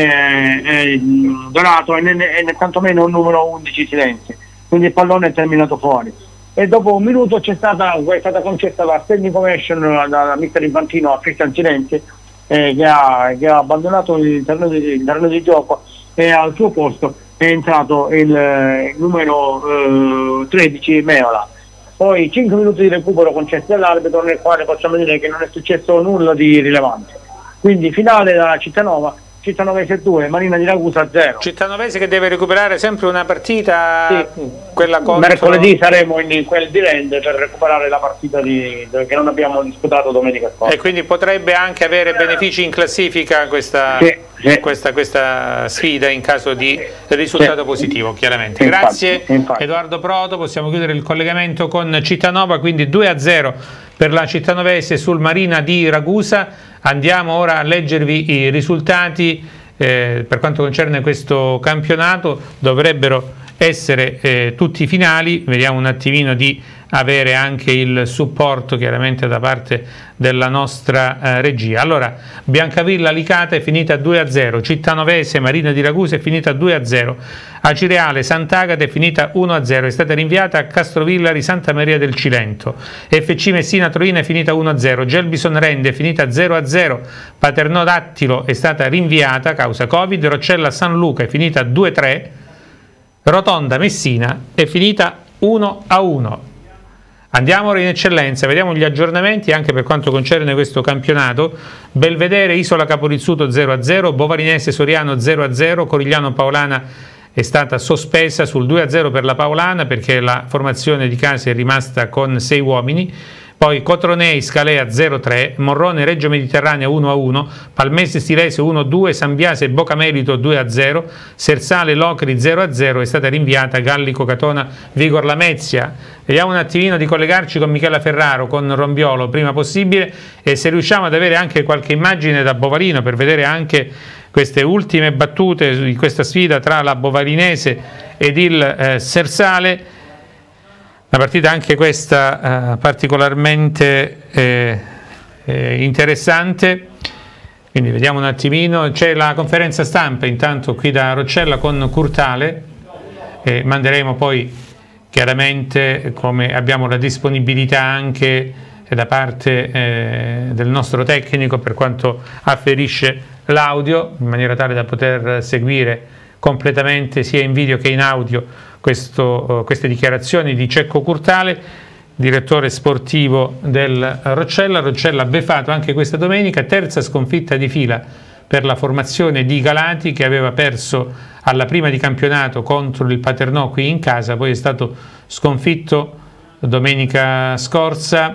Donato né tantomeno il numero 11 Silenzi, quindi il pallone è terminato fuori. E dopo un minuto è stata concessa la standing ovation da mister Infantino a Cristian Silenzi, che ha abbandonato il terreno di gioco, e al suo posto è entrato il numero 13 Meola. Poi 5 minuti di recupero concessi dall'arbitro, nel quale possiamo dire che non è successo nulla di rilevante. Quindi finale da Cittanova, Cittanovese 2, Marina di Ragusa 0. Cittanovese che deve recuperare sempre una partita, sì, quella contro... Mercoledì saremo in quel di Rende per recuperare la partita che non abbiamo disputato domenica scorsa. E quindi potrebbe anche avere benefici in classifica questa sfida in caso di risultato positivo, chiaramente. Grazie infatti. Edoardo Proto, possiamo chiudere il collegamento con Cittanova, quindi 2-0 per la Cittanovese sul Marina di Ragusa. Andiamo ora a leggervi i risultati per quanto concerne questo campionato. Dovrebbero essere tutti finali, vediamo un attimino di avere anche il supporto chiaramente da parte della nostra regia. Allora, Biancavilla Licata è finita 2-0, Cittanovese Marina di Ragusa è finita 2-0, Acireale Sant'Agata è finita 1-0, è stata rinviata a Castrovillari Santa Maria del Cilento. FC Messina Troina è finita 1-0, Gelbison Rende è finita 0-0, Paternò Dattilo è stata rinviata a causa Covid, Roccella San Luca è finita 2-3, Rotonda Messina è finita 1-1. Andiamo ora in eccellenza, vediamo gli aggiornamenti anche per quanto concerne questo campionato. Belvedere Isola Caporizzuto 0-0, Bovarinese Soriano 0-0, Corigliano Paolana è stata sospesa sul 2-0 per la Paolana perché la formazione di casa è rimasta con 6 uomini. Poi Cotronei Scalea 0-3, Morrone Reggio Mediterranea 1-1, Palmese Stilese 1-2, Sambiase Bocamerito 2-0, Sersale Locri 0-0, è stata rinviata Gallico Catona Vigor Lamezia. Vediamo un attimino di collegarci con Michela Ferraro, con Rombiolo prima possibile, e se riusciamo ad avere anche qualche immagine da Bovalino per vedere anche queste ultime battute di questa sfida tra la Bovarinese ed il Sersale. Una partita anche questa particolarmente interessante, quindi vediamo un attimino. C'è la conferenza stampa intanto qui da Roccella con Curtale, manderemo poi chiaramente, come abbiamo la disponibilità anche da parte del nostro tecnico per quanto afferisce l'audio, in maniera tale da poter seguire completamente sia in video che in audio queste dichiarazioni di Cecco Curtale, direttore sportivo del Roccella. Roccella beffato anche questa domenica, terza sconfitta di fila per la formazione di Galati, che aveva perso alla prima di campionato contro il Paternò qui in casa, poi è stato sconfitto domenica scorsa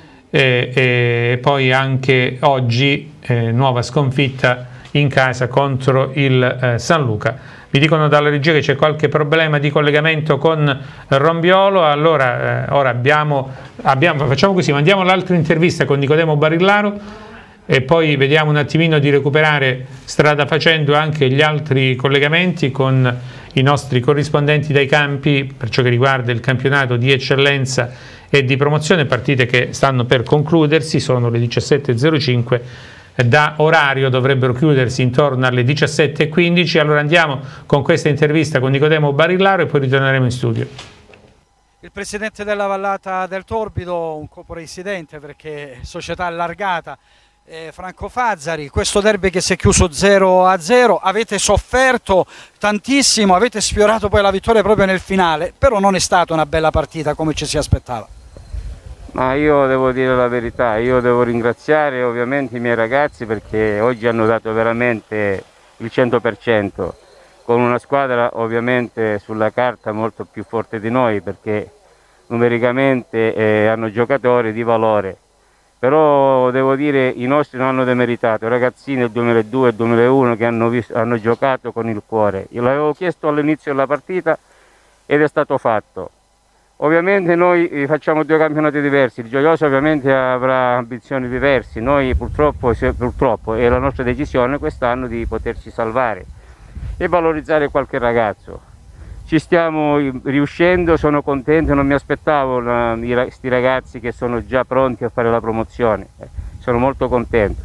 e poi anche oggi nuova sconfitta in casa contro il San Luca. Mi dicono dalla regia che c'è qualche problema di collegamento con Rombiolo, allora ora facciamo così, mandiamo l'altra intervista con Nicodemo Barillaro e poi vediamo un attimino di recuperare strada facendo anche gli altri collegamenti con i nostri corrispondenti dai campi per ciò che riguarda il campionato di eccellenza e di promozione, partite che stanno per concludersi, sono le 17.05. Da orario dovrebbero chiudersi intorno alle 17.15. Allora andiamo con questa intervista con Nicodemo Barillaro e poi ritorneremo in studio. Il presidente della Vallata del Torbido, un copresidente perché società allargata, Franco Fazzari, questo derby che si è chiuso 0-0, avete sofferto tantissimo, avete sfiorato poi la vittoria proprio nel finale, però non è stata una bella partita come ci si aspettava. Ma io devo dire la verità, io devo ringraziare ovviamente i miei ragazzi perché oggi hanno dato veramente il 100%, con una squadra ovviamente sulla carta molto più forte di noi perché numericamente hanno giocatori di valore. Però devo dire i nostri non hanno demeritato, i ragazzini del 2002 e 2001 che hanno giocato con il cuore. Io l'avevo chiesto all'inizio della partita ed è stato fatto. Ovviamente noi facciamo due campionati diversi, il Gioiosa ovviamente avrà ambizioni diverse, noi purtroppo è la nostra decisione quest'anno di poterci salvare e valorizzare qualche ragazzo. Ci stiamo riuscendo, sono contento, non mi aspettavo questi ragazzi che sono già pronti a fare la promozione, sono molto contento.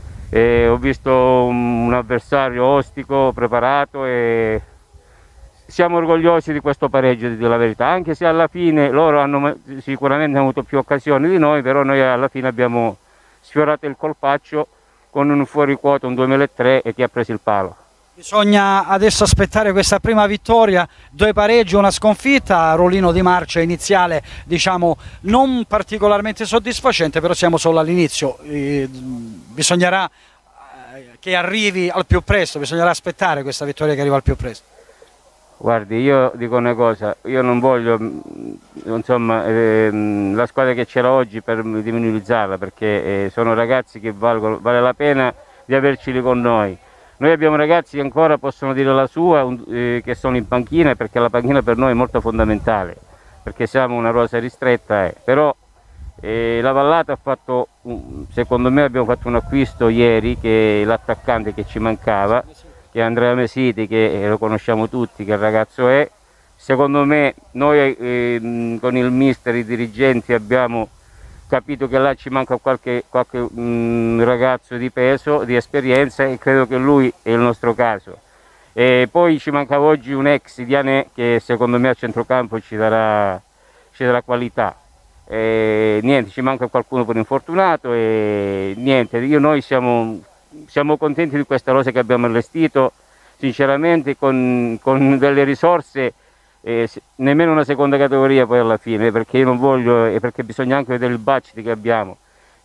Ho visto un avversario ostico, preparato e siamo orgogliosi di questo pareggio, di dire la verità, anche se alla fine loro hanno sicuramente avuto più occasioni di noi, però noi alla fine abbiamo sfiorato il colpaccio con un fuoriquota, un 2003 e chi ha preso il palo. Bisogna adesso aspettare questa prima vittoria, 2 pareggi, una sconfitta, rollino di marcia iniziale diciamo non particolarmente soddisfacente, però siamo solo all'inizio, bisognerà che arrivi al più presto, bisognerà aspettare questa vittoria che arriva al più presto. Guardi, io dico una cosa, io non voglio insomma, la squadra che c'era oggi per diminuizzarla perché sono ragazzi che vale la pena di averceli con noi. Noi abbiamo ragazzi che ancora possono dire la sua, che sono in panchina perché la panchina per noi è molto fondamentale, perché siamo una rosa ristretta, però la Vallata ha fatto, secondo me abbiamo fatto un acquisto ieri che è l'attaccante che ci mancava, che è Andrea Mesiti, che lo conosciamo tutti, che ragazzo è. Secondo me noi con il mister, i dirigenti abbiamo capito che là ci manca qualche ragazzo di peso, di esperienza e credo che lui è il nostro caso. E poi ci mancava oggi un ex Dianè che secondo me a centrocampo ci darà qualità. E niente, ci manca qualcuno per infortunato e niente, noi siamo contenti di questa rosa che abbiamo allestito, sinceramente con delle risorse, nemmeno una seconda categoria poi alla fine, perché io non voglio, e perché bisogna anche vedere il budget che abbiamo.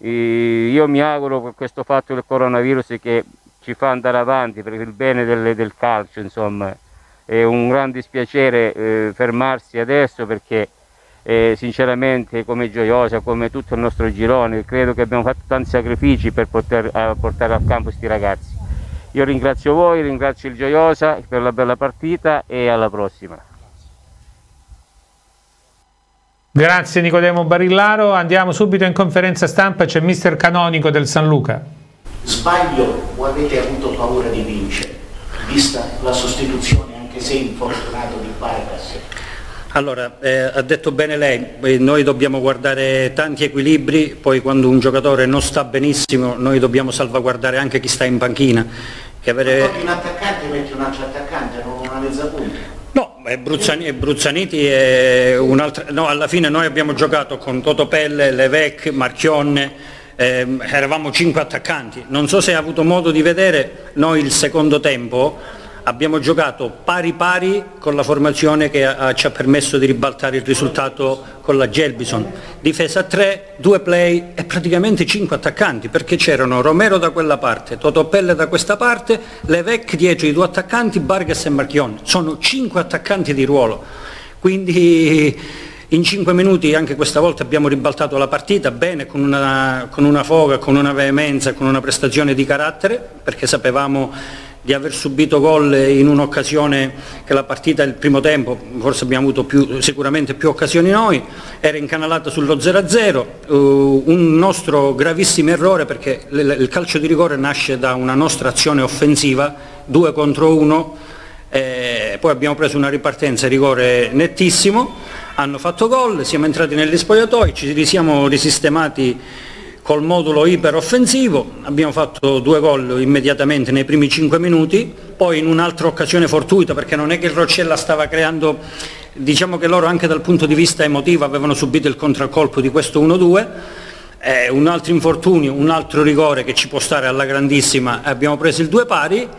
Io mi auguro per questo fatto del coronavirus che ci fa andare avanti per il bene del calcio, insomma. È un gran dispiacere fermarsi adesso perché sinceramente come Gioiosa, come tutto il nostro girone, credo che abbiamo fatto tanti sacrifici per poter portare a campo questi ragazzi. Io ringrazio voi, ringrazio il Gioiosa per la bella partita e alla prossima. Grazie Nicodemo Barillaro, andiamo subito in conferenza stampa, c'è mister Canonico del San Luca. Sbaglio o avete avuto paura di vincere, vista la sostituzione anche se infortunato di Vargas? Allora, ha detto bene lei, noi dobbiamo guardare tanti equilibri, poi quando un giocatore non sta benissimo noi dobbiamo salvaguardare anche chi sta in panchina. Ma togli un attaccante e metti un altro attaccante, non una mezza punta? No, Bruzzaniti è un'altra. No, alla fine noi abbiamo giocato con Totopelle, Levec, Marchionne, eravamo 5 attaccanti. Non so se hai avuto modo di vedere, noi il secondo tempo abbiamo giocato pari pari con la formazione che ci ha permesso di ribaltare il risultato con la Gelbison. Difesa a 3, 2 play e praticamente 5 attaccanti, perché c'erano Romero da quella parte, Totopelle da questa parte, Levec dietro i 2 attaccanti, Vargas e Marchion. Sono 5 attaccanti di ruolo, quindi in 5 minuti anche questa volta abbiamo ribaltato la partita bene, con una foga, con una veemenza, con una prestazione di carattere, perché sapevamo di aver subito gol in un'occasione che la partita, il primo tempo, forse abbiamo avuto sicuramente più occasioni noi, era incanalata sullo 0-0, un nostro gravissimo errore perché il calcio di rigore nasce da una nostra azione offensiva, 2 contro 1, poi abbiamo preso una ripartenza rigore nettissimo, hanno fatto gol, siamo entrati negli spogliatoi, ci siamo risistemati col modulo iperoffensivo, abbiamo fatto 2 gol immediatamente nei primi 5 minuti, poi in un'altra occasione fortuita, perché non è che il Roccella stava creando, diciamo che loro anche dal punto di vista emotivo avevano subito il contraccolpo di questo 1-2, un altro infortunio, un altro rigore che ci può stare alla grandissima, abbiamo preso il 2 pari,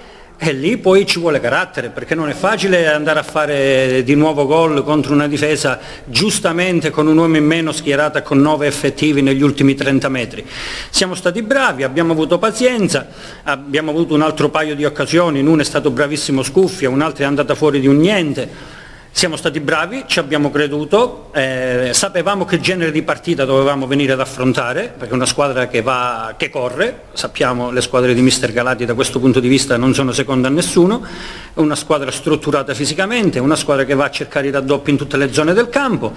E lì poi ci vuole carattere, perché non è facile andare a fare di nuovo gol contro una difesa giustamente con un uomo in meno schierata con 9 effettivi negli ultimi 30 metri. Siamo stati bravi, abbiamo avuto pazienza, abbiamo avuto un altro paio di occasioni, in una è stato bravissimo Scuffia, un'altra è andata fuori di un niente. Siamo stati bravi, ci abbiamo creduto, sapevamo che genere di partita dovevamo venire ad affrontare, perché è una squadra che corre, sappiamo le squadre di mister Galati da questo punto di vista non sono seconde a nessuno, è una squadra strutturata fisicamente, una squadra che va a cercare i raddoppi in tutte le zone del campo,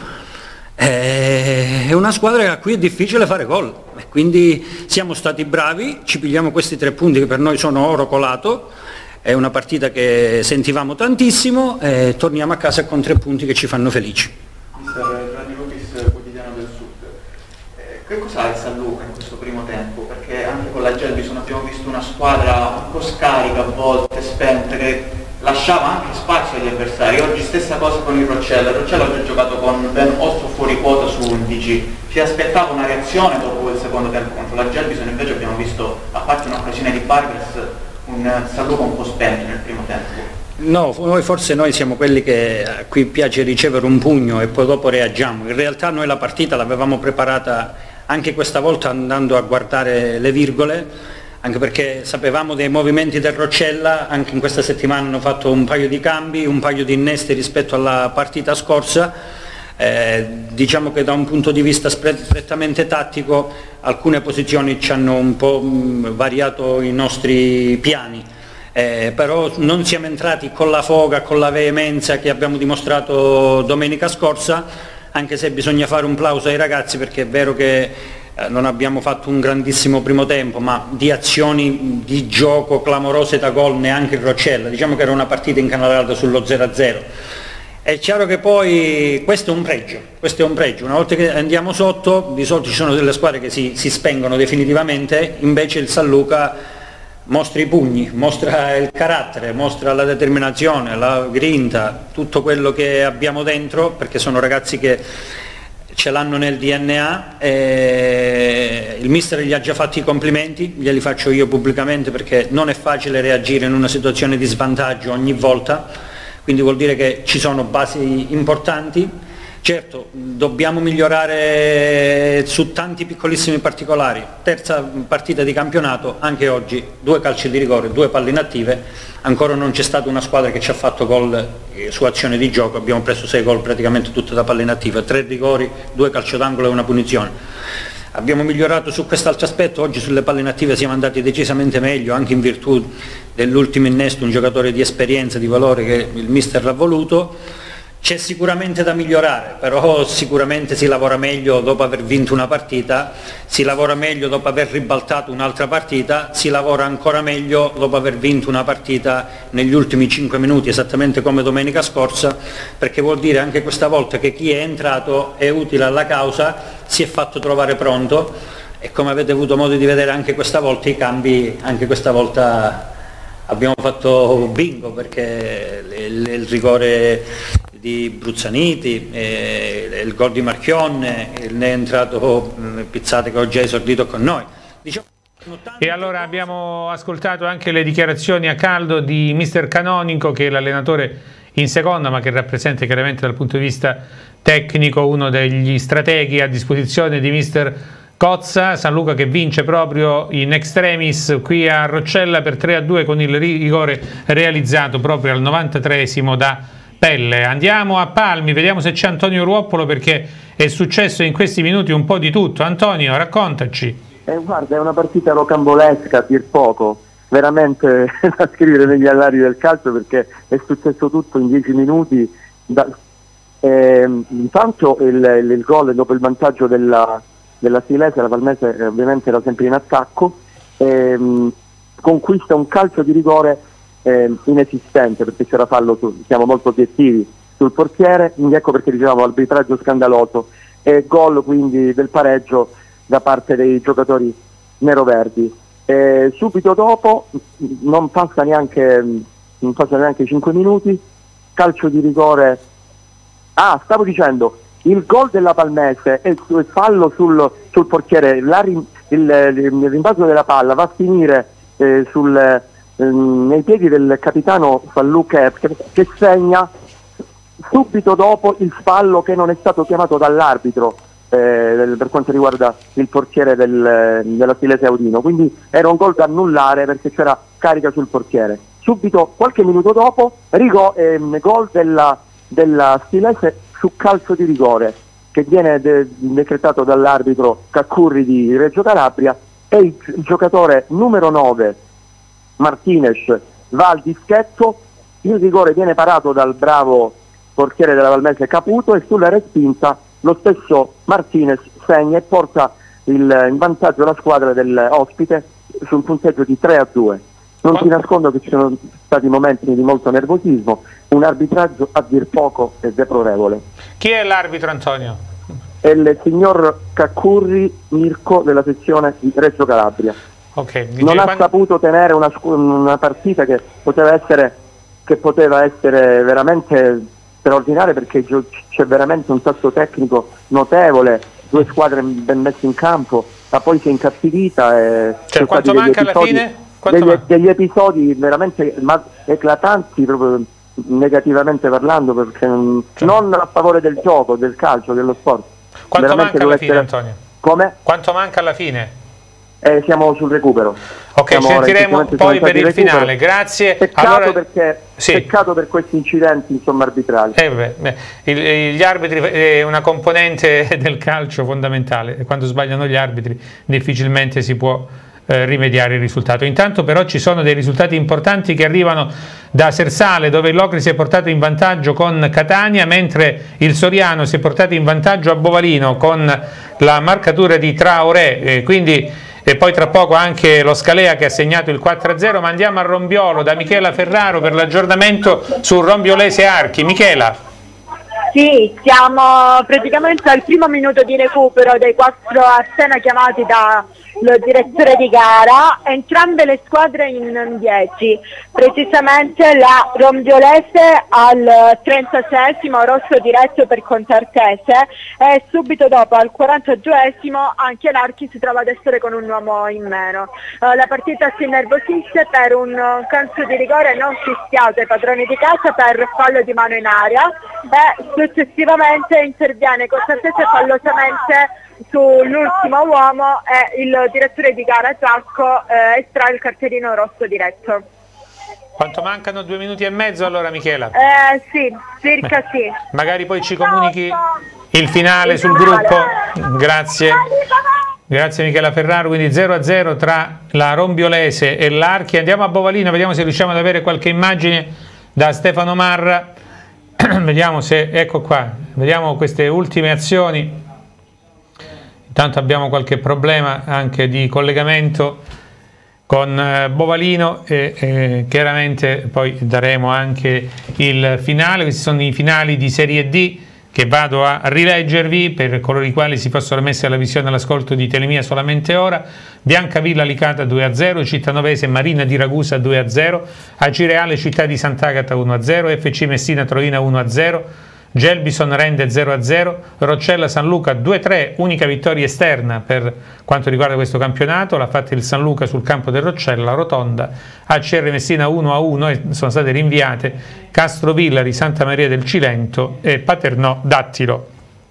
è una squadra a cui è difficile fare gol, e quindi siamo stati bravi, ci pigliamo questi 3 punti che per noi sono oro colato. È una partita che sentivamo tantissimo e torniamo a casa con 3 punti che ci fanno felici. Mister Gianni Lucas, Quotidiano del Sud. Che cos'ha il San Luca in questo primo tempo? Perché anche con la Gelbison abbiamo visto una squadra un po' scarica, a volte spenta, che lasciava anche spazio agli avversari. Oggi stessa cosa con il Roccella. Il Roccella oggi ha giocato con ben 8 fuori quota su 11. Si aspettava una reazione dopo il secondo tempo contro la Gelbison, invece abbiamo visto, a parte un'occasione di Bargers, un San Luca un po' spento nel primo tempo. No, forse noi siamo quelli a cui piace ricevere un pugno e poi dopo reagiamo. In realtà noi la partita l'avevamo preparata anche questa volta andando a guardare le virgole, anche perché sapevamo dei movimenti del Roccella, anche in questa settimana hanno fatto un paio di cambi, un paio di innesti rispetto alla partita scorsa. Diciamo che da un punto di vista prettamente tattico alcune posizioni ci hanno un po' variato i nostri piani, però non siamo entrati con la foga, con la veemenza che abbiamo dimostrato domenica scorsa, anche se bisogna fare un plauso ai ragazzi, perché è vero che non abbiamo fatto un grandissimo primo tempo, ma di azioni di gioco clamorose da gol neanche il Roccella, diciamo che era una partita incanalata sullo 0-0. È chiaro che poi questo è un pregio, una volta che andiamo sotto di solito ci sono delle squadre che si spengono definitivamente, invece il San Luca mostra i pugni, mostra il carattere, mostra la determinazione, la grinta, tutto quello che abbiamo dentro, perché sono ragazzi che ce l'hanno nel DNA, e il mister gli ha già fatto i complimenti, glieli faccio io pubblicamente, perché non è facile reagire in una situazione di svantaggio ogni volta. Quindi vuol dire che ci sono basi importanti. Certo, dobbiamo migliorare su tanti piccolissimi particolari. Terza partita di campionato, anche oggi 2 calci di rigore, 2 palle inattive, ancora non c'è stata una squadra che ci ha fatto gol su azione di gioco, abbiamo preso 6 gol praticamente tutte da palle inattive, 3 rigori, 2 calci d'angolo e una punizione. Abbiamo migliorato su quest'altro aspetto, oggi sulle palle inattive siamo andati decisamente meglio, anche in virtù dell'ultimo innesto, un giocatore di esperienza, di valore che il mister l'ha voluto. C'è sicuramente da migliorare, però sicuramente si lavora meglio dopo aver vinto una partita, si lavora meglio dopo aver ribaltato un'altra partita, si lavora ancora meglio dopo aver vinto una partita negli ultimi 5 minuti, esattamente come domenica scorsa, perché vuol dire anche questa volta che chi è entrato è utile alla causa, si è fatto trovare pronto, e come avete avuto modo di vedere anche questa volta i cambi, anche questa volta abbiamo fatto bingo, perché il rigore di Bruzzaniti, il gol di Marchionne, ne è entrato Pizzate che oggi ha esordito con noi. E allora abbiamo ascoltato anche le dichiarazioni a caldo di mister Canonico, che è l'allenatore in seconda, ma che rappresenta chiaramente dal punto di vista tecnico uno degli strateghi a disposizione di mister Cozza. San Luca che vince proprio in extremis qui a Roccella per 3-2 con il rigore realizzato proprio al 93esimo da Pelle. Andiamo a Palmi, vediamo se c'è Antonio Ruoppolo, perché è successo in questi minuti un po' di tutto. Antonio, raccontaci. Guarda, è una partita rocambolesca a dir poco, veramente da scrivere negli allari del calcio, perché è successo tutto in 10 minuti. Intanto il gol dopo il vantaggio della Silese, la Palmese ovviamente era sempre in attacco, conquista un calcio di rigore inesistente, perché c'era fallo, siamo molto obiettivi, sul portiere, quindi ecco perché dicevamo arbitraggio scandaloso, e gol quindi del pareggio da parte dei giocatori neroverdi. Subito dopo, non passa neanche 5 minuti, calcio di rigore. Stavo dicendo, il gol della Palmese e il fallo sul portiere, il rimbalzo della palla va a finire nei piedi del capitano Falluca che segna subito dopo il fallo che non è stato chiamato dall'arbitro per quanto riguarda il portiere della Stilese Audino, quindi era un gol da annullare perché c'era carica sul portiere. Subito, qualche minuto dopo, gol della Stilese su calcio di rigore che viene decretato dall'arbitro Caccurri di Reggio Calabria, e il giocatore numero 9 Martinez va al dischetto, il rigore viene parato dal bravo portiere della Valmese Caputo e sulla respinta lo stesso Martinez segna e porta in vantaggio la squadra dell'ospite su un punteggio di 3-2. Non ti nascondo che ci sono stati momenti di molto nervosismo, un arbitraggio a dir poco deplorevole. Chi è l'arbitro, Antonio? È il signor Caccurri Mirko della sezione di Reggio Calabria. Okay. Non ha saputo tenere una partita che poteva essere veramente straordinaria, perché c'è veramente un tasso tecnico notevole, due squadre ben messe in campo, ma poi si è incattivita e quanto manca alla fine? Degli episodi veramente eclatanti, proprio negativamente parlando, perché non a favore del gioco, del calcio, dello sport. Quanto manca alla fine, Antonio? Come? Quanto manca alla fine? Siamo sul recupero. Ok, sentiremo poi per il finale. Grazie. Peccato peccato per questi incidenti, insomma, arbitrali. Gli arbitri è una componente del calcio fondamentale, e quando sbagliano gli arbitri difficilmente si può rimediare il risultato. Intanto però ci sono dei risultati importanti che arrivano da Sersale, dove il Locri si è portato in vantaggio con Catania, mentre il Soriano si è portato in vantaggio a Bovalino con la marcatura di Traoré, e poi tra poco anche lo Scalea che ha segnato il 4-0. Ma andiamo a Rombiolo da Michela Ferraro per l'aggiornamento su Rombiolese Archi. Michela. Sì, siamo praticamente al primo minuto di recupero dei 4 a scena chiamati dal direttore di gara, entrambe le squadre in 10, precisamente la Rombiolese al 36esimo rosso diretto per Contartese, e subito dopo al 42esimo anche l'Archi si trova ad essere con un uomo in meno. La partita si innervosisce per un calcio di rigore non fischiato ai padroni di casa per fallo di mano in aria, e successivamente interviene Contartese fallosamente sull'ultimo uomo e il direttore di gara Giacco estrae il cartellino rosso diretto. Quanto mancano? 2 minuti e mezzo allora, Michela? Sì, circa sì. Magari poi ci comunichi il finale sul gruppo. Grazie. Grazie Michela Ferraro, quindi 0-0 tra la Rombiolese e l'Archi. Andiamo a Bovalino, vediamo se riusciamo ad avere qualche immagine da Stefano Marra. Vediamo se, ecco qua, vediamo queste ultime azioni. Intanto abbiamo qualche problema anche di collegamento con Bovalino e chiaramente poi daremo anche il finale. Questi sono i finali di Serie D che vado a rileggervi per coloro i quali si fossero messi alla visione e all'ascolto di Telemia solamente ora. Biancavilla Licata 2-0, Cittanovese Marina di Ragusa 2-0, Acireale Città di Sant'Agata 1-0, FC Messina Troina 1-0, Gelbison Rende 0-0, Roccella San Luca 2-3, unica vittoria esterna per quanto riguarda questo campionato, l'ha fatta il San Luca sul campo del Roccella, Rotonda, ACR Messina 1-1 e sono state rinviate Castrovillari, Santa Maria del Cilento e Paternò Dattilo.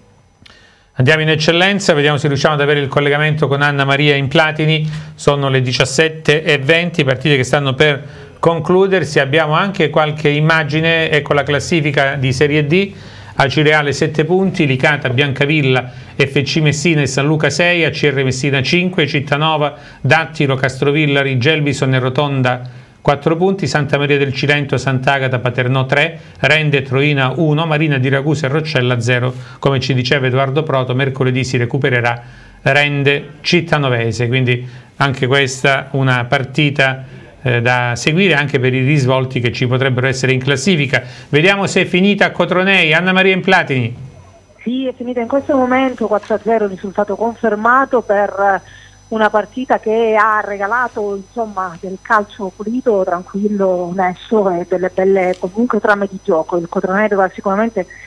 Andiamo in eccellenza, vediamo se riusciamo ad avere il collegamento con Anna Maria in Platini. Sono le 17:20, partite che stanno per concludersi. Abbiamo anche qualche immagine, ecco la classifica di Serie D. Acireale 7 punti, Licata, Biancavilla, FC Messina e San Luca 6, ACR Messina 5, Cittanova, Dattilo, Castrovillari, Gelbison e Rotonda 4 punti, Santa Maria del Cilento, Sant'Agata, Paternò 3, Rende Troina 1, Marina di Ragusa e Roccella 0. Come ci diceva Edoardo Proto, mercoledì si recupererà Rende Cittanovese, quindi anche questa una partita da seguire anche per i risvolti che ci potrebbero essere in classifica. Vediamo se è finita a Cotronei. Anna Maria in Platini. Sì, è finita in questo momento 4-0, risultato confermato per una partita che ha regalato insomma del calcio pulito, tranquillo, onesto e delle belle comunque trame di gioco. Il Cotronei doveva sicuramente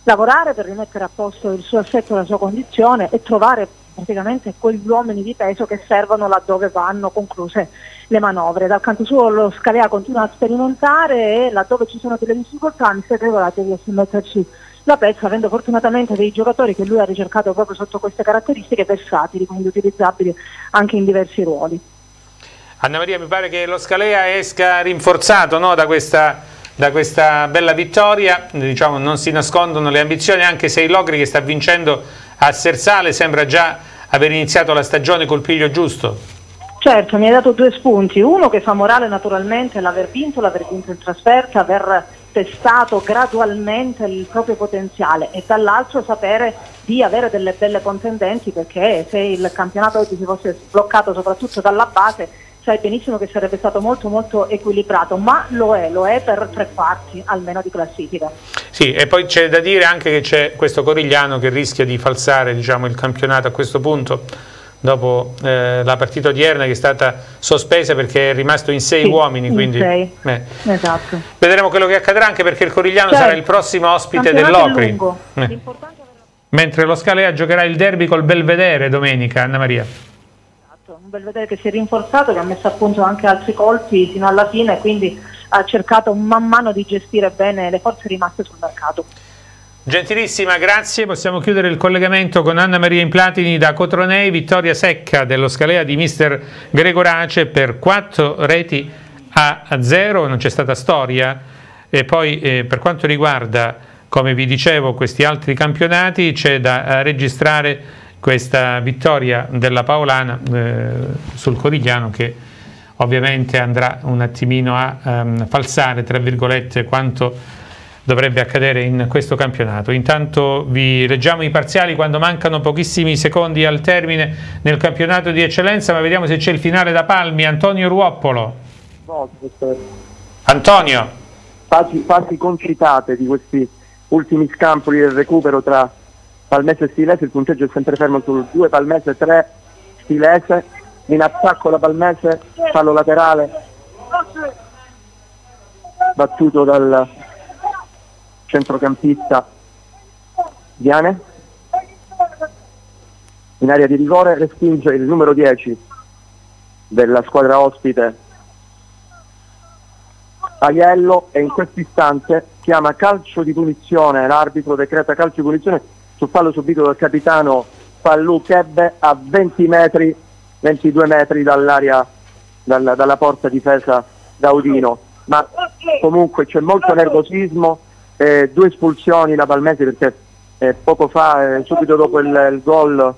lavorare per rimettere a posto il suo assetto e la sua condizione e trovare praticamente quegli uomini di peso che servono laddove vanno concluse le manovre. Dal canto suo lo Scalea continua a sperimentare e laddove ci sono delle difficoltà mi siete regolati di metterci la pezza, avendo fortunatamente dei giocatori che lui ha ricercato proprio sotto queste caratteristiche versatili, quindi utilizzabili anche in diversi ruoli. Anna Maria, mi pare che lo Scalea esca rinforzato, no, da questa bella vittoria, diciamo, non si nascondono le ambizioni, anche se il Locri, che sta vincendo a Sersale, sembra già aver iniziato la stagione col piglio giusto. Certo, mi hai dato due spunti: uno che fa morale naturalmente l'aver vinto in trasferta, aver testato gradualmente il proprio potenziale, e dall'altro sapere di avere delle belle contendenti, perché se il campionato oggi si fosse sbloccato soprattutto dalla base sai benissimo che sarebbe stato molto molto equilibrato, ma lo è per 3 quarti almeno di classifica. Sì, e poi c'è da dire anche che c'è questo Corigliano che rischia di falsare, diciamo, il campionato a questo punto, dopo la partita odierna, che è stata sospesa perché è rimasto in 6 uomini, quindi esatto. Vedremo quello che accadrà, anche perché il Corigliano sarà il prossimo ospite del Locri, mentre lo Scalea giocherà il derby col Belvedere domenica. Anna Maria. Un Belvedere che si è rinforzato, che ha messo a punto anche altri colpi fino alla fine, quindi ha cercato man mano di gestire bene le forze rimaste sul mercato. Gentilissima, grazie. Possiamo chiudere il collegamento con Anna Maria Implatini da Cotronei. Vittoria secca dello Scalea di mister Gregorace per 4-0, non c'è stata storia. E poi per quanto riguarda, come vi dicevo, questi altri campionati, c'è da registrare questa vittoria della Paolana sul Corigliano, che ovviamente andrà un attimino a falsare, tra virgolette, quanto dovrebbe accadere in questo campionato. Intanto vi leggiamo i parziali quando mancano pochissimi secondi al termine nel campionato di eccellenza, ma vediamo se c'è il finale da Palmi. Antonio Ruoppolo. Antonio. Fasi concitate di questi ultimi scampoli del recupero tra Palmese e Stilese. Il punteggio è sempre fermo sul 2 Palmese, 3 Stilese. In attacco la Palmese, fallo laterale battuto dal centrocampista Viane. In area di rigore respinge il numero 10 della squadra ospite Aiello, e in questo istante chiama calcio di punizione, l'arbitro decreta calcio di punizione sul fallo subito dal capitano Pallù Chebbe a 22 metri dall'area, dalla porta difesa da Udino. Ma comunque c'è molto nervosismo, 2 espulsioni la Palmese, perché poco fa, subito dopo il gol,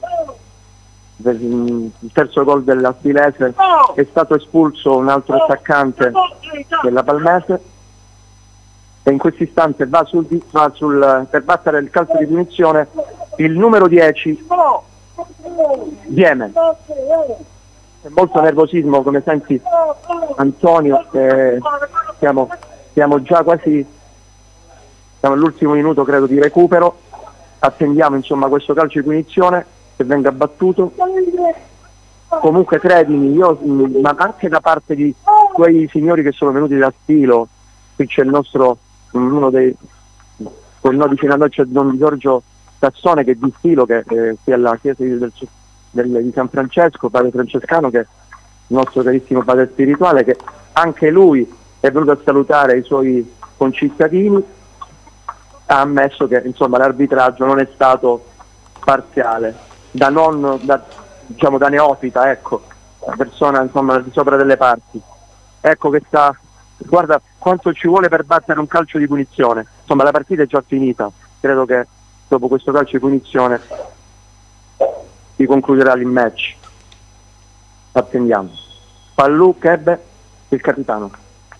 il terzo gol della Stilese, è stato espulso un altro attaccante della Palmese, e in questo istante va per battere il calcio di punizione il numero 10 Dieme. C'è molto nervosismo, come senti Antonio, siamo già quasi, siamo all'ultimo minuto credo di recupero, attendiamo insomma questo calcio di punizione che venga battuto. Comunque credimi, ma anche da parte di quei signori che sono venuti da Stilo, qui c'è il nostro, uno dei, con noi vicino a noi c'è Don Giorgio Tassone, che è di Stilo, che è alla chiesa di San Francesco, padre francescano, che è il nostro carissimo padre spirituale, che anche lui è venuto a salutare i suoi concittadini, ha ammesso che insomma l'arbitraggio non è stato parziale, da neofita, ecco, la persona insomma al di sopra delle parti. Ecco che guarda quanto ci vuole per battere un calcio di punizione. Insomma la partita è già finita, credo che dopo questo calcio di punizione si concluderà il match. Attendiamo. Pallù Chebbe, il capitano,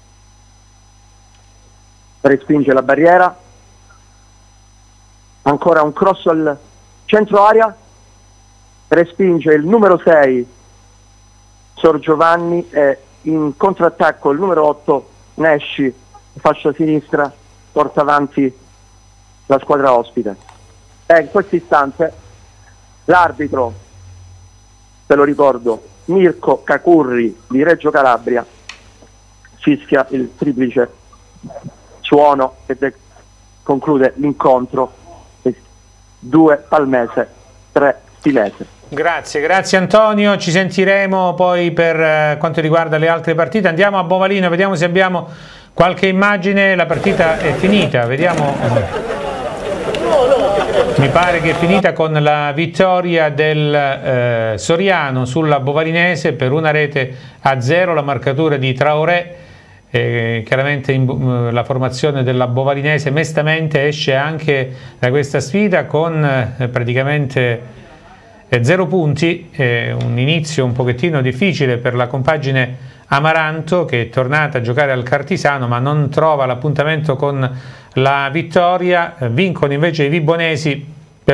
respinge la barriera, ancora un cross al centro area, respinge il numero 6 Sor Giovanni, e in contrattacco il numero 8 Nesci, fascia sinistra, porta avanti la squadra ospite. E in questo istante l'arbitro, ve lo ricordo, Mirko Cacurri di Reggio Calabria, fischia il triplice suono che conclude l'incontro 2 Palmese, 3 Stilese. Grazie Antonio, ci sentiremo poi per quanto riguarda le altre partite. Andiamo a Bovalino, vediamo se abbiamo qualche immagine. La partita è finita, vediamo. Mi pare che è finita con la vittoria del Soriano sulla Bovalinese per 1-0, la marcatura di Traoré. Chiaramente la formazione della Bovalinese mestamente esce anche da questa sfida con praticamente 0 punti, un inizio un pochettino difficile per la compagine Amaranto, che è tornata a giocare al Cartisano ma non trova l'appuntamento con la vittoria. Vincono invece i Vibonesi per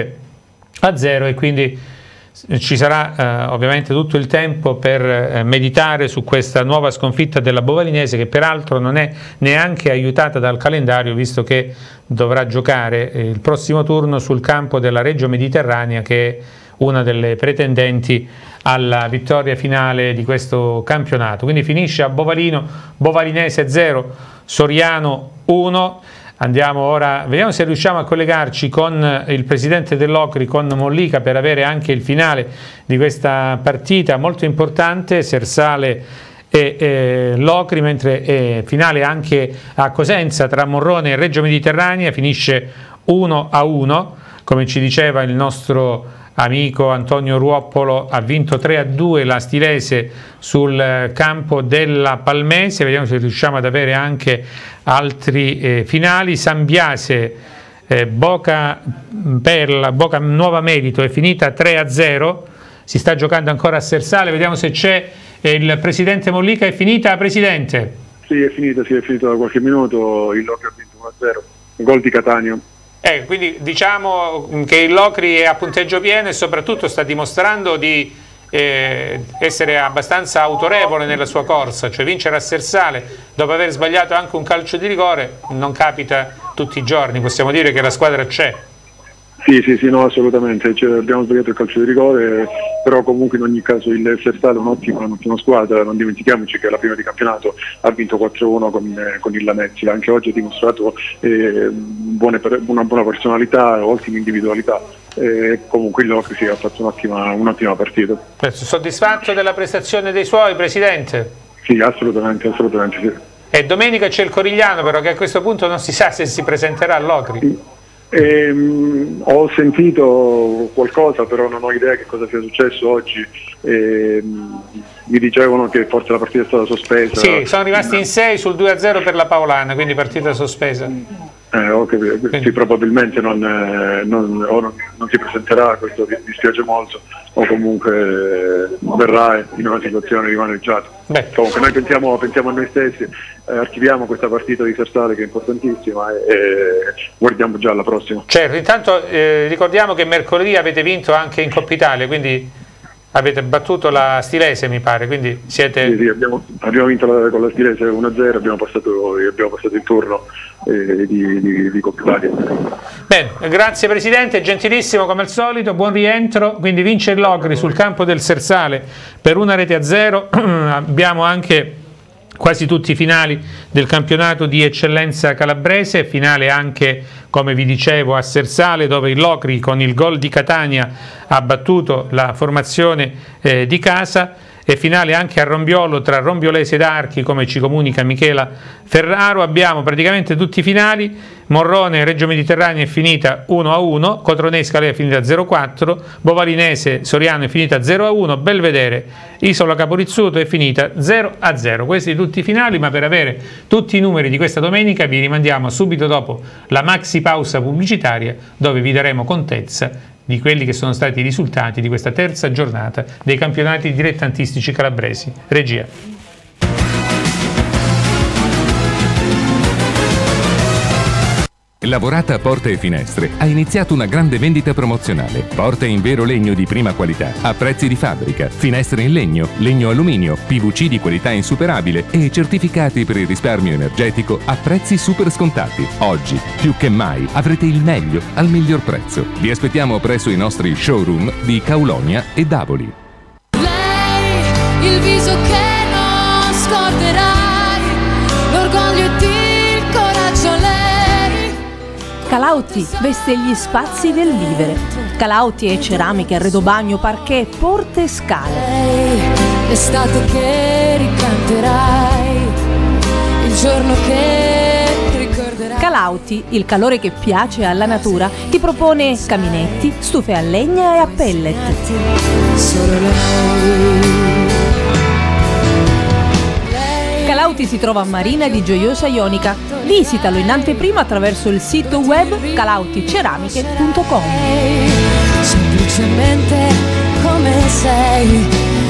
1-0 e quindi ci sarà ovviamente tutto il tempo per meditare su questa nuova sconfitta della Bovalinese, che peraltro non è neanche aiutata dal calendario, visto che dovrà giocare il prossimo turno sul campo della Reggio Mediterranea, che è una delle pretendenti alla vittoria finale di questo campionato. Quindi finisce a Bovalino, Bovalinese 0, Soriano 1. Andiamo ora, vediamo se riusciamo a collegarci con il presidente dell'Ocri, con Mollica, per avere anche il finale di questa partita molto importante, Sersale e l'Ocri, mentre finale anche a Cosenza tra Morrone e Reggio Mediterranea, finisce 1-1, come ci diceva il nostro amico Antonio Ruoppolo. Ha vinto 3-2 la Stilese sul campo della Palmese. Vediamo se riusciamo ad avere anche altri finali. Sambiase Boca Nuova Merito è finita 3-0, si sta giocando ancora a Sersale. Vediamo se c'è il presidente Mollica. È finita, presidente? Sì, è finita da qualche minuto. Il Locri ha vinto 1-0, gol di Catania. Quindi diciamo che il Locri è a punteggio pieno e soprattutto sta dimostrando di essere abbastanza autorevole nella sua corsa, cioè vincere a Sersale dopo aver sbagliato anche un calcio di rigore non capita tutti i giorni, possiamo dire che la squadra c'è. Sì, no, assolutamente, abbiamo sbagliato il calcio di rigore, però comunque in ogni caso il Sersale è un'ottima squadra. Non dimentichiamoci che la prima di campionato ha vinto 4-1 con il Lamezzi, anche oggi ha dimostrato una buona personalità, ottime individualità, comunque il Locri ha fatto un'ottima partita. Soddisfatto della prestazione dei suoi, presidente? Sì, assolutamente sì. E domenica c'è il Corigliano, però, che a questo punto non si sa se si presenterà all'Ocri. Ho sentito qualcosa, però non ho idea che cosa sia successo oggi. Mi dicevano che forse la partita è stata sospesa. Sì, sono rimasti in 6 sul 2-0 per la Paolana, quindi partita sospesa. Sì, probabilmente non si presenterà, questo dispiace molto, o comunque verrà in una situazione rimaneggiata. Comunque noi pensiamo a noi stessi, archiviamo questa partita di Sersale che è importantissima e guardiamo già alla prossima. Certo, intanto ricordiamo che mercoledì avete vinto anche in Coppa Italia, quindi avete battuto la Stilese, mi pare, quindi siete... Sì, abbiamo vinto con la Stilese 1-0, abbiamo passato il turno di Coppa Italia. Bene, grazie Presidente, gentilissimo come al solito, buon rientro. Quindi vince il Locri sul campo del Sersale per 1-0, abbiamo anche quasi tutti i finali del campionato di eccellenza calabrese, finale anche, come vi dicevo, a Sersale, dove il Locri con il gol di Catania ha battuto la formazione di casa, e finale anche a Rombiolo tra Rombiolese ed Archi, come ci comunica Michela Ferraro. Abbiamo praticamente tutti i finali. Morrone Reggio Mediterranea è finita 1-1, Cotrone Scalea è finita 0-4, Bovalinese Soriano è finita 0-1, Belvedere Isola Caporizzuto è finita 0-0. Questi tutti i finali, ma per avere tutti i numeri di questa domenica vi rimandiamo subito dopo la maxi pausa pubblicitaria, dove vi daremo contezza di quelli che sono stati i risultati di questa terza giornata dei campionati dilettantistici calabresi. Regia. Lavorata Porte e Finestre ha iniziato una grande vendita promozionale. Porte in vero legno di prima qualità, a prezzi di fabbrica, finestre in legno, legno alluminio, PVC di qualità insuperabile e certificati per il risparmio energetico a prezzi super scontati. Oggi, più che mai, avrete il meglio al miglior prezzo. Vi aspettiamo presso i nostri showroom di Caulonia e Davoli. Lei, il viso che non scorderai, l'orgoglio ed il coraggio lei. Calauti veste gli spazi del vivere. Calauti è ceramiche, arredo bagno, parquet, porte e scale. L'estate che ricanterai, il giorno che ricorderai. Calauti, il calore che piace alla natura, ti propone caminetti, stufe a legna e a pellet. Solo lei. Calauti si trova a Marina di Gioiosa Ionica. Visitalo in anteprima attraverso il sito web calauticeramiche.com. Semplicemente come sei.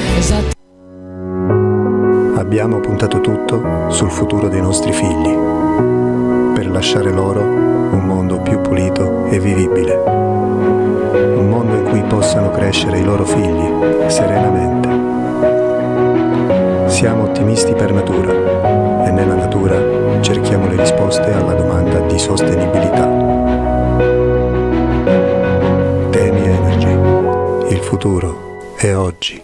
Abbiamo puntato tutto sul futuro dei nostri figli, per lasciare loro un mondo più pulito e vivibile. Un mondo in cui possano crescere i loro figli serenamente. Siamo ottimisti per natura e nella natura cerchiamo le risposte alla domanda di sostenibilità. Temi Energy. Il futuro è oggi.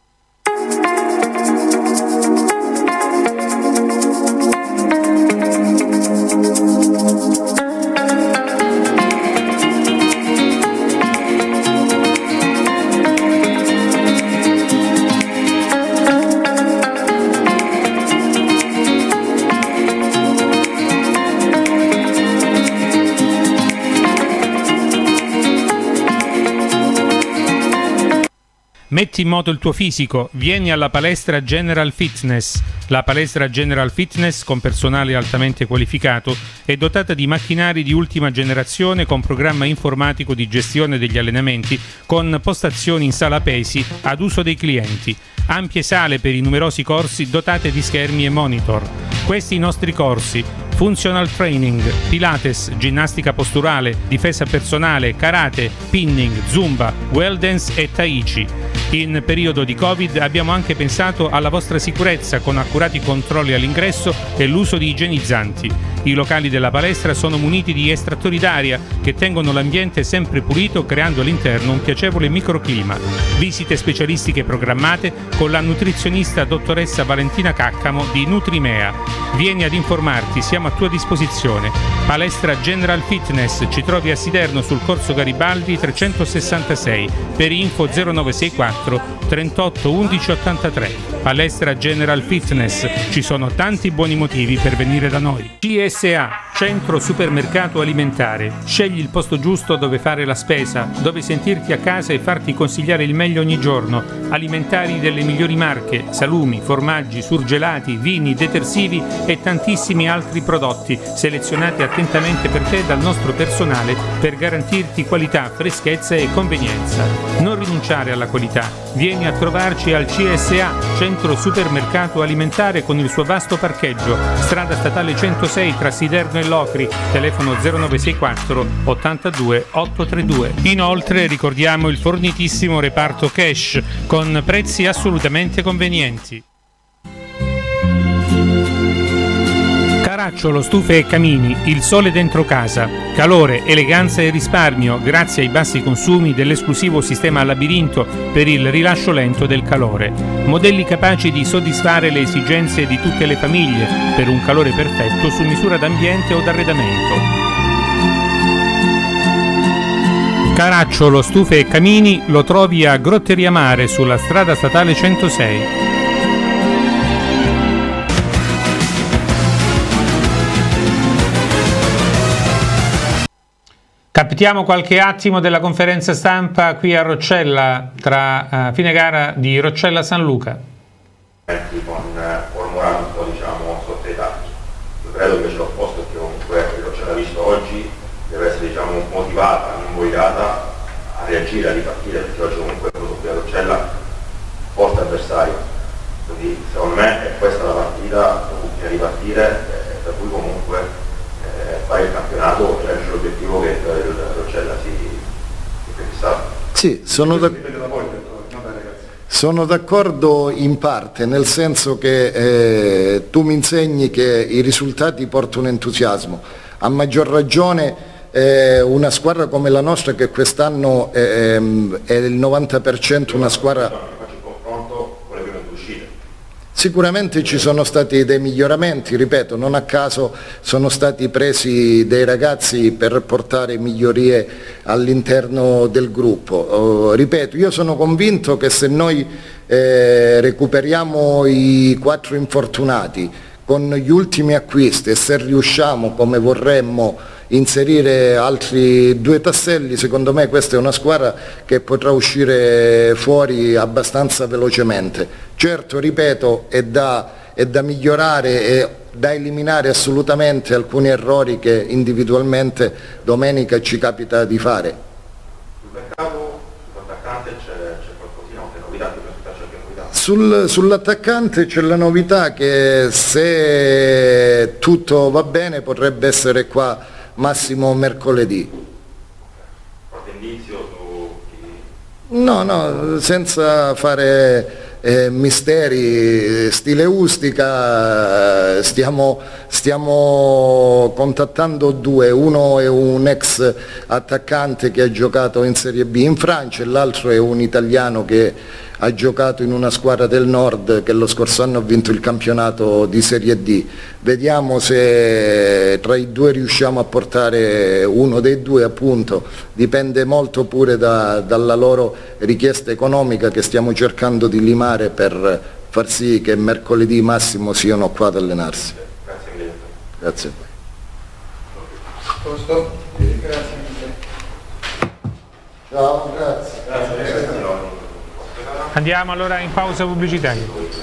Metti in moto il tuo fisico, vieni alla palestra General Fitness. La palestra General Fitness, con personale altamente qualificato, è dotata di macchinari di ultima generazione con programma informatico di gestione degli allenamenti, con postazioni in sala pesi ad uso dei clienti. Ampie sale per i numerosi corsi dotate di schermi e monitor. Questi i nostri corsi: Functional Training, Pilates, ginnastica posturale, difesa personale, karate, pinning, zumba, well dance e tai chi. In periodo di Covid abbiamo anche pensato alla vostra sicurezza con accurati controlli all'ingresso e l'uso di igienizzanti. I locali della palestra sono muniti di estrattori d'aria che tengono l'ambiente sempre pulito, creando all'interno un piacevole microclima. Visite specialistiche programmate con la nutrizionista dottoressa Valentina Caccamo di Nutrimea. Vieni ad informarti, siamo a tua disposizione. Palestra General Fitness, ci trovi a Siderno sul Corso Garibaldi 366, per info 0964 38 11 83. Palestra General Fitness, ci sono tanti buoni motivi per venire da noi. CSA, Centro Supermercato Alimentare. Scegli il posto giusto dove fare la spesa, dove sentirti a casa e farti consigliare il meglio ogni giorno. Alimentari delle migliori marche, salumi, formaggi, surgelati, vini, detersivi e tantissimi altri prodotti selezionati attentamente per te dal nostro personale per garantirti qualità, freschezza e convenienza. Non rinunciare alla qualità. Vieni a trovarci al CSA, Centro Supermercato Alimentare, con il suo vasto parcheggio, strada statale 106 tra Siderno e Locri, telefono 0964 82 832. Inoltre ricordiamo il fornitissimo reparto cash con prezzi assolutamente convenienti. Caracciolo, stufe e camini, il sole dentro casa, calore, eleganza e risparmio grazie ai bassi consumi dell'esclusivo sistema a labirinto per il rilascio lento del calore. Modelli capaci di soddisfare le esigenze di tutte le famiglie per un calore perfetto su misura d'ambiente o d'arredamento. Caracciolo, stufe e camini lo trovi a Grotteria Mare sulla strada statale 106. Captiamo qualche attimo della conferenza stampa qui a Roccella, tra fine gara di Roccella San Luca. Con Ormorano un po' diciamo sottoetà. Io credo invece l'opposto, che comunque Roccella visto oggi deve essere diciamo motivata, invogliata a reagire, a ripartire, perché oggi comunque qui a Roccella forte avversario. Quindi secondo me è questa la partita per cui bisogna ripartire, per cui comunque fare il campionato è l'obiettivo che il Roccella si è fissato. Sì, sono d'accordo in parte, nel senso che tu mi insegni che i risultati portano entusiasmo. A maggior ragione una squadra come la nostra, che quest'anno è il 90% una squadra... Faccio il confronto con le prime due uscite. Sicuramente ci sono stati dei miglioramenti, ripeto, non a caso sono stati presi dei ragazzi per portare migliorie all'interno del gruppo. Ripeto, io sono convinto che se noi recuperiamo i 4 infortunati con gli ultimi acquisti e se riusciamo, come vorremmo, inserire altri 2 tasselli, secondo me questa è una squadra che potrà uscire fuori abbastanza velocemente. Certo, ripeto, è da migliorare e da eliminare assolutamente alcuni errori che individualmente domenica ci capita di fare. Sul mercato, sull'attaccante c'è qualcosina, qualche novità, c'è novità? Sull'attaccante c'è la novità che se tutto va bene potrebbe essere qua massimo mercoledì. Qualche indizio su chi? No, senza fare misteri, stile Ustica, stiamo contattando 2, uno è un ex attaccante che ha giocato in Serie B in Francia e l'altro è un italiano che ha giocato in una squadra del nord che lo scorso anno ha vinto il campionato di Serie D. Vediamo se tra i 2 riusciamo a portare uno dei 2, appunto, dipende molto pure dalla loro richiesta economica che stiamo cercando di limare per far sì che mercoledì massimo siano qua ad allenarsi. Grazie mille. Grazie. Posto? Grazie. Ciao, grazie. Grazie. Andiamo allora in pausa pubblicitaria.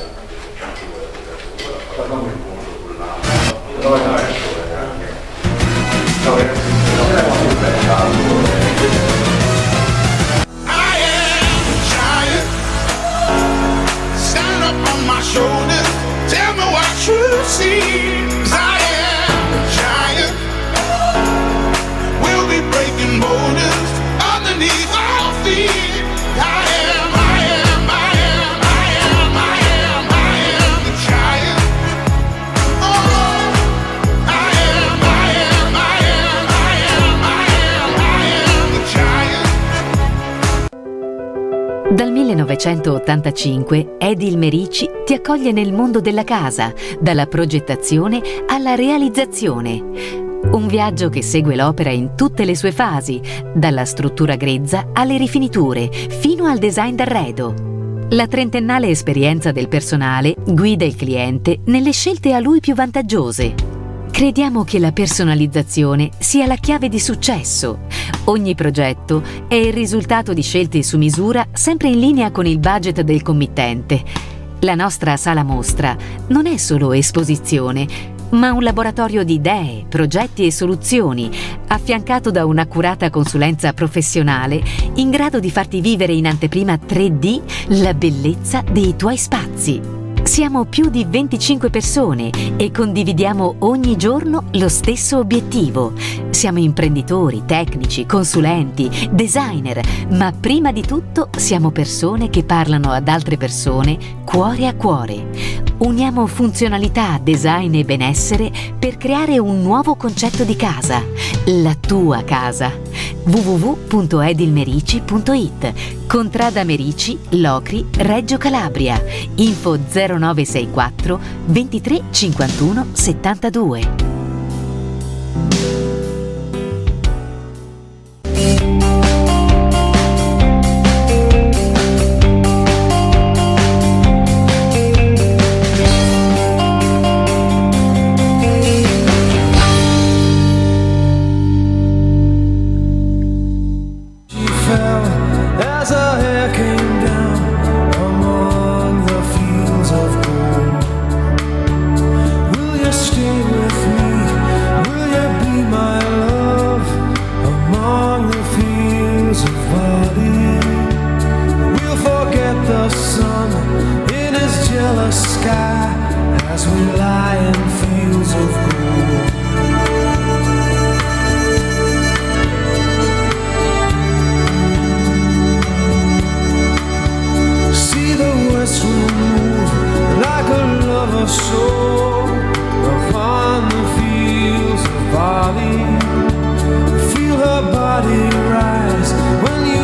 Dal 1985 Edil Merici ti accoglie nel mondo della casa, dalla progettazione alla realizzazione. Un viaggio che segue l'opera in tutte le sue fasi, dalla struttura grezza alle rifiniture, fino al design d'arredo. La trentennale esperienza del personale guida il cliente nelle scelte a lui più vantaggiose. Crediamo che la personalizzazione sia la chiave di successo. Ogni progetto è il risultato di scelte su misura sempre in linea con il budget del committente. La nostra sala mostra non è solo esposizione, ma un laboratorio di idee, progetti e soluzioni, affiancato da un'accurata consulenza professionale in grado di farti vivere in anteprima 3D la bellezza dei tuoi spazi. Siamo più di 25 persone e condividiamo ogni giorno lo stesso obiettivo. Siamo imprenditori, tecnici, consulenti, designer, ma prima di tutto siamo persone che parlano ad altre persone cuore a cuore. Uniamo funzionalità, design e benessere per creare un nuovo concetto di casa, la tua casa. www.edilmerici.it, Contrada Merici, Locri, Reggio Calabria. Info 0964 23 51 72.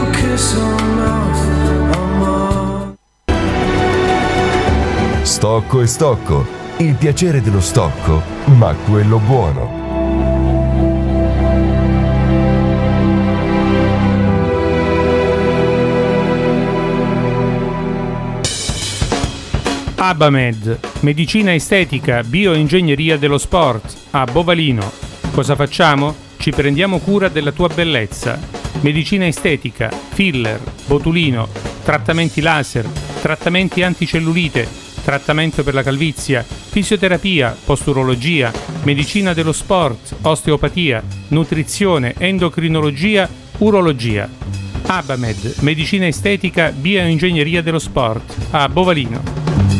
Stock Stocco e Stocco, il piacere dello stocco, ma quello buono. Abamed, medicina estetica, bioingegneria dello sport, a Bovalino. Cosa facciamo? Ci prendiamo cura della tua bellezza. Medicina estetica, filler, botulino, trattamenti laser, trattamenti anticellulite, trattamento per la calvizia, fisioterapia, posturologia, medicina dello sport, osteopatia, nutrizione, endocrinologia, urologia. Abamed, medicina estetica, bioingegneria dello sport, a Bovalino.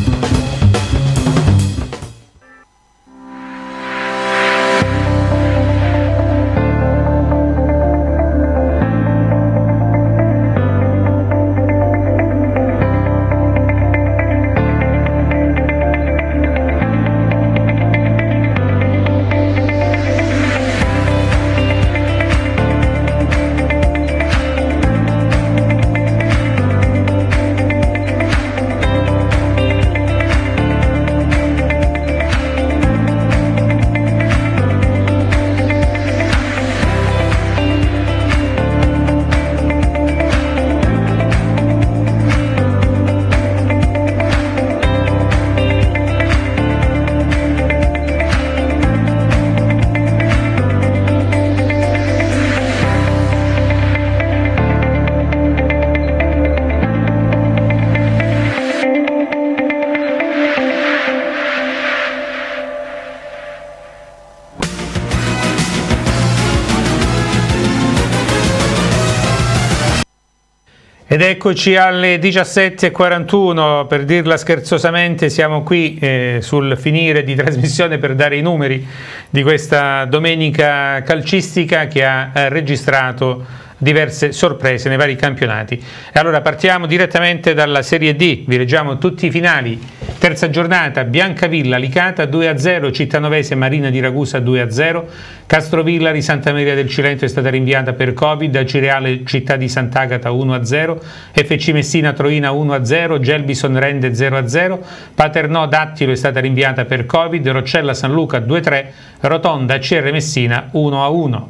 Ed eccoci alle 17:41, per dirla scherzosamente siamo qui sul finire di trasmissione per dare i numeri di questa domenica calcistica che ha registrato diverse sorprese nei vari campionati. E allora partiamo direttamente dalla Serie D, vi leggiamo tutti i finali. Terza giornata, Biancavilla Licata 2-0, Cittanovese Marina di Ragusa 2-0, Castrovillari Santa Maria del Cilento è stata rinviata per Covid, Acireale Città di Sant'Agata 1-0, FC Messina Troina 1-0, Gelbison Rende 0-0, Paternò Dattilo è stata rinviata per Covid, Roccella San Luca 2-3, Rotonda CR Messina 1-1.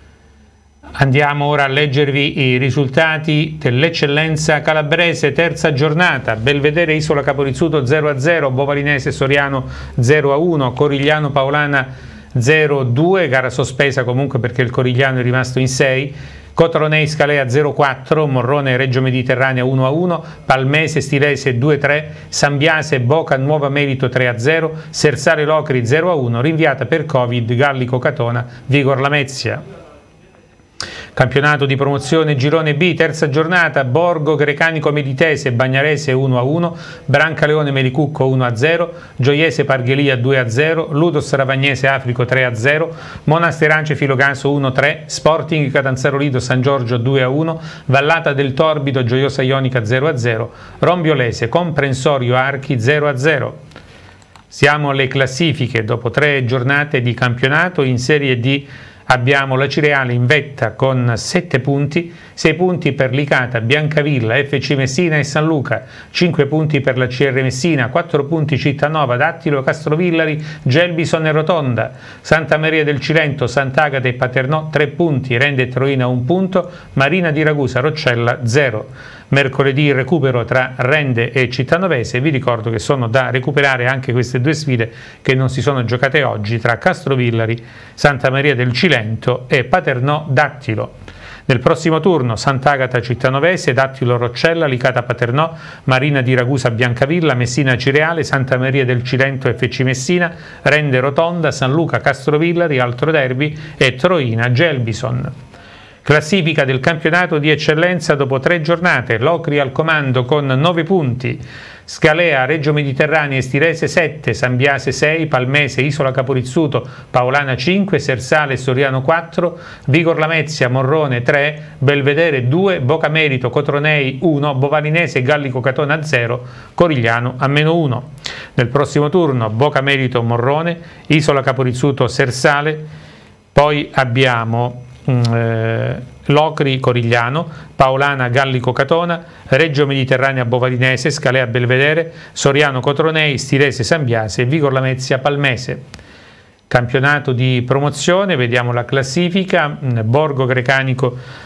Andiamo ora a leggervi i risultati dell'eccellenza calabrese, terza giornata, Belvedere Isola Caporizzuto 0-0, Bovalinese Soriano 0-1, Corigliano Paolana 0-2, gara sospesa comunque perché il Corigliano è rimasto in 6, Cotronei Scalea 0-4, Morrone Reggio Mediterranea 1-1, Palmese Stilese 2-3, Sambiase Boca Nuova Merito 3-0, Sersale Locri 0-1, rinviata per Covid Gallico Catona Vigor Lamezia. Campionato di promozione Girone B, terza giornata, Borgo Grecanico Meditese Bagnarese 1-1, Brancaleone Melicucco 1-0, Gioiese Parghelia 2-0, Ludos Ravagnese Africo 3-0, Monasterance Filoganso 1-3, Sporting Catanzaro Lido San Giorgio 2-1, Vallata del Torbido Gioiosa Ionica 0-0, Rombiolese Comprensorio Archi 0-0. Siamo alle classifiche dopo 3 giornate di campionato. In Serie D abbiamo l'Acireale in vetta con 7 punti, 6 punti per Licata, Biancavilla, FC Messina e San Luca, 5 punti per la CR Messina, 4 punti Cittanova, Dattilo, Castrovillari, Gelbison e Rotonda, Santa Maria del Cilento, Sant'Agata e Paternò 3 punti, Rende e Troina 1 punto, Marina di Ragusa, Roccella 0. Mercoledì il recupero tra Rende e Cittanovese, vi ricordo che sono da recuperare anche queste 2 sfide che non si sono giocate oggi tra Castrovillari, Santa Maria del Cilento e Paternò Dattilo. Nel prossimo turno Sant'Agata Cittanovese, Dattilo Roccella, Licata Paternò, Marina di Ragusa Biancavilla, Messina Cireale, Santa Maria del Cilento FC Messina, Rende Rotonda, San Luca Castrovillari, altro derby, e Troina Gelbison. Classifica del campionato di eccellenza dopo 3 giornate, Locri al comando con 9 punti, Scalea, Reggio Mediterranea e Stilese 7, Sambiase 6, Palmese, Isola Caporizzuto, Paolana 5, Sersale e Soriano 4, Vigor Lamezia, Morrone 3, Belvedere 2, Boca Merito, Cotronei 1, Bovalinese e Gallico Catona 0, Corigliano a -1. Nel prossimo turno Boca Merito Morrone, Isola Caporizzuto Sersale, poi abbiamo Locri Corigliano, Paolana Gallico Catona, Reggio Mediterranea Bovarinese, Scalea Belvedere, Soriano Cotronei, Stirese Sambiase e Vigor Lamezia Palmese. Campionato di promozione, vediamo la classifica: Borgo Grecanico,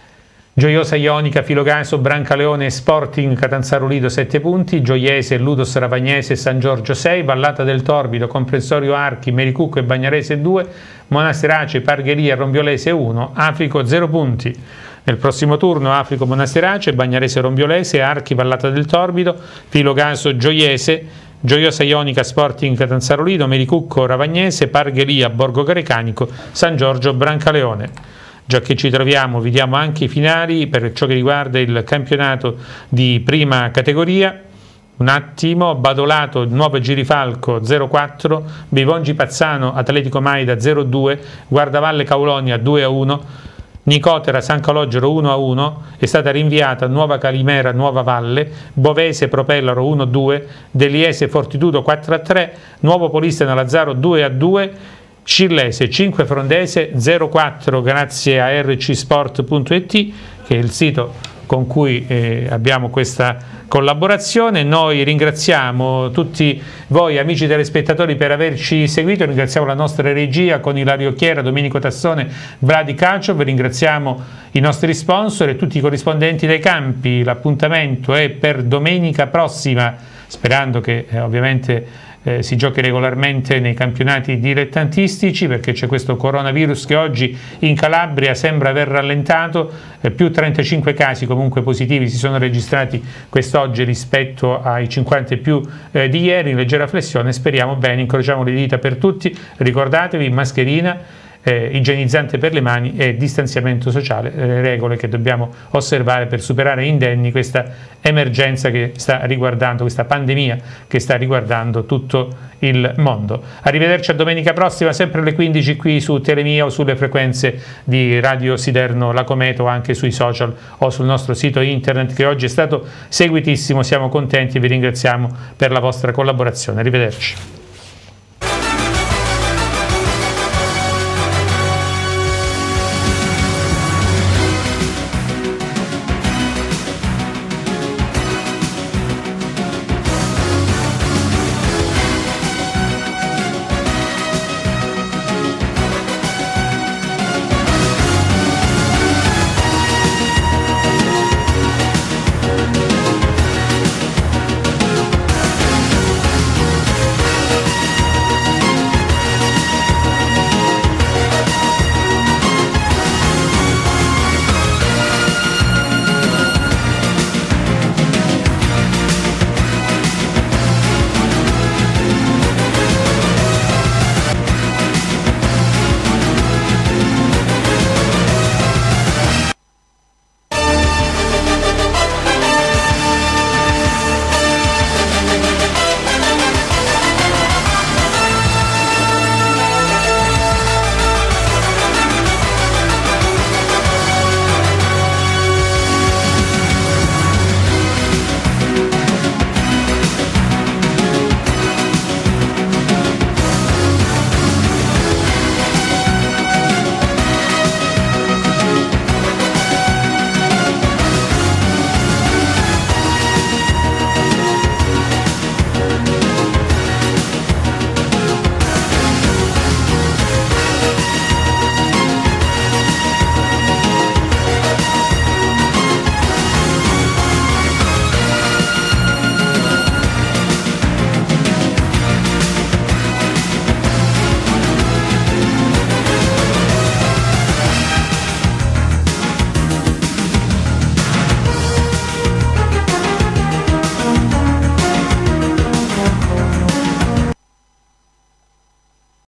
Gioiosa Ionica, Filogaso, Brancaleone, Sporting Catanzaro Lido 7 punti, Gioiese, Ludos Ravagnese, San Giorgio 6, Vallata del Torbido, Comprensorio Archi, Mericucco e Bagnarese 2, Monasterace, Pargheria, Rombiolese 1, Africo 0 punti. Nel prossimo turno Africo Monasterace, Bagnarese Rombiolese, Archi Vallata del Torbido, Filogaso Gioiese, Gioiosa Ionica Sporting Catanzaro Lido, Mericucco Ravagnese, Pargheria Borgo Grecanico, San Giorgio Brancaleone. Già che ci troviamo, vediamo anche i finali per ciò che riguarda il campionato di prima categoria. Un attimo: Badolato Nuovo Girifalco 0-4, Bivongi Pazzano Atletico Maida 0-2, Guardavalle Caulonia 2-1, Nicotera San Calogero 1-1, è stata rinviata Nuova Calimera Nuova Valle, Bovese Propellaro 1-2, Deliese Fortitudo 4-3, Nuovo Polistena Lazzaro 2-2, Scillese 5 Frondese 0-4 grazie a rcsport.it, che è il sito con cui abbiamo questa collaborazione. Noi ringraziamo tutti voi amici telespettatori per averci seguito, ringraziamo la nostra regia con Ilario Chiera, Domenico Tassone, Vladi Caccio, ringraziamo i nostri sponsor e tutti i corrispondenti dei campi. L'appuntamento è per domenica prossima, sperando che ovviamente si giochi regolarmente nei campionati dilettantistici, perché c'è questo coronavirus che oggi in Calabria sembra aver rallentato, più 35 casi comunque positivi si sono registrati quest'oggi rispetto ai 50 e più di ieri. Leggera flessione, speriamo bene, incrociamo le dita per tutti, ricordatevi mascherina, igienizzante per le mani e distanziamento sociale, le regole che dobbiamo osservare per superare indenni questa emergenza che sta riguardando, questa pandemia che sta riguardando tutto il mondo. Arrivederci a domenica prossima, sempre alle 15 qui su Telemia o sulle frequenze di Radio Siderno Lacometo, anche sui social o sul nostro sito internet, che oggi è stato seguitissimo. Siamo contenti e vi ringraziamo per la vostra collaborazione. Arrivederci.